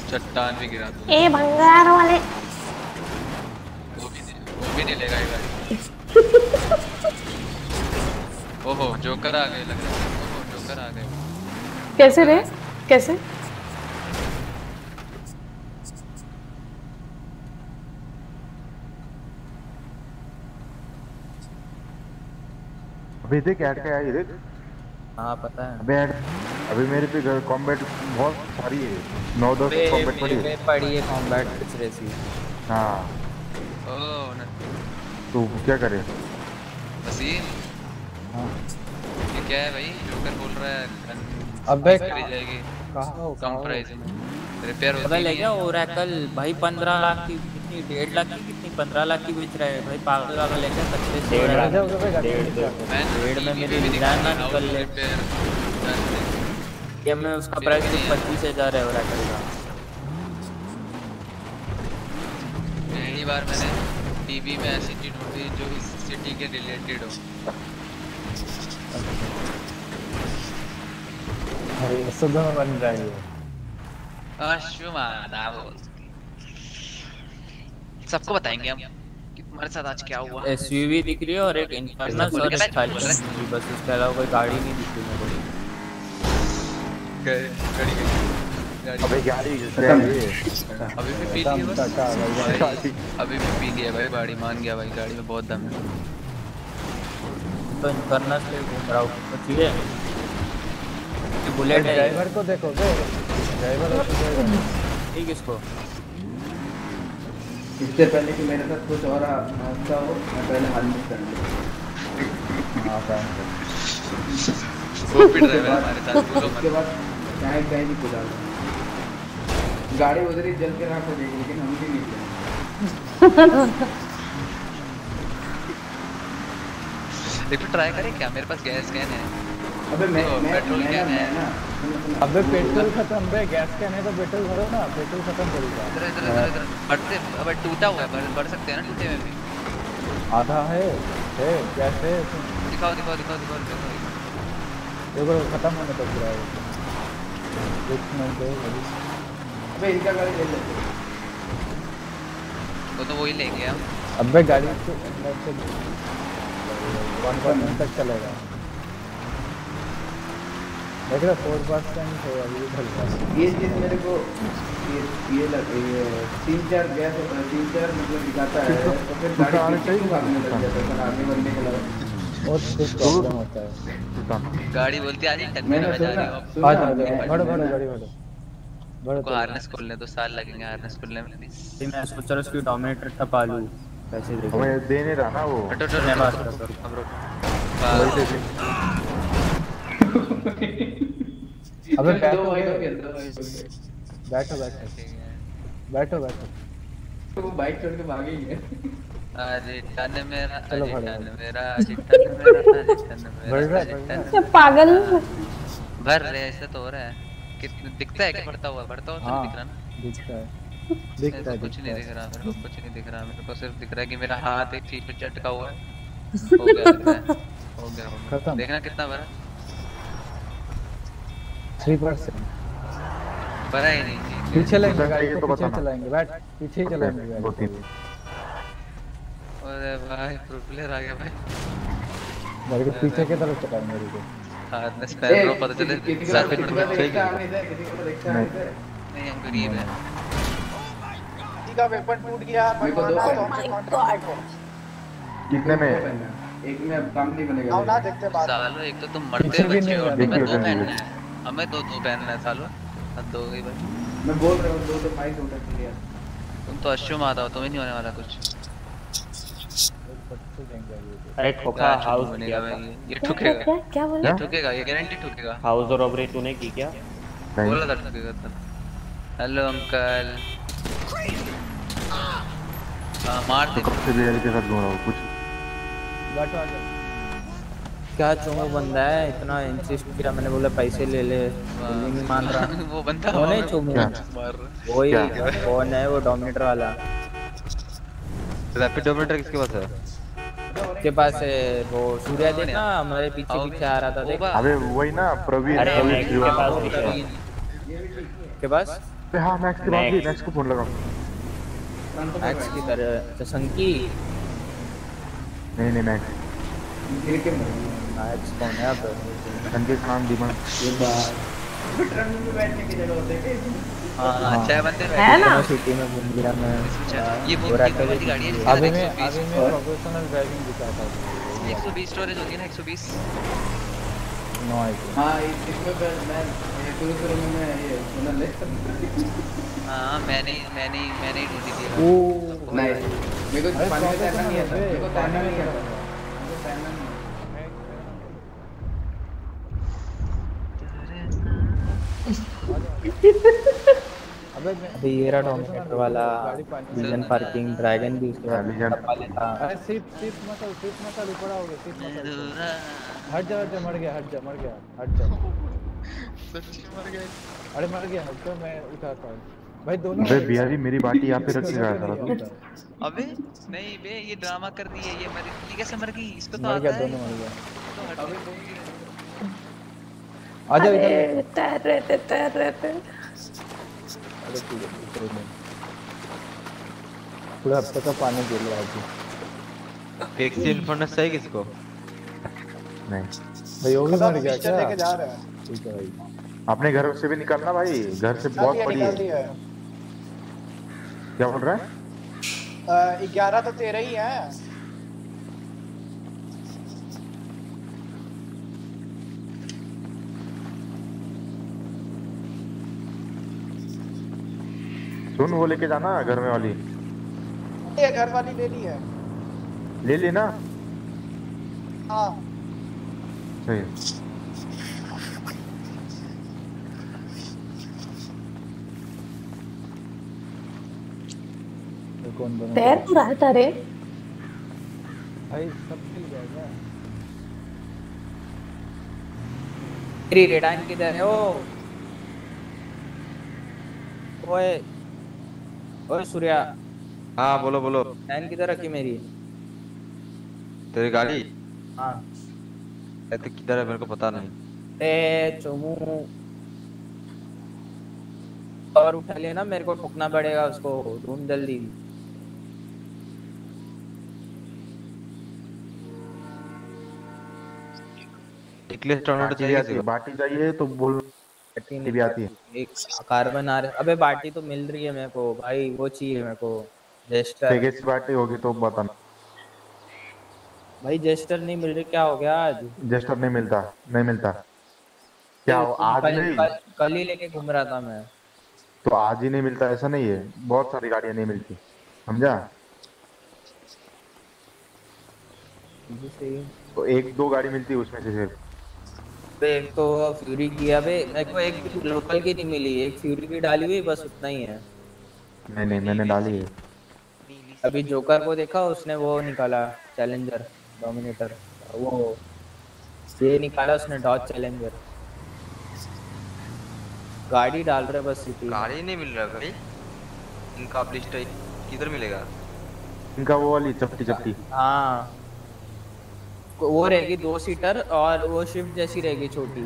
चट्टान भी गिरा दूँ। ए भंगार वाले वो भी नहीं, वो भी नहीं लेगा ये गाड़ी। ओहो जोकर आ गए लग रहा है। ओहो जोकर आ गए। कैसे रे कैसे अभी देख ऐड का है देख। हाँ पता है। अबे ऐड अभी मेरे पे कॉम्बैट बहुत सारी है। नौ दस कॉम्बैट पड़ी है। पड़ी है कॉम्बैट पिछले सी। हाँ ओह न तो क्या करे वसीम। हाँ ये क्या है भाई जोकर बोल रहा है अबे चली जाएगी कहाँ हो कम प्राइस में रिपेयर होती अबे ले नहीं गया है। ओरेकल भाई पंद्रह लाख की कितनी डेढ़ लाख की कितनी पंद्रह लाख की बेच रहे हैं भाई पागल वागल लेके कचरे से डेढ़ लाख डेढ़ में मेरी डिजाइन ना निकल ले ये मैं उसका प्राइस पच्चीस हजार है ओरेकल का। पहली बार मैंने टीवी में ऐसी चीज ढूंढी जो इस सिटी के रिलेटेड हो। अरे सुबह में बन रहा है अश्वमाना बोल सबको बताएंगे हम कि तुम्हारे साथ आज क्या हुआ। एसयूवी दिख रही है और एक इन्फर्नस और एक थाइलैंड बस उसके अलावा कोई गाड़ी नहीं दिख रही मेरे को। गाड़ी गाड़ी अबे गाड़ी अभी भी पी ली है बस अभी भी पी लिया भाई गाड़ी मान गया भाई गाड़ी में बहुत दम है। तो इन्फर्नस ले घूम रहा हूँ तो ठीक है बुलेट है ड्राइवर को देखो ड्राइवर ठीक इसको इससे पहले कि मेरे साथ कुछ और हादसा हो मैं पहले हेलमेट कर लूँ। हाँ वो पिट रहे हैं हमारे साथ बोलो उसके बाद कहीं कहीं नहीं कुदा गाड़ी उधर ही जल के राख हो जाएगी लेकिन हम भी नहीं एक बार ट्राई करें क्या मेरे पास गैस कैन है। अबे मैं मैं पेट्रोल कैन है ना अबे पेट्रोल खत्म बे गैस कैन है तो पेट्रोल भरो ना पेट्रोल खत्म करेगा। इधर इधर इधर इधर बढ़ते अब टूटा हुआ है बढ़ सकते हैं ना टूटे में भी आधा है है गैस है दिखाओ दिखाओ दिखाओ दिखाओ दिखाओ देखो खत्म होने तक रहा है एक मिनट है। अबे इनका गाड़ी ले लेते वो तो वही लेंगे हम। अबे गाड़ी तो अंदर से वन परसेंट तक चलेगा देख रहा फोर परसेंट है अभी ढलका। ये चीज मेरे को ये ये लग ये तीन चार गैस तीन चार मतलब दिखाता है तो फिर गाड़ी पीछे भागने लग जाता है आगे बढ़ने के लगा और कुछ प्रॉब्लम होता है। गाड़ी बोलती आ रही टक्कर में जा रही हो आ जाओ बड़ो बड़ो गाड़ी बड़ो बड़ो को हार्नेस खोलने दो साल लगेंगे हार्नेस खोलने में प्लीज। मैं सोच रहा उसकी डोमिनेटर टपा लूं पैसे दे हमें दे नहीं रहा ना वो हटो हटो मैं बात करता हूं हम रुक अबे दो भाई को खेल दो भाई बैठो बैठो बैठो बैठो तो वो बाइक छोड़ के भागे ही है। अरे टन मेरा अरे टन मेरा अरे टन मेरा अरे टन मेरा बढ़ रहा है क्या पागल भर रहे ऐसे तो हो रहा है कितना दिखता है कि बढ़ता हुआ बढ़ता हुआ तो दिख रहा ना दिखता है दिखता है कुछ नहीं दिख रहा मेरे को कुछ नहीं दिख रहा मेरे को सिर्फ दिख रहा है कि मेरा हाथ एक चीज पे चटका हुआ है हो गया लग रहा है हो गया खत्म देखना कितना भरा थ्री परसेंट भरा ही नहीं पीछे लेंगे गाड़ी को पीछे चलाएंगे बैठ पीछे ही चलाएंगे गाड़ी अरे भाई प्रो प्लेयर आ गया भाई गाड़ी के पीछे की तरफ चलाएंगे गाड़ी को हार्नेस पहन लो पता चले सर पे टूट देखता है किसी को देखता है नहीं हम गरीब हैं का वेपन टूट गया भाई को दो कितने में एक में अब काम नहीं बनेगा आओ ना देखते बात सालो एक तो तुम मरते बच्चे हो तुम्हें दो पहनना है हमें दो दो पहनना है सालो हद हो गई भाई मैं बोल रहा हूं दो तो फाइट हो सकती है तुम तो अश्वम आता हो तुम्हें नहीं होने वाला कुछ। अरे ठोका हाउस बनेगा भाई ये क्या ठुकेगा क्या क्या बोला ये ठुकेगा ये गारंटी ठुकेगा हाउस रॉबरी तूने की क्या बोला था ठुकेगा तो हेलो अंकल हां मार दे कब से भी के साथ घूम रहा हूं कुछ बैठो आ जाओ क्या चोमो बंदा है इतना इंसिस्ट किया मैंने बोला पैसे ले ले नहीं मान रहा वो बंदा कौन है चोमो वही कौन है वो डोमिनेटर वाला रैपिड डोमिनेटर किसके पास है के पास है वो सूर्या देखना हमारे पीछे पीछे आ रहा था देख अबे वही ना प्रवीण अरे प्रवीण के पास के पास अबे हाँ मैक्स की बात की, मैक्स को फोन लगाओ। मैक्स की तरह तो संकी नहीं नहीं मैक्स गिर के मर मैक्स कौन है अब? संकी का नाम दीमन। ये बात ट्रक में बैठने की जगह होते हैं क्या? हाँ अच्छा है बंदे है ना? सिटी में घूम गया मैं। ये वो ये वाली गाड़ी है जिसका अभी मैं एक सौ बीस अभी मैं प्रोफेशनल ड्राइविंग दिखाता हूँ। एक सौ बीस स्टोरेज होती है ना, एक सौ बीस। No idea. हाँ इसमें मैं मैं शुरू शुरू में मैं ये सुना ले। हाँ मैंने मैंने मैंने ही ढूंढी थी। Oh nice. मेरे को पानी में तैरना नहीं आता, मेरे को तैरना नहीं आता, मेरे को तैरना नहीं अबे अभी ये रहा डोमिनेटर वाला विजन पार्किंग ड्रैगन भी उसके बाद डब्बा लेता। अरे सिर्फ सिर्फ मसल सिर्फ मसल ऊपर आओगे सिर्फ मसल। हट जा हट जा मर गया हट जा मर गया हट जा। सच्ची मर गए। अरे मर गया हट जा मैं उठाता हूँ भाई दोनों। अबे बिहारी मेरी बाटी यहाँ पे रख के गया था तू। अबे नहीं बे ये ड्रामा कर दी है, ये मर ये कैसे मर गई? इसको तो मर आता गया है। दोनों मर गया। तो हट गई। आजा अरे इधर। तैर रहे थे तैर रहे थे। अरे ठीक है उतरो में पूरा हफ्ते का पानी गिर रहा है। टैक्सी इन्फोर्नेस चाहिए किसको? नहीं भाई वो भी मर गया पिक्चर क्या? लेके जा रहे हैं। ठीक है भाई। अपने घर से भी निकलना भाई, घर से निकाल बहुत दिया, पड़ी निकाल है। दिया है। क्या बोल रहा है? ग्यारह तो तेरह ही है। सुन वो लेके जाना घर में वाली। ये घर वाली ले ली है। ले लेना। हाँ सही। तो कौन बना? तैर तो रहा था रे। भाई सब मिल जाएगा। मेरी रेडाइन किधर है? ओ ओए ओए सूर्या। हाँ बोलो बोलो। रेडाइन किधर रखी मेरी? तेरी गाड़ी? हाँ। तो किधर है मेरे को पता नहीं। ए चोमू और उठा लिया ना, मेरे को ठोकना पड़ेगा उसको। ढूंढ जल्दी। निकलेस टोर्नेडो चाहिए आती है, बाटी चाहिए तो बोल। भी आती है। एक कार्बन आ रहा है। अबे बाटी तो मिल रही है मेरे को भाई, वो चाहिए मेरे को जेस्टर। तेगेस बाटी होगी तो बताना। भाई जेस्टर नहीं मिल रही, क्या हो गया आज? जेस्टर नहीं मिलता, नहीं मिलता। क्या हो, आज कल, नहीं? कल, कल ही लेके घूम रहा था मैं। तो आज ही नहीं मिलता ऐसा नहीं है, बहुत सारी गाड़ियां नहीं मिलती, समझा? तो एक दो गाड़ी मिलती है उसमें से सिर्फ। एक तो फ्यूरी की है। अबे मेरे को एक लोकल की नहीं मिली, एक फ्यूरी की डाली हुई, बस उतना ही है। नहीं नहीं मैंने डाली है। अभी जोकर को देखा, उसने वो निकाला चैलेंजर डोमिनेटर, वो ये निकाला उसने डॉज चैलेंजर। गाड़ी डाल रहे बस सिटी। गाड़ी नहीं मिल रहा भाई इनका। लिस्ट किधर मिलेगा इनका? वो वाली चपटी चपटी। हाँ वो रहेगी दो सीटर, और वो शिफ्ट जैसी रहेगी छोटी।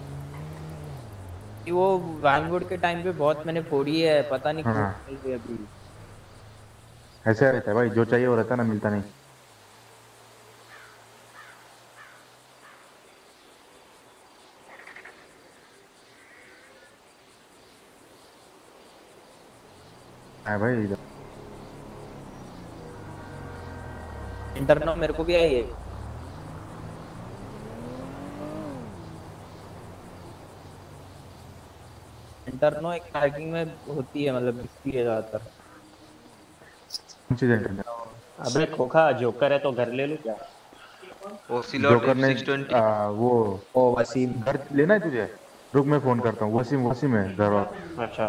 वो वाइनवुड के टाइम पे बहुत मैंने फोड़ी है, पता नहीं क्यों हाँ। मिल रही है अभी। ऐसा रहता है भाई, जो चाहिए वो रहता ना, मिलता नहीं। है भाई इधर। इंटरनो मेरे को भी आई है। इंटरनो एक पार्किंग में होती है, मतलब बिकती है ज्यादातर। अबे खोखा जोकर है तो घर ले लूं क्या? जोकर ने आ, वो ओ वसीम घर लेना है तुझे? रुक मैं फोन करता हूँ। वसीम वसीम है घर वाला। अच्छा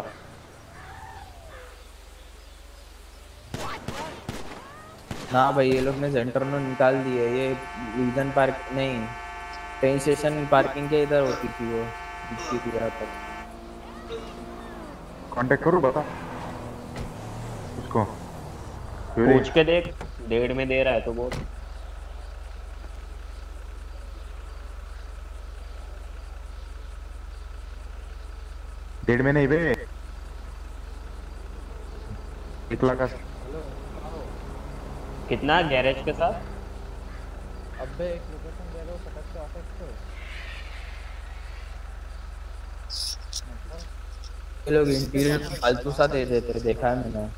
हाँ भाई ये लोग ने इंटरनो निकाल दी है। ये रीजन पार्क नहीं, ट्रेन स्टेशन पार्किंग के इधर होती थी वो, बिकती थी रात तक। कांटेक्ट करूँ बता उसको? पूछ के देख, डेढ़ में दे रहा है तो बहुत। डेढ़ में नहीं बे, एक लाख का कितना गैरेज के साथ? अबे एक लोकेशन दे दो फटक से ऑफिस को। ये लोग इंटीरियर फालतू सा दे देते, देखा है मैंने।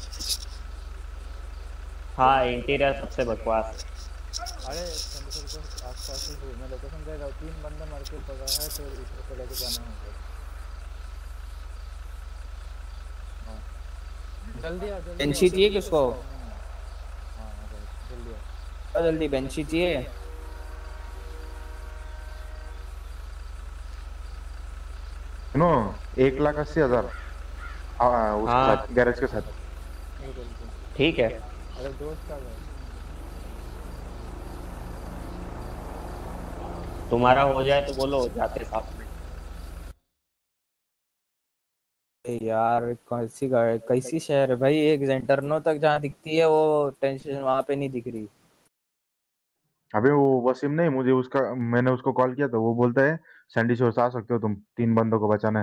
हाँ इंटीरियर सबसे बकवास। अरे चंद्रपुर के आसपास ही हूँ मैं, लोकेशन दे रहा हूँ, तीन बंदे मर के पड़ा है तो इधर से लेके जाना होगा। जल्दी आ जल्दी। बेंची चाहिए किसको? हाँ जल्दी आ जल्दी बेंची चाहिए। नो एक लाख अस्सी हजार उसके हाँ। साथ गैरेज के साथ। ठीक है। अरे दोस्त आ गए। तुम्हारा हो जाए तो बोलो जाते साथ में। यार कैसी गाड़ी कैसी शहर है भाई, एक जेंटरनो तक जहाँ दिखती है वो टेंशन वहाँ पे नहीं दिख रही। अबे वो वसीम नहीं, मुझे उसका मैंने उसको कॉल किया तो वो बोलता है सैंडी शोर से आ सकते हो तुम, तीन बंदों को बचाना है।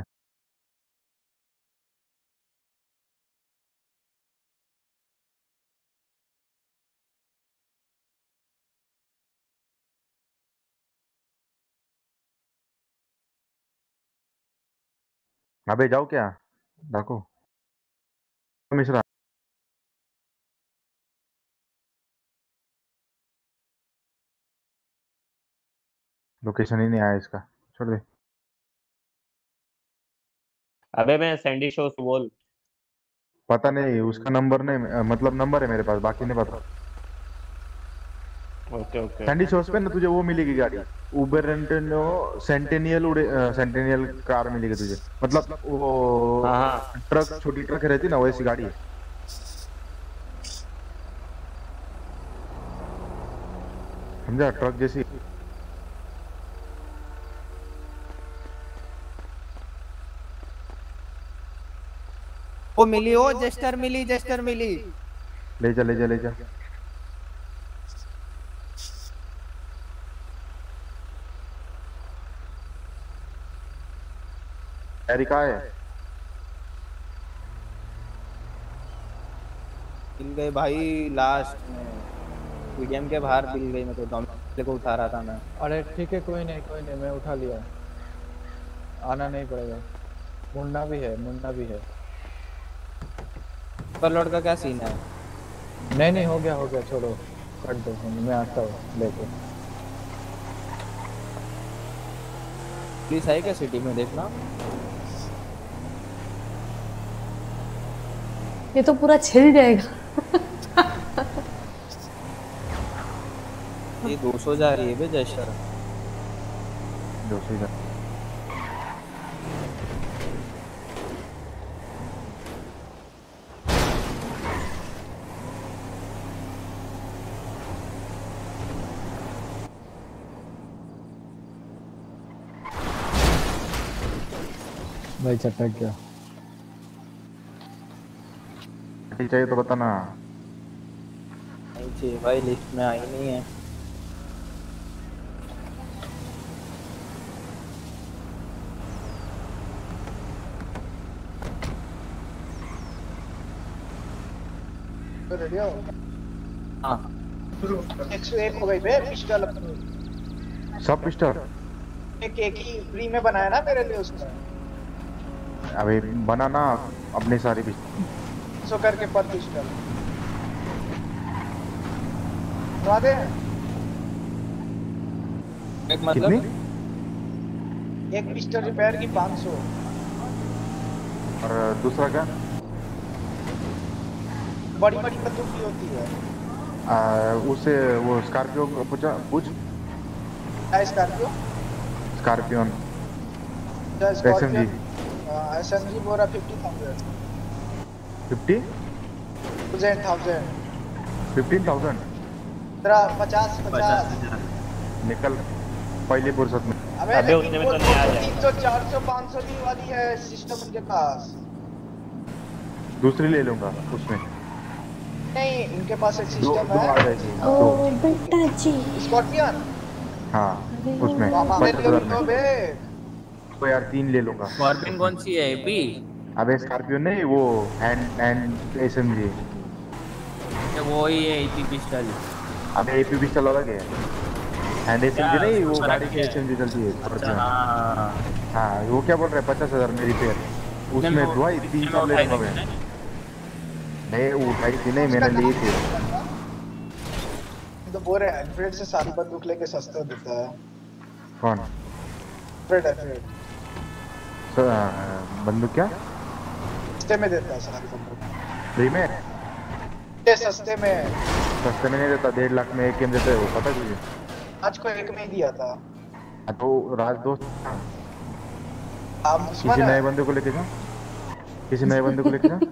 अबे जाओ क्या डाको मिश्रा। लोकेशन ही नहीं आया इसका, छोड़ दे। अबे मैं सैंडी शो से बोल। पता नहीं उसका नंबर नहीं, मतलब नंबर है मेरे पास, बाकी नहीं पता। Okay okay. सैंडी शोर्स पे ना तुझे वो मिलेगी गाड़ी, उबर रेंटेनो सेंटेनियल उड़े सेंटेनियल कार मिलेगी तुझे, मतलब वो हाँ। ट्रक छोटी ट्रक रहती ना वैसी गाड़ी है। समझा, ट्रक जैसी। वो मिली, वो जेस्टर मिली, जेस्टर मिली। ले जा ले जा ले जा। यारी कहाँ है? मिल गए भाई लास्ट में, पीडीएम के बाहर मिल गई। मैं तो डोमिनिक को उठा रहा था मैं। अरे ठीक है कोई नहीं कोई नहीं, मैं उठा लिया, आना नहीं पड़ेगा। मुन्ना भी है, मुन्ना भी है। पर लौट का क्या सीन है? नहीं नहीं हो गया हो गया, छोड़ो कट दो, मैं आता हूँ लेके। पुलिस आई क्या सिटी में, देखना। ये तो पूरा छिल जाएगा। ये दो सौ जा रही है बे जेस्टर। दो सौ जा। भाई चटक गया। चाहिए तो बताना। नहीं चाहिए भाई, लिस्ट में आई नहीं है। तो रेडी हो? हाँ। एक सौ एक हो गई बे पिस्टल। सब पिस्टल एक एक ही फ्री में बनाया ना मेरे लिए उसने। अबे बना ना अपनी सारी पिस्टल सौ करके पर पिस्टल दवा दे। एक मतलब एक पिस्टल रिपेयर की पाँच सौ। और दूसरा क्या? बड़ी बड़ी बंदूक की होती है। आ, उसे वो स्कॉर्पियो पूछा पूछ। क्या स्कॉर्पियो? Scorpion SMG. एसएमजी बोरा fifty thousand. Fifty thousand fifteen thousand तेरा पचास पचास निकल पहले फुर्सत में। अबे अबे उतने में तो नहीं आ तीन सौ चार सौ पाँच सौ की वाली है सिस्टम उनके पास। दूसरी ले लूंगा उसमें। नहीं उनके पास एक दो, सिस्टम दो आ है। जाएगी। ओ दो। बेटा जी। स्कॉर्पियन। हाँ उसमें पचास हजार में। तो यार तीन ले लूंगा। स्कॉर्पियन कौन सी है? एपी? अबे स्कॉर्पियो नहीं, वो एंड एंड एसएमजी। वो ही है एपी पिस्टल। अबे एपी पिस्टल अलग है, हैंड एसएमजी नहीं, वो गाड़ी की एसएमजी चलती है। अच्छा हाँ हाँ वो क्या बोल रहा है पचास हजार मेरी पेयर, उसमें दुआई तीन चार ले लूंगा मैं। नहीं उठाई थी नहीं, मैंने ली थी। तो बोल रहे अल्फ्रेड से सारी बंदूक लेके सस्ता देता है। कौन? अल्फ्रेड अल्फ्रेड बंदूक क्या सस्ते में देता है सारी बंदूक फ्री में? ये सस्ते में सस्ते में नहीं देता, डेढ़ लाख में एक गेम देते हैं वो, पता है तुझे? आज को एक में ही दिया था। तो राज दोस्त आप किसी नए बंदे को लेके जा, किसी नए बंदे को लेके जा।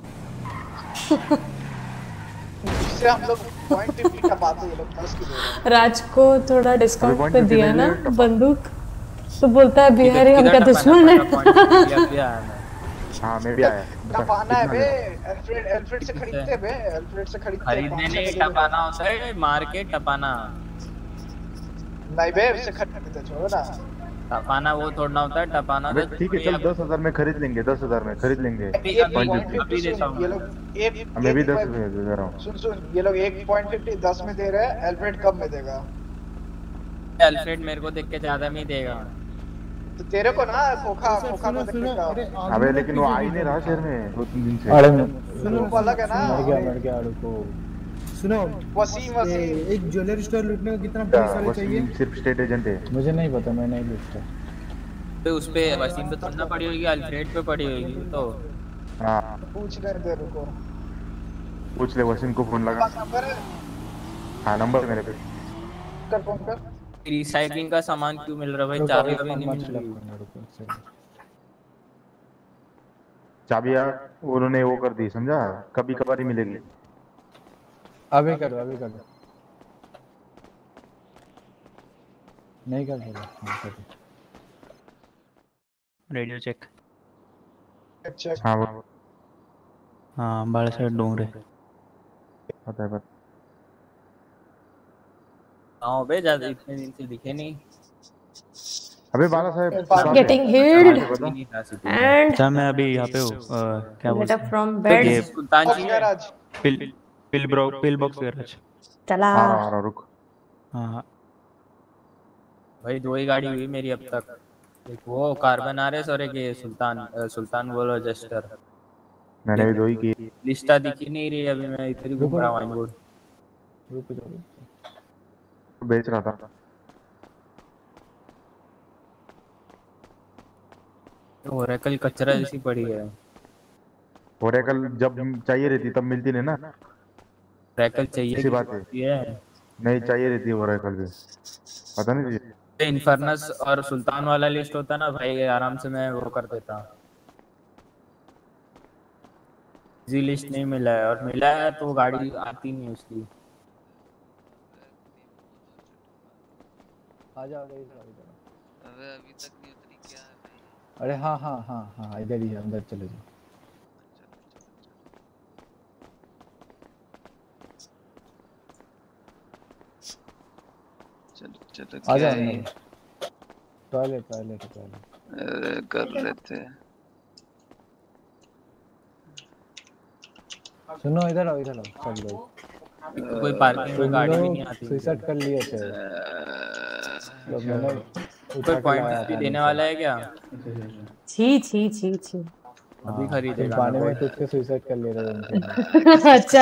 इससे हम लोग पॉइंट फिफ्टी का बात है, ये लोग दस की दे रहे हैं। राज को थोड़ा डिस्काउंट पे दिया ना बंदूक, तो बोलता है बिहारी हमका दुश्मन है। हाँ मैं भी आया। टपाना है बे, अल्फ्रेड अल्फ्रेड से खरीदते बे, अल्फ्रेड से खरीदते। खरीदने नहीं टपाना होता है, मार के टपाना। नहीं बे उससे खरीदते छोड़ो ना। टपाना वो थोड़ना होता है, टपाना तो ठीक है चल दस हजार में खरीद लेंगे, दस हजार में खरीद लेंगे। ये लोग एक मैं भी दस में दे रहा हूँ। सुन सुन ये लोग एक पॉइंट फिफ्टी दस में दे रहे हैं, अल्फ्रेड कब में देगा? अल्फ्रेड मेरे को देख के ज्यादा में देगा। तो तेरे को ना खोखा खोखा को देखेगा। अबे लेकिन वो आ ही नहीं रहा शहर में दो तीन दिन से। अरे सुनो वो अलग है ना। मर गया मर गया अड़ू को। सुनो वसीम वसीम एक ज्वेलरी स्टोर लूटने को कितना पुलिस वाले चाहिए? सिर्फ स्टेट एजेंट है। मुझे नहीं पता, मैं नहीं लूटता। तो उस पे वसीम पे थोड़ी ना पड़ी होगी, अल्फ्रेड पे पड़ी होगी तो। हाँ पूछ ले तेरे को, पूछ ले वसीम को फोन लगा। हाँ नंबर मेरे पे कर, फोन कर। रिसाइकलिंग का सामान क्यों मिल रहा है भाई? चाबी अभी नहीं मिल रही। चाबियां उन्होंने वो कर दी समझा, कभी कभार ही मिलेगी। अभी करो अभी करो, नहीं कर सकते। Radio check. अच्छा हाँ वो हाँ बाल साइड ढूंढ रहे। पता है पता। हाँ बे ज्यादा इतने दिन से दिखे नहीं। अबे बाला साहब गेटिंग हिल्ड एंड अच्छा मैं अभी यहाँ पे हूँ, क्या बोलते हैं from bed Sultan ji pill pill bro pill box garage. चला आ रहा आ रहा रुक। हाँ भाई दो ही गाड़ी हुई मेरी अब तक, एक वो कार्बन आरएस और एक ये सुल्तान सुल्तान वोल्वो जस्टर। मैंने भी दो ही की। लिस्टा दिख ही नहीं रही अभी, मैं इधर ही घूम रहा हूँ वाइनवुड। रुक जाओ, बेच रहा था। ओरेकल कचरा जैसी पड़ी है। ओरेकल जब चाहिए रहती तब मिलती नहीं ना। ओरेकल चाहिए ऐसी बात है, नहीं चाहिए रहती ओरेकल भी, पता नहीं तुझे? इन्फर्नस और सुल्तान वाला लिस्ट होता ना भाई, आराम से मैं वो कर देता। इजी लिस्ट नहीं मिला है, और मिला है तो गाड़ी आती नहीं उसकी। आ जाओ इधर इधर। अबे अभी तक नहीं उतरी क्या है भाई? अरे हाँ हाँ हाँ हाँ इधर ही है, अंदर चले जाओ। चलो चलो आ क्या जाओ है? टॉयलेट टॉयलेट टॉयलेट अरे कर लेते हैं। सुनो इधर आओ इधर आओ सब लोग। कोई पार्किंग में गाड़ी भी नहीं आती। सुसाइड कर लिए थे लोग, मैंने कोई पॉइंट भी देने वाला है क्या? छी छी छी छी अभी खरीदेगा पानी में कुछ के सुसाइड कर ले रहे हो। अच्छा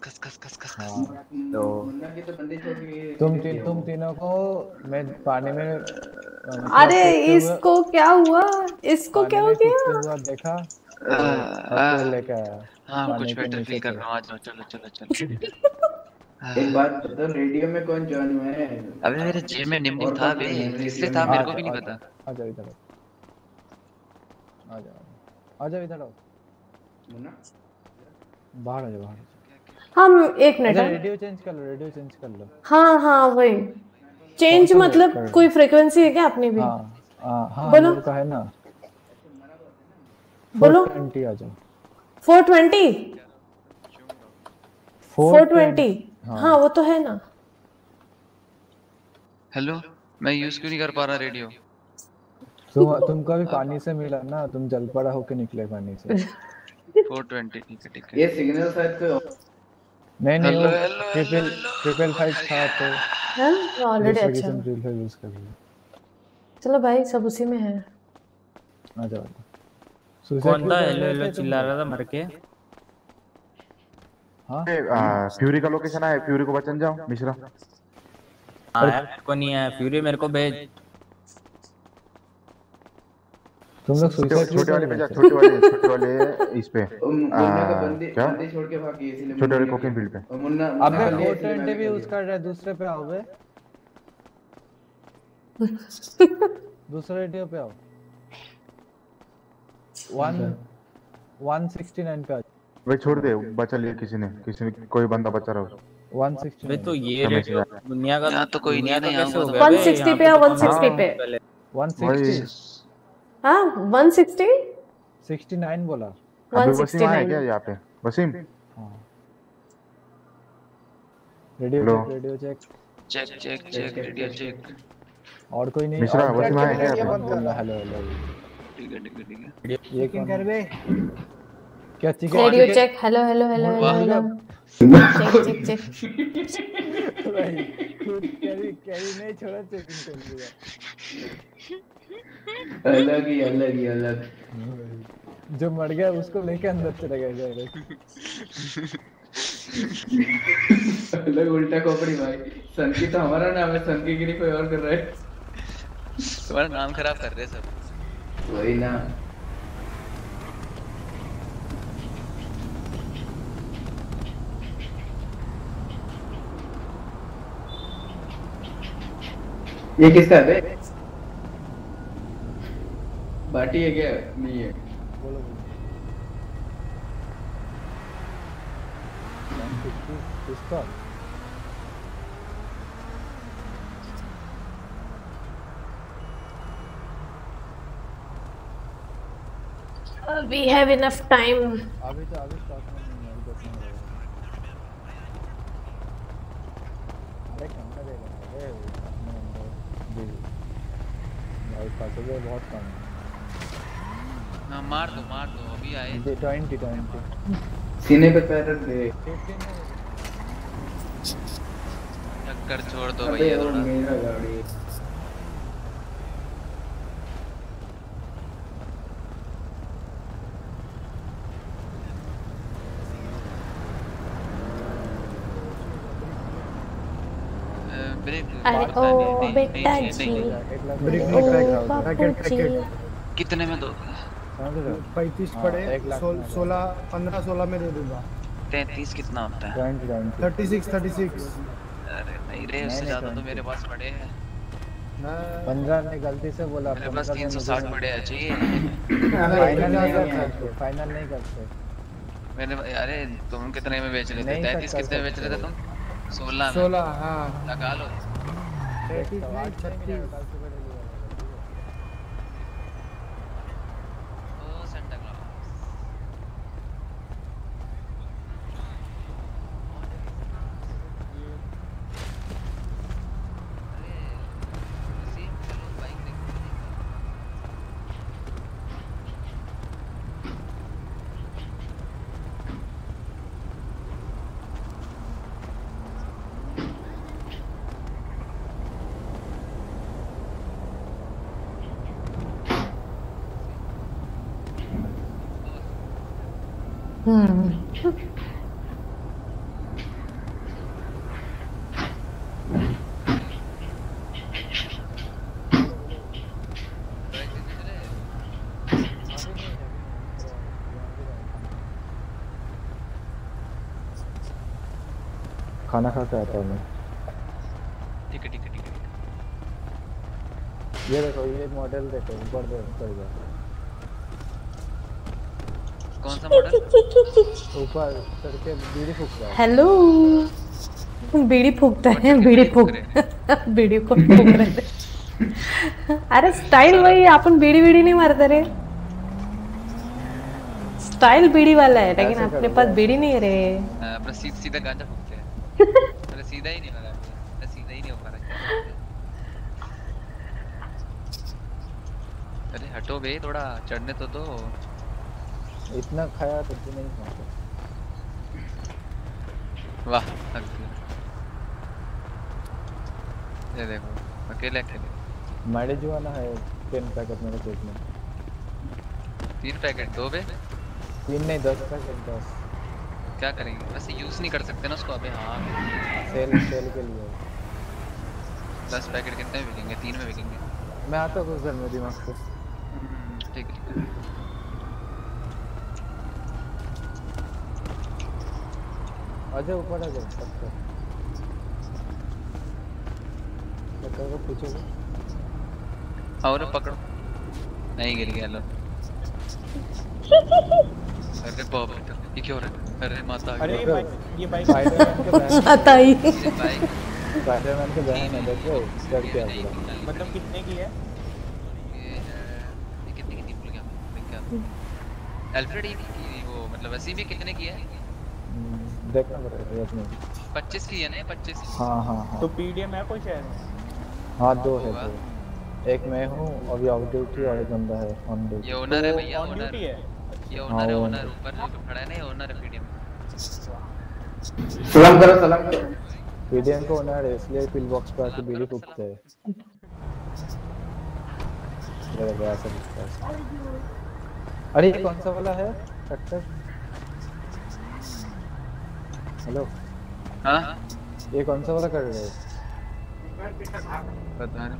तो तुम तीन तुम तीनों को मैं पानी में अरे इसको क्या हुआ, इसको क्या हो गया? देखा और लेके आया। हाँ कुछ बेटर फील कर रहा हूँ, आ जाओ चलो चलो चलो। एक बात बता, रेडियो में कौन जॉइन हुआ है? अबे मेरे जेब में नींबू था बे, किससे था मेरे को भी नहीं पता। आ जाओ इधर आ जाओ आ जाओ इधर आओ, बाहर आ जाओ बाहर। हम एक मिनट रेडियो चेंज कर लो, रेडियो चेंज कर लो। हाँ हाँ वही चेंज, मतलब कोई फ्रीक्वेंसी है क्या अपनी भी? हाँ हाँ बोलो का है ना, बोलो ट्वेंटी आ जाओ। फोर ट्वेंटी फोर ट्वेंटी हाँ वो तो है ना। हेलो मैं यूज क्यों नहीं कर पा रहा रेडियो? तुम तुमको भी पानी से मिला ना, तुम जल पड़ा होके निकले पानी से। फोर ट्वेंटी ठीक है ठीक है। ये सिग्नल शायद कोई नहीं नहीं हेलो, वो हेलो, ट्रिपल ट्रिपल फाइव था तो हाँ ऑलरेडी दूसरे अच्छा किस्म ट्रिपल फाइव यूज कर लिया। चलो भाई सब उसी में है। आ जाओ कौन था हेलो हेलो चिल्ला रहा था मर के? हाँ फ्यूरी का लोकेशन है, फ्यूरी को बचन जाओ मिश्रा। हाँ यार मेरे को नहीं है फ्यूरी, मेरे को भेज। तुम लोग सुसाइड छोटे वाले पे जा, छोटे वाले छोटे वाले इस पे मुन्ना का बंदे क्या बंदे छोड़ के भागी इसलिए छोटे वाले कोकेन फील्ड पे। और मुन्ना अबे फोर ट्वेंटी भी यूज कर रहा है, दूसरे पे आओ बे। दूसरे रेडियो पे आओ। वन वन सिक्सटी नाइन पे आ भाई छोड़ दे, बचा लिया किसी ने, किसी ने कोई बंदा बचा रहा हो। वन सिक्सटी वे तो ये रेडियो दुनिया का यहाँ तो कोई नहीं है ना, यहाँ कैसे हो तो गया वन सिक्सटी पे आ, वन सिक्सटी पे। वन सिक्सटी हाँ वन सिक्सटी सिक्सटी नाइन बोला। अभी वसीम आया क्या यहाँ पे? Waseem radio hello. Check radio check check check check radio check. और कोई नहीं? मिश्रा, और वसीम आया क्या यहाँ पे? बोल रहा हेलो हेलो। ठीक है ठीक है ठीक है। ये चिकन कर बे। क्या chicken? Radio check hello hello hello hello check check check. भाई खुद कैरी कैरी नहीं छोड़ा, चेकिंग कर लिया। अलग ही अलग ही अलग। जो मर गया उसको लेके अंदर चला गया डायरेक्ट। अलग उल्टा खोपड़ी भाई। संकी तो हमारा नाम है, संकी गिरी कोई और कर रहा है। तुम्हारा नाम खराब कर रहे सब। वही ना। ये किसका है बे? बाटी है क्या? नहीं है। बोलो बोलो। किसका? We have enough time. अभी तो अभी स्टॉक में नहीं है, अभी दस मिनट लगेगा। अरे कम लगेगा, अरे अपने अंदर भी भाई पैसे बहुत कम है। हाँ मार दो मार दो, अभी आए। ट्वेंटी ट्वेंटी सीने पे पैर रख दे। टक्कर छोड़ दो अबे भैया वो थोड़ा। मेरा गाड़ी। ब्रेक अरे ओ बेटा जी, ओ बापू जी। कितने में दो? पैंतीस पड़े, सोलह पंद्रह सोलह में दे दूंगा। तैतीस कितना होता है? Thirty six thirty six. अरे नहीं रे, उससे ज्यादा तो मेरे पास पड़े हैं। पंद्रह ने गलती से बोला। मेरे पास तीन सौ साठ पड़े हैं चाहिए। फाइनल नहीं कर सकते, फाइनल नहीं करते। मैंने अरे तुम कितने में बेच रहे थे? तैतीस कितने में बेच रहे थे तुम? सोलह में। सोलह हाँ लगा लो। ओ सेंटा क्लॉज। अरे इसी चलो बाइक देखते हैं। हम्म खाना खा के आता हूँ मैं। ठीक है ठीक है ठीक है। ये देखो, ये मॉडल देखो, ऊपर देखो इधर। कौन सा मॉडल? ऊपर चढ़ के बीड़ी फूक रहा है। हेलो, बीड़ी फूकता है, बीड़ी फूक बीड़ी को फूक रहे थे। अरे स्टाइल वही, अपन बीड़ी बीड़ी नहीं मारते रे। स्टाइल बीड़ी वाला है, लेकिन अपने पास बीड़ी नहीं है रे। अपना सीधा सीधा गांजा फूकते हैं। अरे सीधा ही नहीं लगा, अरे सीधा ही नहीं हो पा रहा। अरे हटो बे, थोड़ा चढ़ने तो दो। इतना खाया तो तू नहीं खाते। वाह थक गया। ये देखो अकेले अकेले माइलेज वाला है टेन पैकेट मेरे पेट में। तीन पैकेट दो बे तीन नहीं दस पैकेट दस। क्या करेंगे वैसे यूज नहीं कर सकते ना उसको अबे। हाँ सेल सेल के लिए दस पैकेट कितने में बिकेंगे? तीन में बिकेंगे। मैं आता हूँ घर में दिमाग से। ठीक है आजा ऊपर आ जाओ पत्थर पत्थर को पूछोगे और पकड़ो नहीं गिर गया लो। अरे बाप रे ये क्या हो रहा है? अरे माता अरे ये बाइक ये बाइक स्पाइडरमैन के बहन माता ही स्पाइडरमैन के बहन है देखो चढ़ के आ गया। मतलब कितने की है? ये ये कितनी कितनी भूल गया मैं क्या अल्फ्रेड ये वो मतलब वैसे भी कितने की है? देखना पड़ेगा अपने पच्चीस की है ना? पच्चीस हाँ हाँ हाँ तो पीडीएम है कोई शहर में? हाँ दो है दो एक मैं हूँ अभी ऑफ ड्यूटी और एक बंदा है ऑन ड्यूटी। ये ओनर है भैया ऑन ओनर ड्यूटी है। ये ओनर है ओनर ऊपर जो खड़ा है ना ये ओनर है पीडीएम। सलाम करो सलाम करो। पीडीएम को ओनर है इसलिए पिल बॉक्स पे आके बीड़ी फूकते हैं। ये गया सब इसका। अरे ये कौन सा वाला है ट्रैक्टर? हेलो हाँ ये कौन सा वाला कर रहे हो? पता नहीं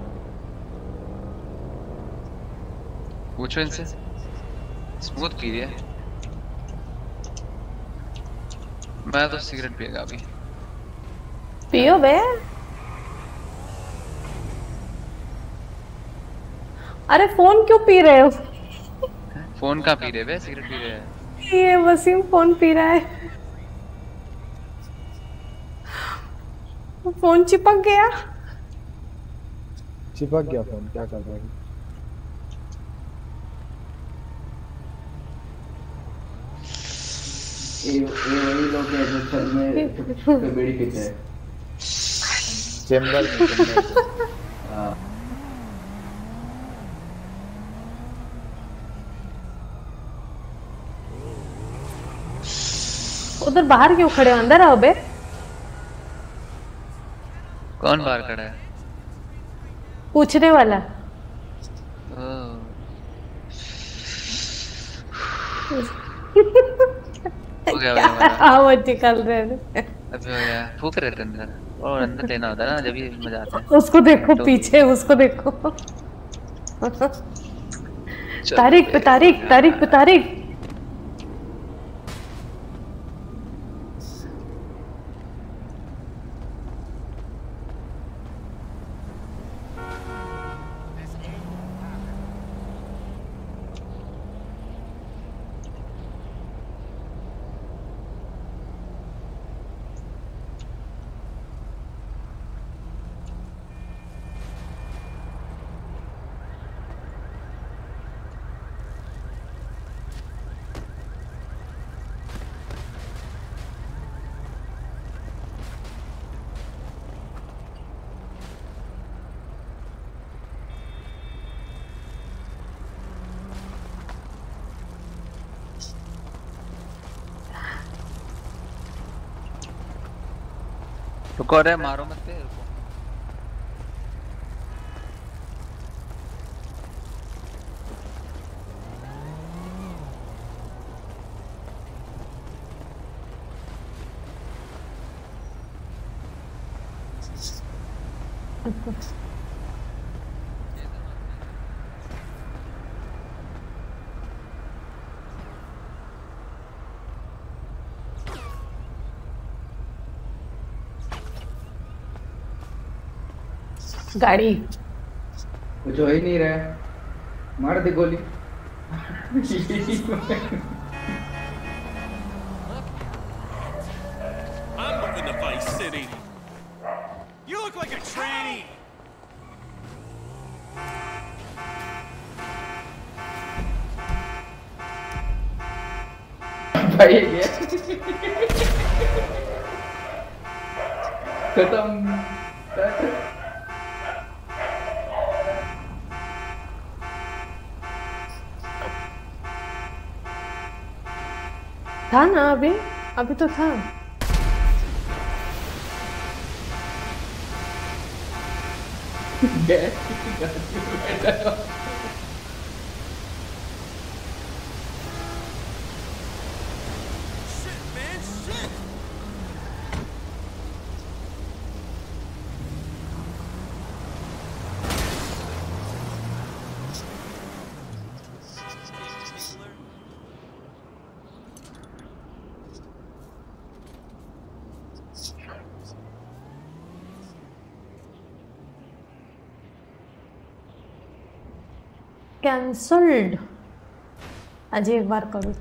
पूछो इनसे। स्मूथ पी रही है। मैं तो सिगरेट पिएगा अभी। पियो बे। अरे फोन क्यों पी रहे हो? फोन कहाँ पी रहे बे? सिगरेट पी रहे हैं। ये वसीम फोन पी रहा है। फोन चिपक गया। चिपक गया फोन क्या कर रहा है? ये ये वही लोग हैं जो सर में बीड़ी पीते हैं। चेंबर में हाँ उधर बाहर क्यों खड़े हो? अंदर आओ बे। कौन बाहर खड़ा है? पूछने वाला। हो गया भाई हमारा। आवाज निकाल रहे हैं। अभी हो गया फूक रहे थे अंदर और अंदर लेना होता है ना जब ये मजा आता है। उसको देखो पीछे उसको देखो। तारीख पे तारीख तारीख पे तारीख। रुको रे मारो मत पे रुको। गाड़ी कुछ हो ही नहीं रहा है। मार दे गोली। I'm looking to Vice City. You look like a tranny. भाई ये खत्म। था ना अभी अभी तो था। कैंसल्ड। अजय एक बार करूँ।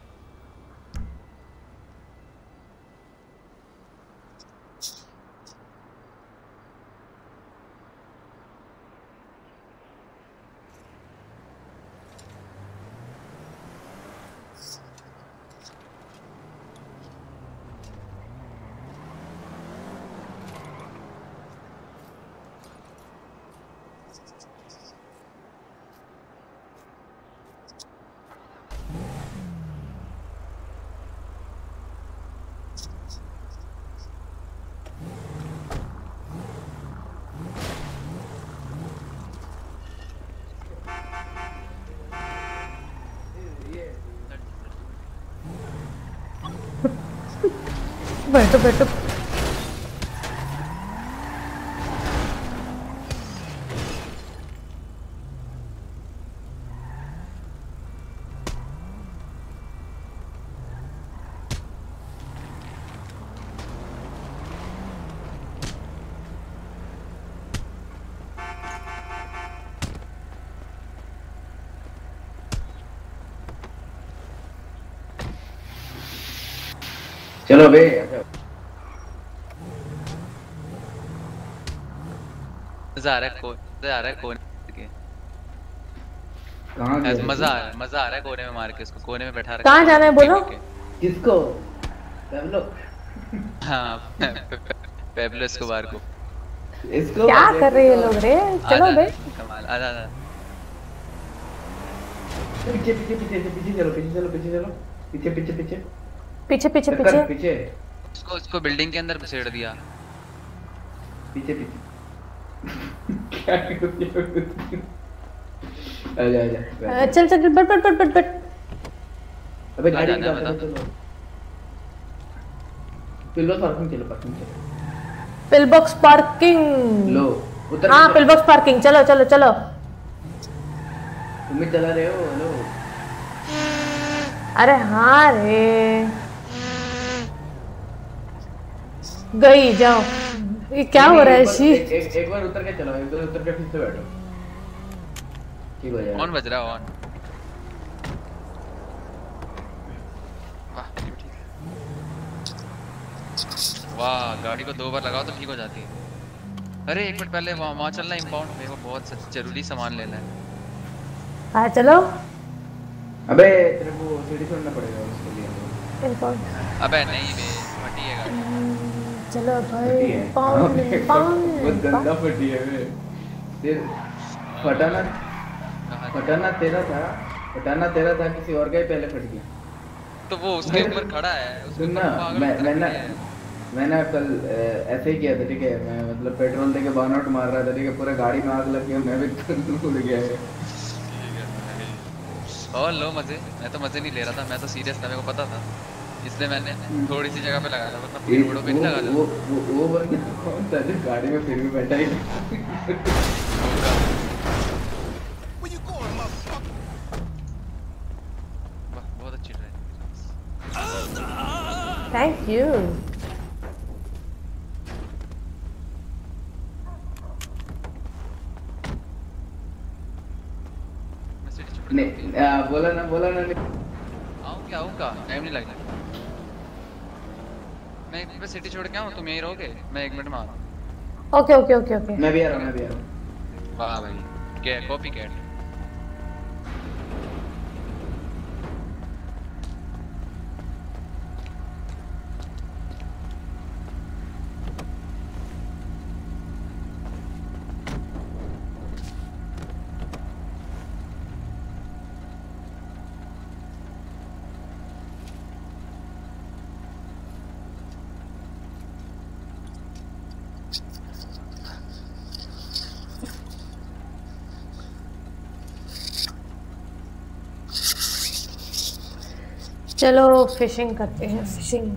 बैठो बैठो। चलो बे। मजा आ रहा है को मजा आ रहा है कोने के। कहाँ ऐसा मजा आ रहा है मजा आ रहा है कोने में मार के उसको कोने में बैठा रखा। कहाँ जाना है बोलो? किसको? पेब्लो। हाँ पेब्लो एस्कोबार को। इसको क्या कर रहे हैं लोग रे? चलो बे। कमाल आजा आजा। पीछे पीछे पीछे पीछे चलो पीछे चलो पीछे चलो पीछे पीछे पीछे पीछे पीछे टक्कर पीछे पीछे उसको उसको बिल्डिंग के अंदर घुसेड़ दिया। पीछे पीछे क्या कर रही हो? आजा आजा चल चल बैठ बैठ बैठ बैठ बैठ। अबे गाड़ी निकाल चलो पिल बॉक्स पार्किंग चलो पार्किंग चलो पिल बॉक्स पार्किंग लो उतर। हाँ पिल बॉक्स पार्किंग चलो चलो चलो। तुम भी चला रहे हो? लो अरे हाँ रे गई जाओ। ये क्या हो रहा है शी? एक, एक, एक बार उतर के चलो एक बार उतर के फिर से बैठो ठीक हो जाएगा। ऑन बज रहा है ऑन। वाह गाड़ी को दो बार लगाओ तो ठीक हो जाती है। अरे एक मिनट पहले वहाँ वहाँ चलना इंपाउंड मेरे को बहुत जरूरी सामान लेना है। हाँ चलो। अबे तेरे को सीढ़ी छोड़ना पड़ेगा उसके लिए। इंपाउंड। अबे नहीं बे फटी है गाड़ी। चलो भाई पाउंड पाउंड बहुत गंदा फटी है बे। तेरे फटाना फटाना तेरा था फटाना तेरा था किसी और का ही पहले फट गया। तो वो उसके ऊपर खड़ा है। सुन ना मैं मैंने मैंने कल ऐसे ही किया था ठीक है। मैं मतलब पेट्रोल देके बर्न आउट मार रहा था ठीक है। पूरा गाड़ी में आग लग गया मैं भी उड़ गया है। और लो मजे। मैं तो मजे नहीं ले रहा था मैं तो सीरियस था मेरे को पता था इसलिए मैंने थोड़ी सी जगह पे लगाया था वरना पूरी रोड पे नहीं लगा था। वो वो वो बंदा कौन था जो गाड़ी में फिर भी बैठा ही बहुत अच्छी ड्राइव। Thank you. नहीं बोला ना बोला ना आऊँगा आऊँगा टाइम नहीं लगना। मैं एक मिनट सिटी छोड़ के आऊँ तुम यहीं रहोगे? मैं एक मिनट में आ रहा हूँ। ओके ओके ओके ओके मैं भी आ रहा हूँ मैं भी आ रहा हूँ। वाह भाई क्या कॉपी कैट। चलो फिशिंग करते हैं, फिशिंग।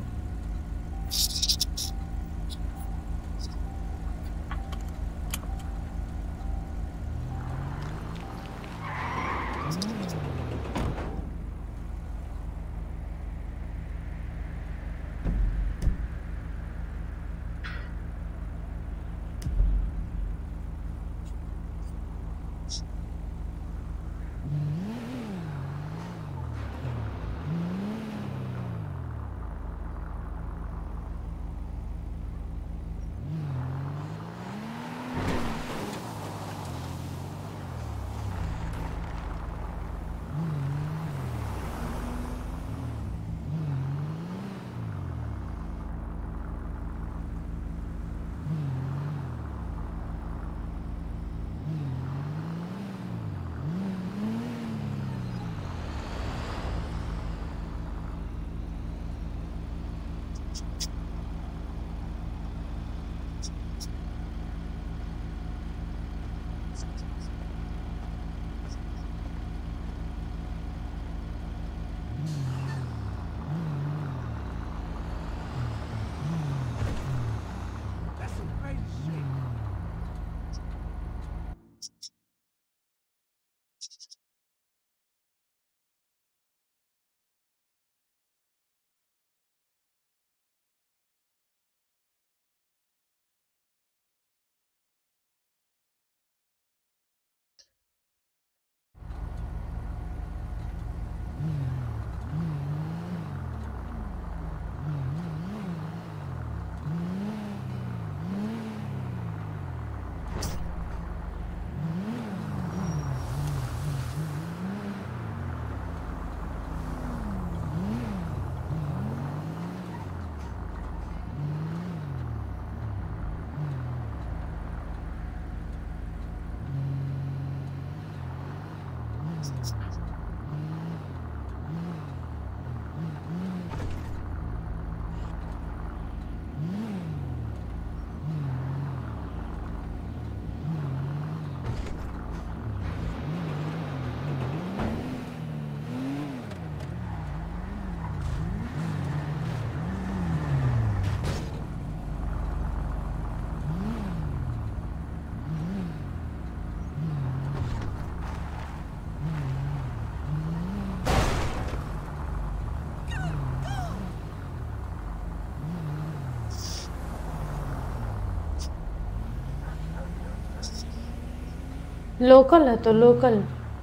लोकल है तो लोकल।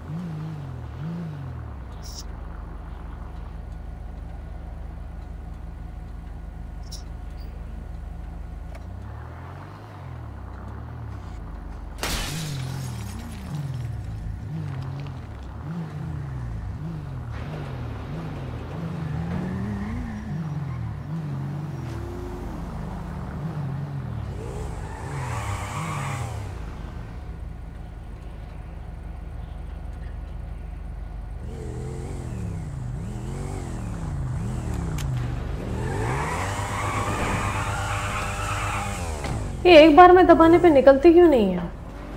ये एक बार में दबाने पे निकलती क्यों नहीं है?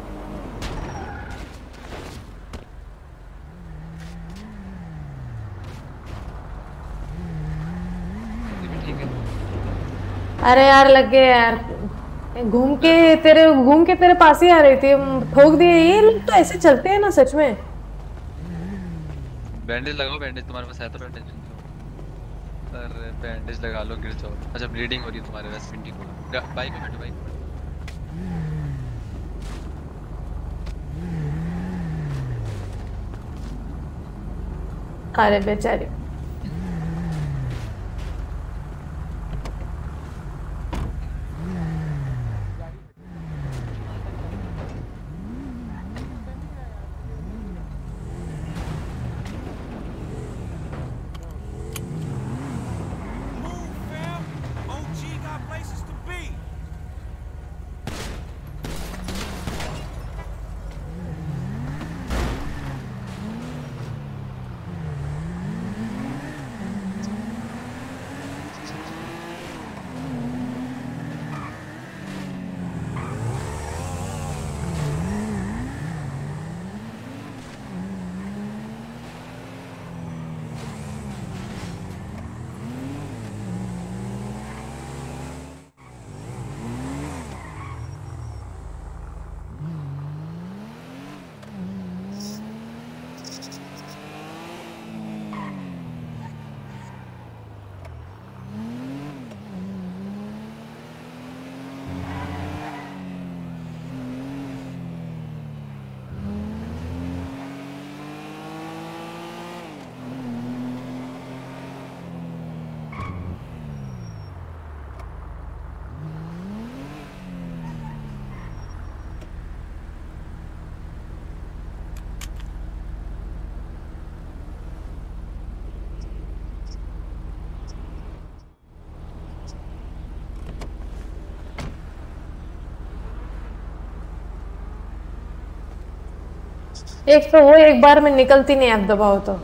अरे यार लग गए यार, घूम के तेरे घूम के तेरे पास ही आ रही थी, ठोक दिए। ये लोग तो ऐसे चलते हैं ना सच में। बैंडेज लगाओ, बैंडेज तुम्हारे पास है तो बैंडेज। अरे बैंडेज लगा लो, गिर जाओ। अच्छा ब्लीडिंग हो रही है तुम्हारे वैसे पिंडी को। बाइक में बैठो, बाइक में। अरे बेचारी। एक तो हो एक बार में निकलती नहीं, आप दबाओ तो।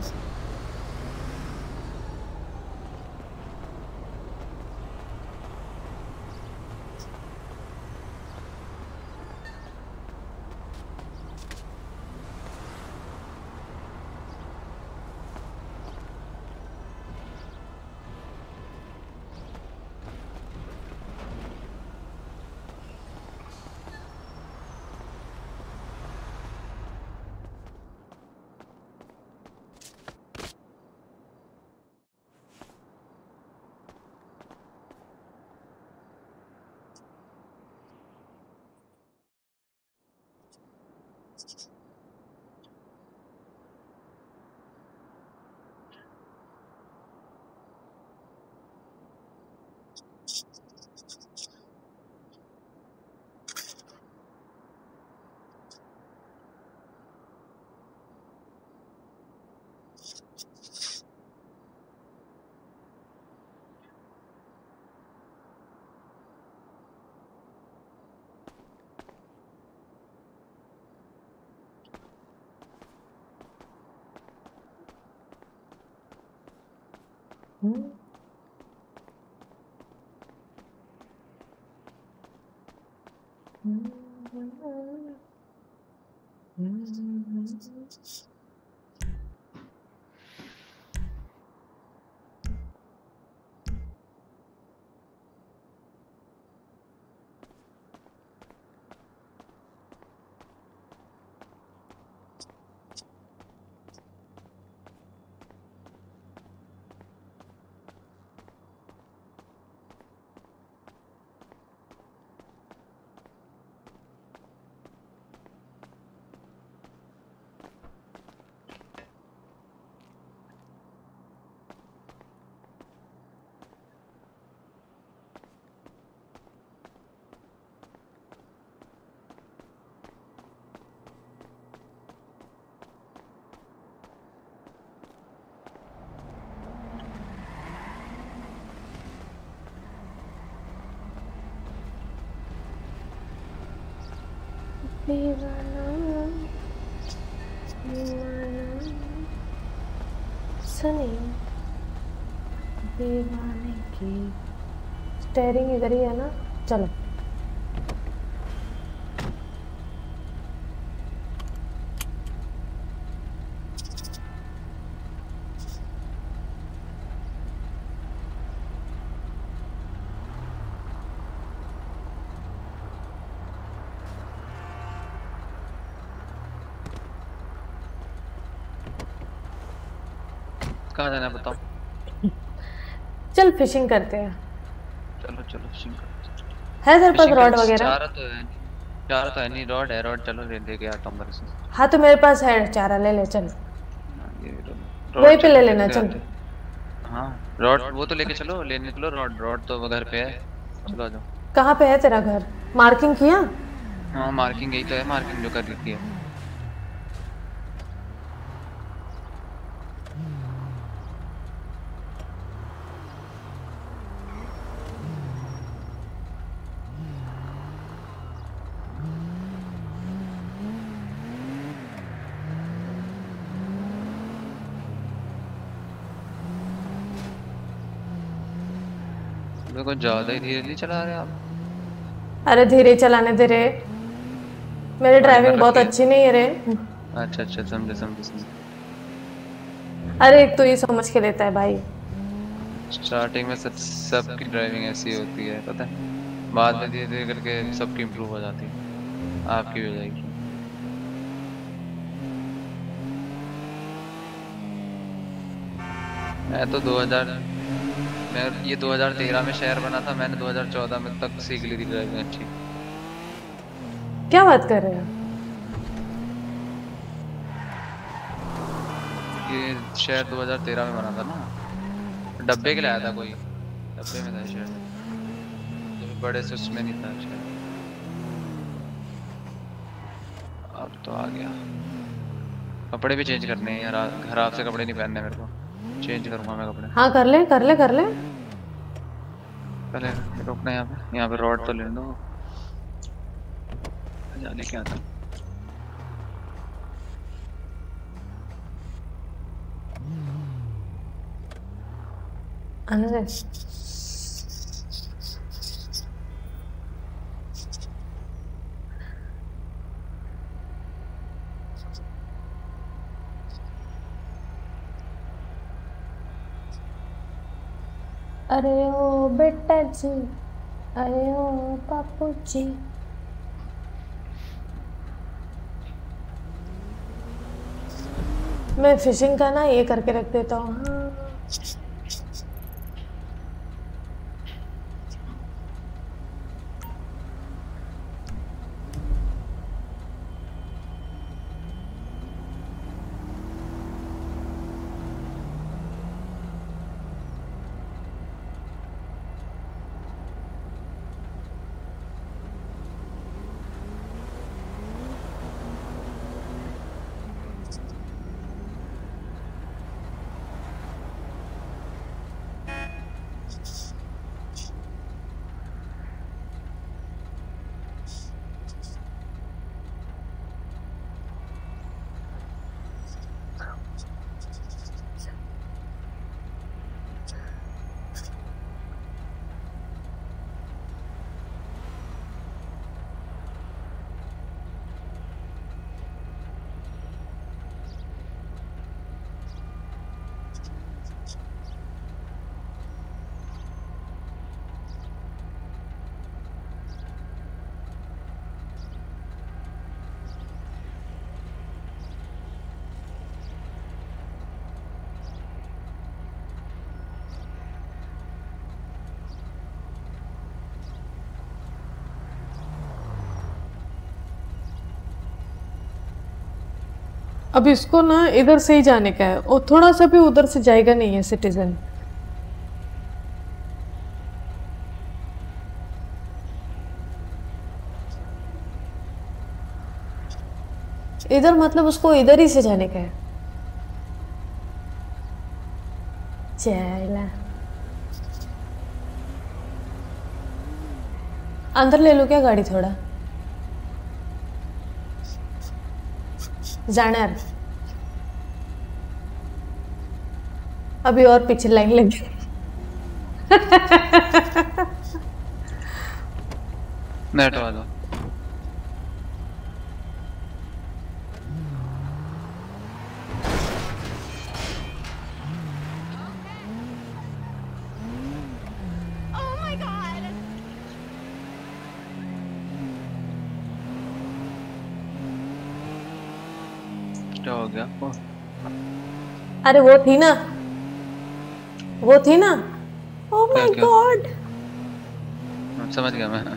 दीवाना दीवाना सुनी दीवाने की। स्टेयरिंग इधर ही है ना, चलो। कहाँ जाना है बताओ। चल फिशिंग करते हैं। चलो चलो फिशिंग करते है तेरे पास रॉड वगैरह? चारा तो है, चारा तो है नहीं, रॉड है, रॉड चलो ले लेके आता हूँ मेरे से। हाँ तो मेरे पास है चारा, ले ले चल। वहीं पे ले लेना चल। हाँ रॉड वो तो लेके चलो, लेने चलो रॉड, रॉड तो घर पे है, चलो आ जाओ। कहाँ पे है तेरा घर? मार्किंग किया? हाँ मार्किंग यही तो है, मार्किंग जो कर रखी है। कुछ ज्यादा ही धीरे चला रहे आप। अरे धीरे चलाने दे रे, मेरी ड्राइविंग बहुत अच्छी नहीं है रे। अच्छा अच्छा समझे समझे समझे। अरे एक तो ये समझ के लेता है भाई। स्टार्टिंग में सब सबकी ड्राइविंग ऐसी होती है पता है, बाद में धीरे धीरे करके सबकी इम्प्रूव हो जाती है, आपकी हो जाएगी। मैं तो दो हज़ार मैं ये दो हज़ार तेरह में शहर बना था, मैंने दो हज़ार चौदह में तक सीख ली थी ड्राइविंग अच्छी। क्या बात कर रहे हो? ये शहर दो हज़ार तेरह में बना था ना, डब्बे के लिए आया था कोई, डब्बे में था शहर, जो बड़े से उसमें नहीं था शहर। अब तो आ गया। कपड़े भी चेंज करने हैं यार, घर आपसे कपड़े नहीं पहनने मेरे को, चेंज करूंगा मैं कपड़े। हाँ कर ले कर ले कर ले। पहले रुकना यहाँ पे, यहाँ पे रॉड तो ले लो, जाने क्या था। अरे अरे ओ बेटा जी, अरे ओ पापू जी। मैं फिशिंग का ना ये करके रख देता हूँ। हाँ अब इसको ना इधर से ही जाने का है और थोड़ा सा भी उधर से जाएगा नहीं है सिटीजन। इधर मतलब उसको इधर ही से जाने का है। चला अंदर ले लो क्या गाड़ी थोड़ा जाणार। अभी और पीछे लाइन लगी। मैं हटवा दो। क्या हो गया? अरे वो थी ना, वो थी ना। ओह माय गॉड, समझ गया मैं।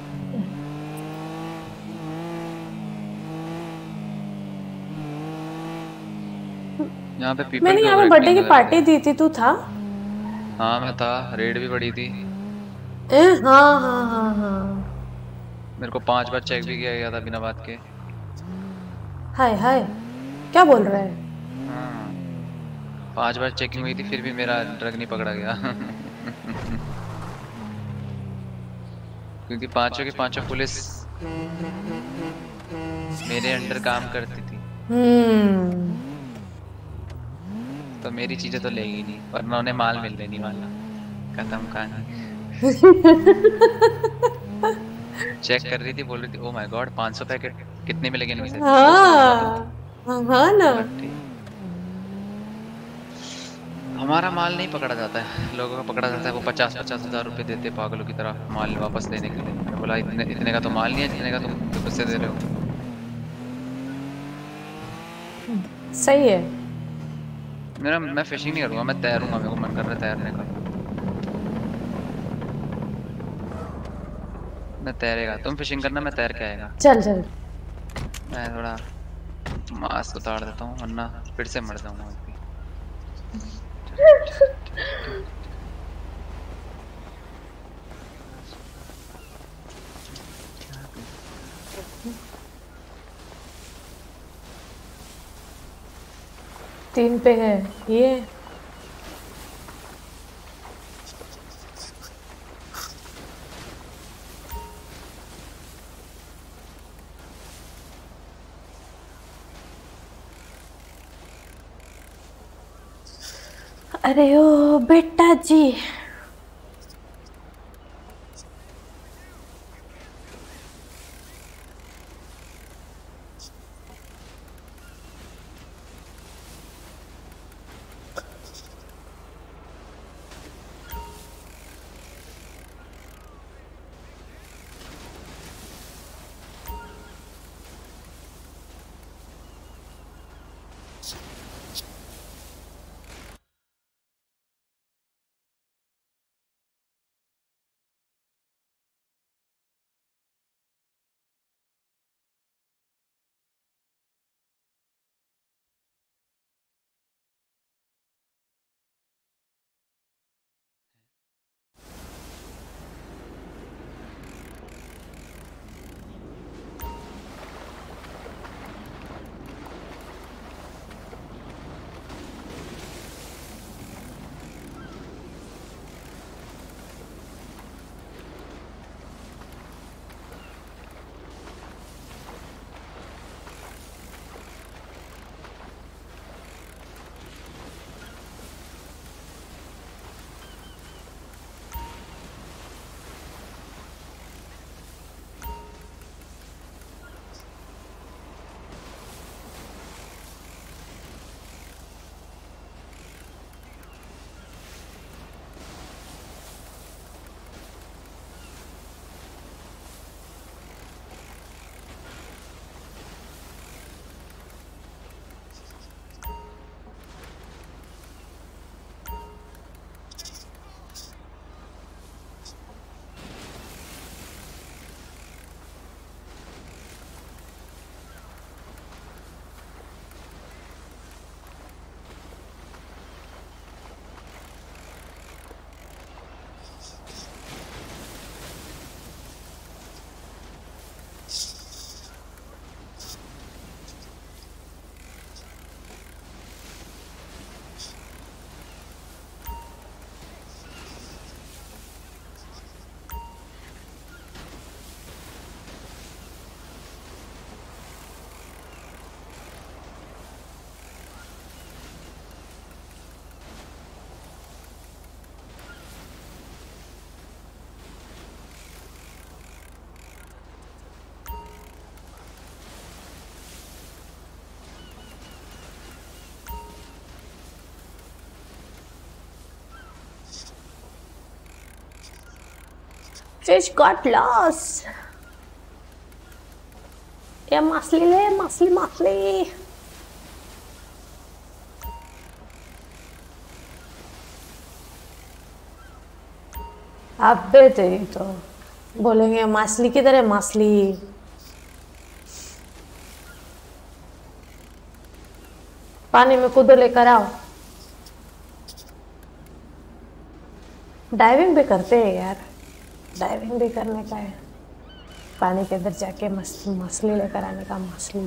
यहाँ पे people मैंने भी यहाँ पे overacting बर्थडे की कर पार्टी रहे दी थी, तू था? हाँ मैं था, रेड भी पड़ी थी। ए, हाँ हाँ हाँ हाँ। मेरे को पांच बार चेक भी किया गया था बिना बात के। हाय हाय, क्या बोल रहा है? हाँ पांच बार चेकिंग हुई थी फिर भी मेरा ड्रग नहीं पकड़ा गया। क्योंकि पांचों की पांचों पुलिस मेरे अंडर काम करती थी। हम्म तो मेरी चीजें तो लेगी नहीं, वरना उन्हें माल मिलने नहीं वाला। खत्म कहानी। चेक कर रही थी, बोल रही थी ओ माय गॉड पाँच सौ पैकेट कितने मिलेंगे इनमें से? हाँ हाँ ना। हमारा माल नहीं पकड़ा जाता है, लोगों का पकड़ा जाता है। वो पचास पचास हजार रुपए देते पागलों की तरह माल वापस लेने के लिए। मैं बोला इतने इतने का तो माल नहीं है जितने का तुम पैसे दे रहे हो। सही है। मेरा मैं फिशिंग नहीं करूँगा, मैं तैरूंगा। मेरे को मन कर रहा है तैरने का। मैं तैरेगा, तुम फिशिंग करना, मैं तैर के आएगा। चल चल। मैं थोड़ा मास्क उतार देता हूँ वरना फिर से मर जाऊंगा। तीन पे है ये। अरे ओ बेटा जी, fish got lost. ये मछली ले, मछली मछली। अबे तेरी तो बोलेंगे मछली की तरह मछली। पानी में कूदो लेकर आओ। डाइविंग भी करते हैं यार, डाइविंग भी करने का है। पानी के अंदर जाके मछली मछली लेकर आने का, मछली।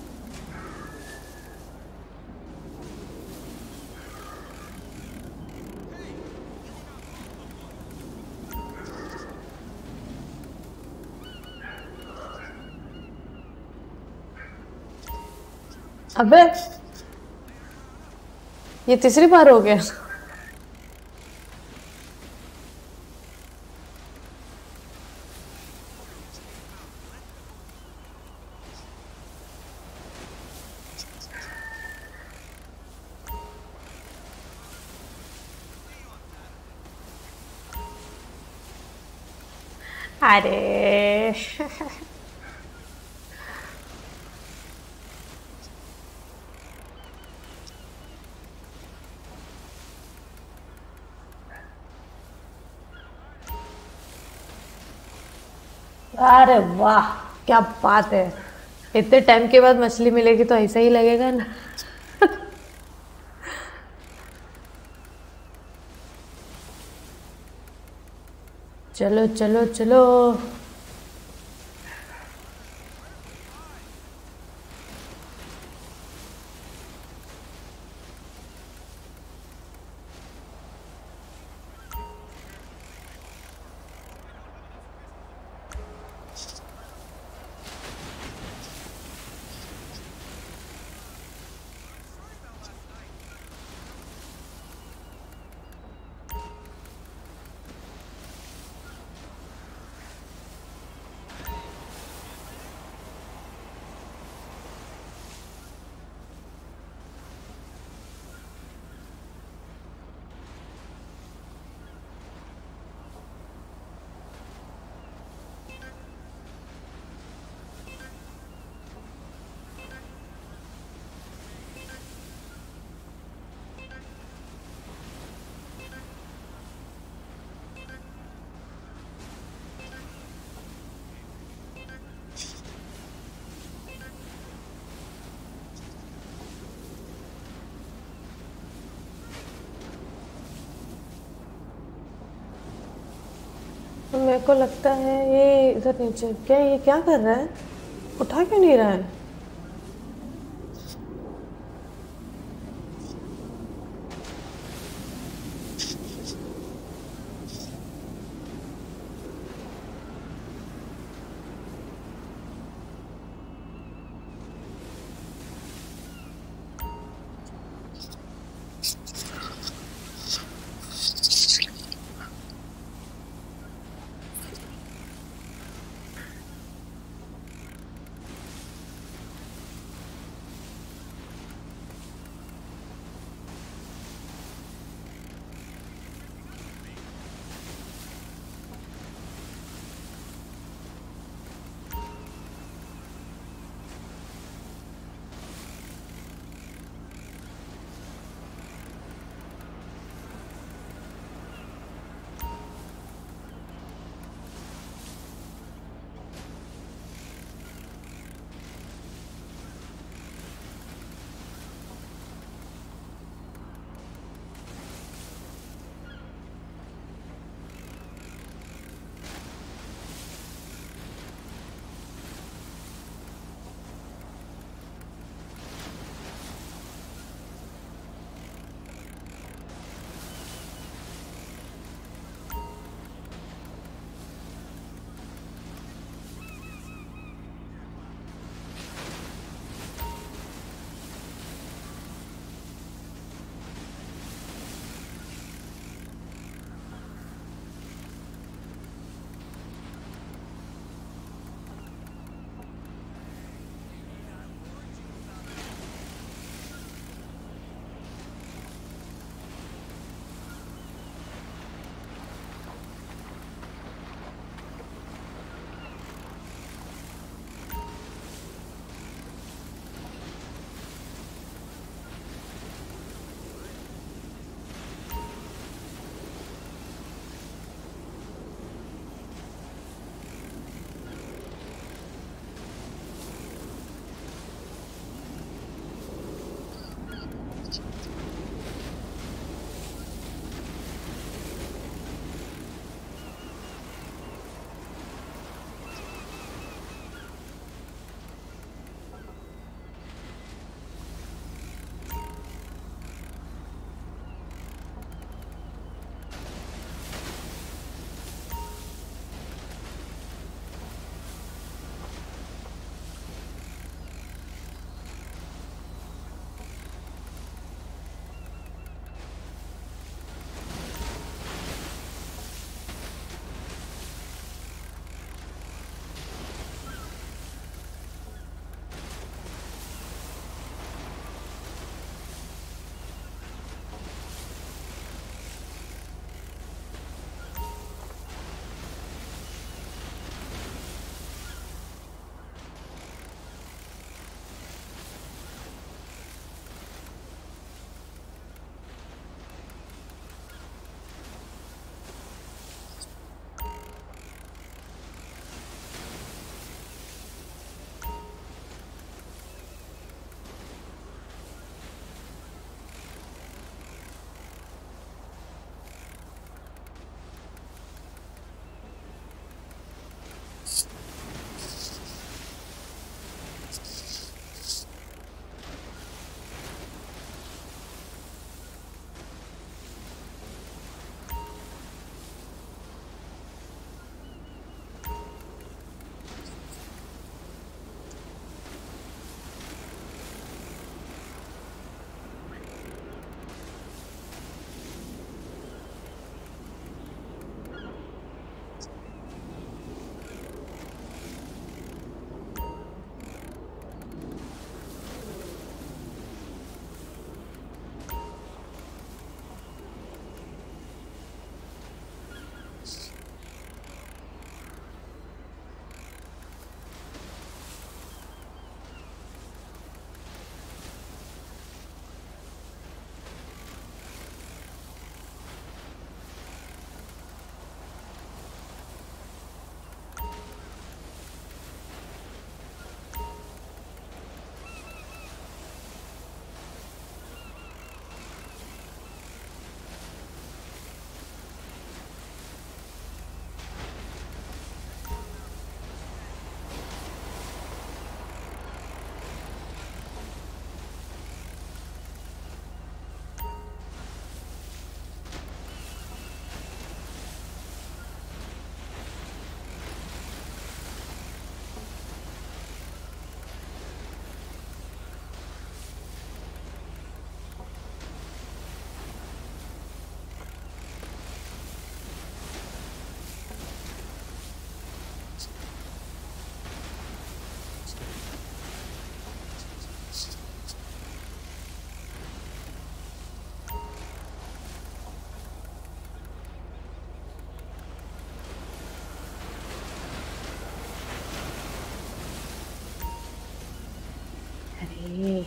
अबे ये तीसरी बार हो गया। अरे अरे वाह क्या बात है। इतने टाइम के बाद मछली मिलेगी तो ऐसा ही लगेगा ना। चलो चलो चलो। मेरे को लगता है ये इधर नीचे क्या ये क्या कर रहा है उठा क्यों नहीं रहा है नहीं।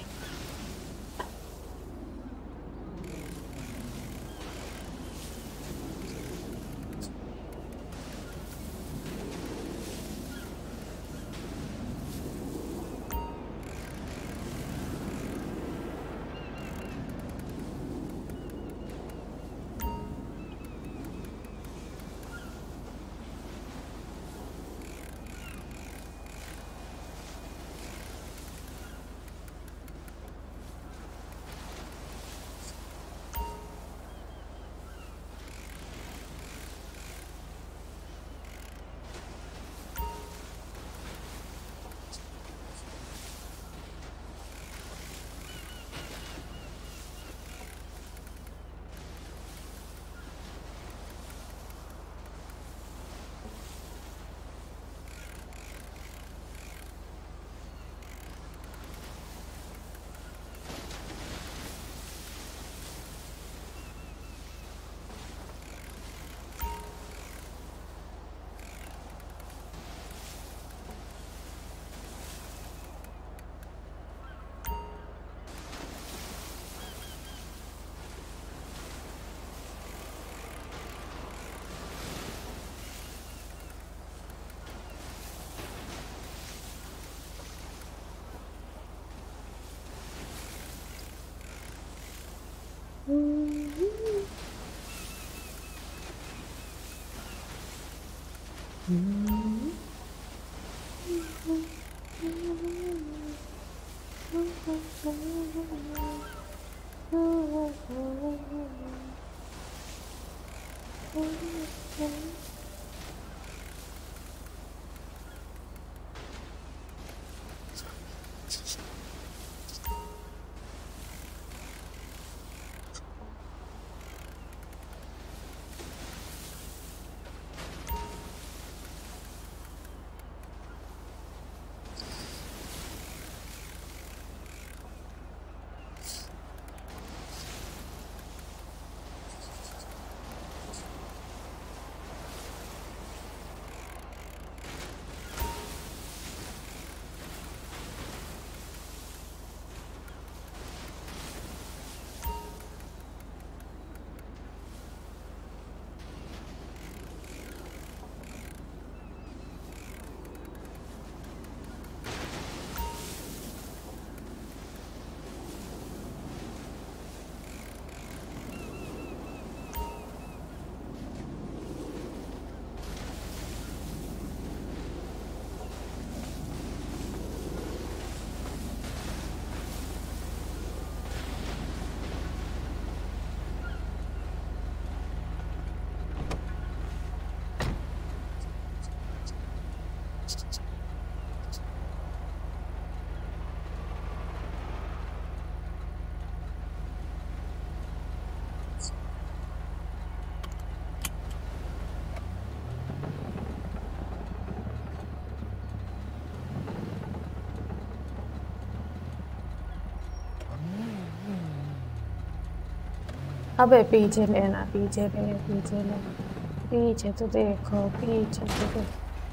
अबे पीछे लेना, पीछे ले, पीछे ले, पीछे तो देखो, पीछे तो देखो।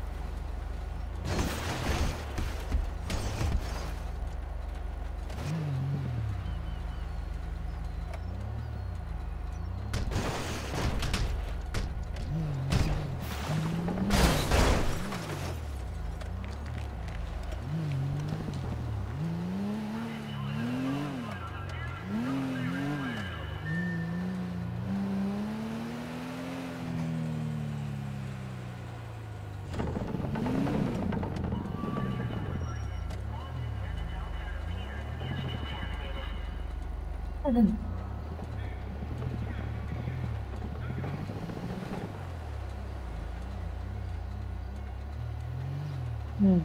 हम्म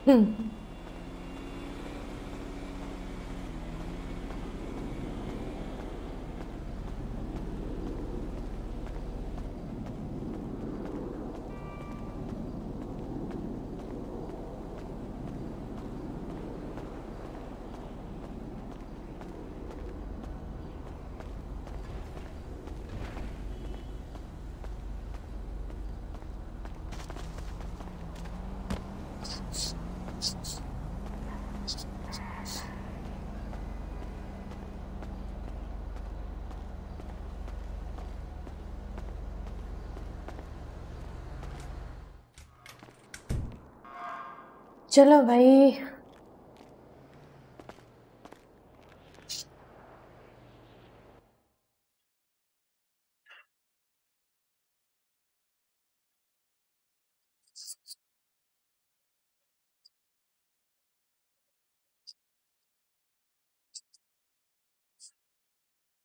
चलो भाई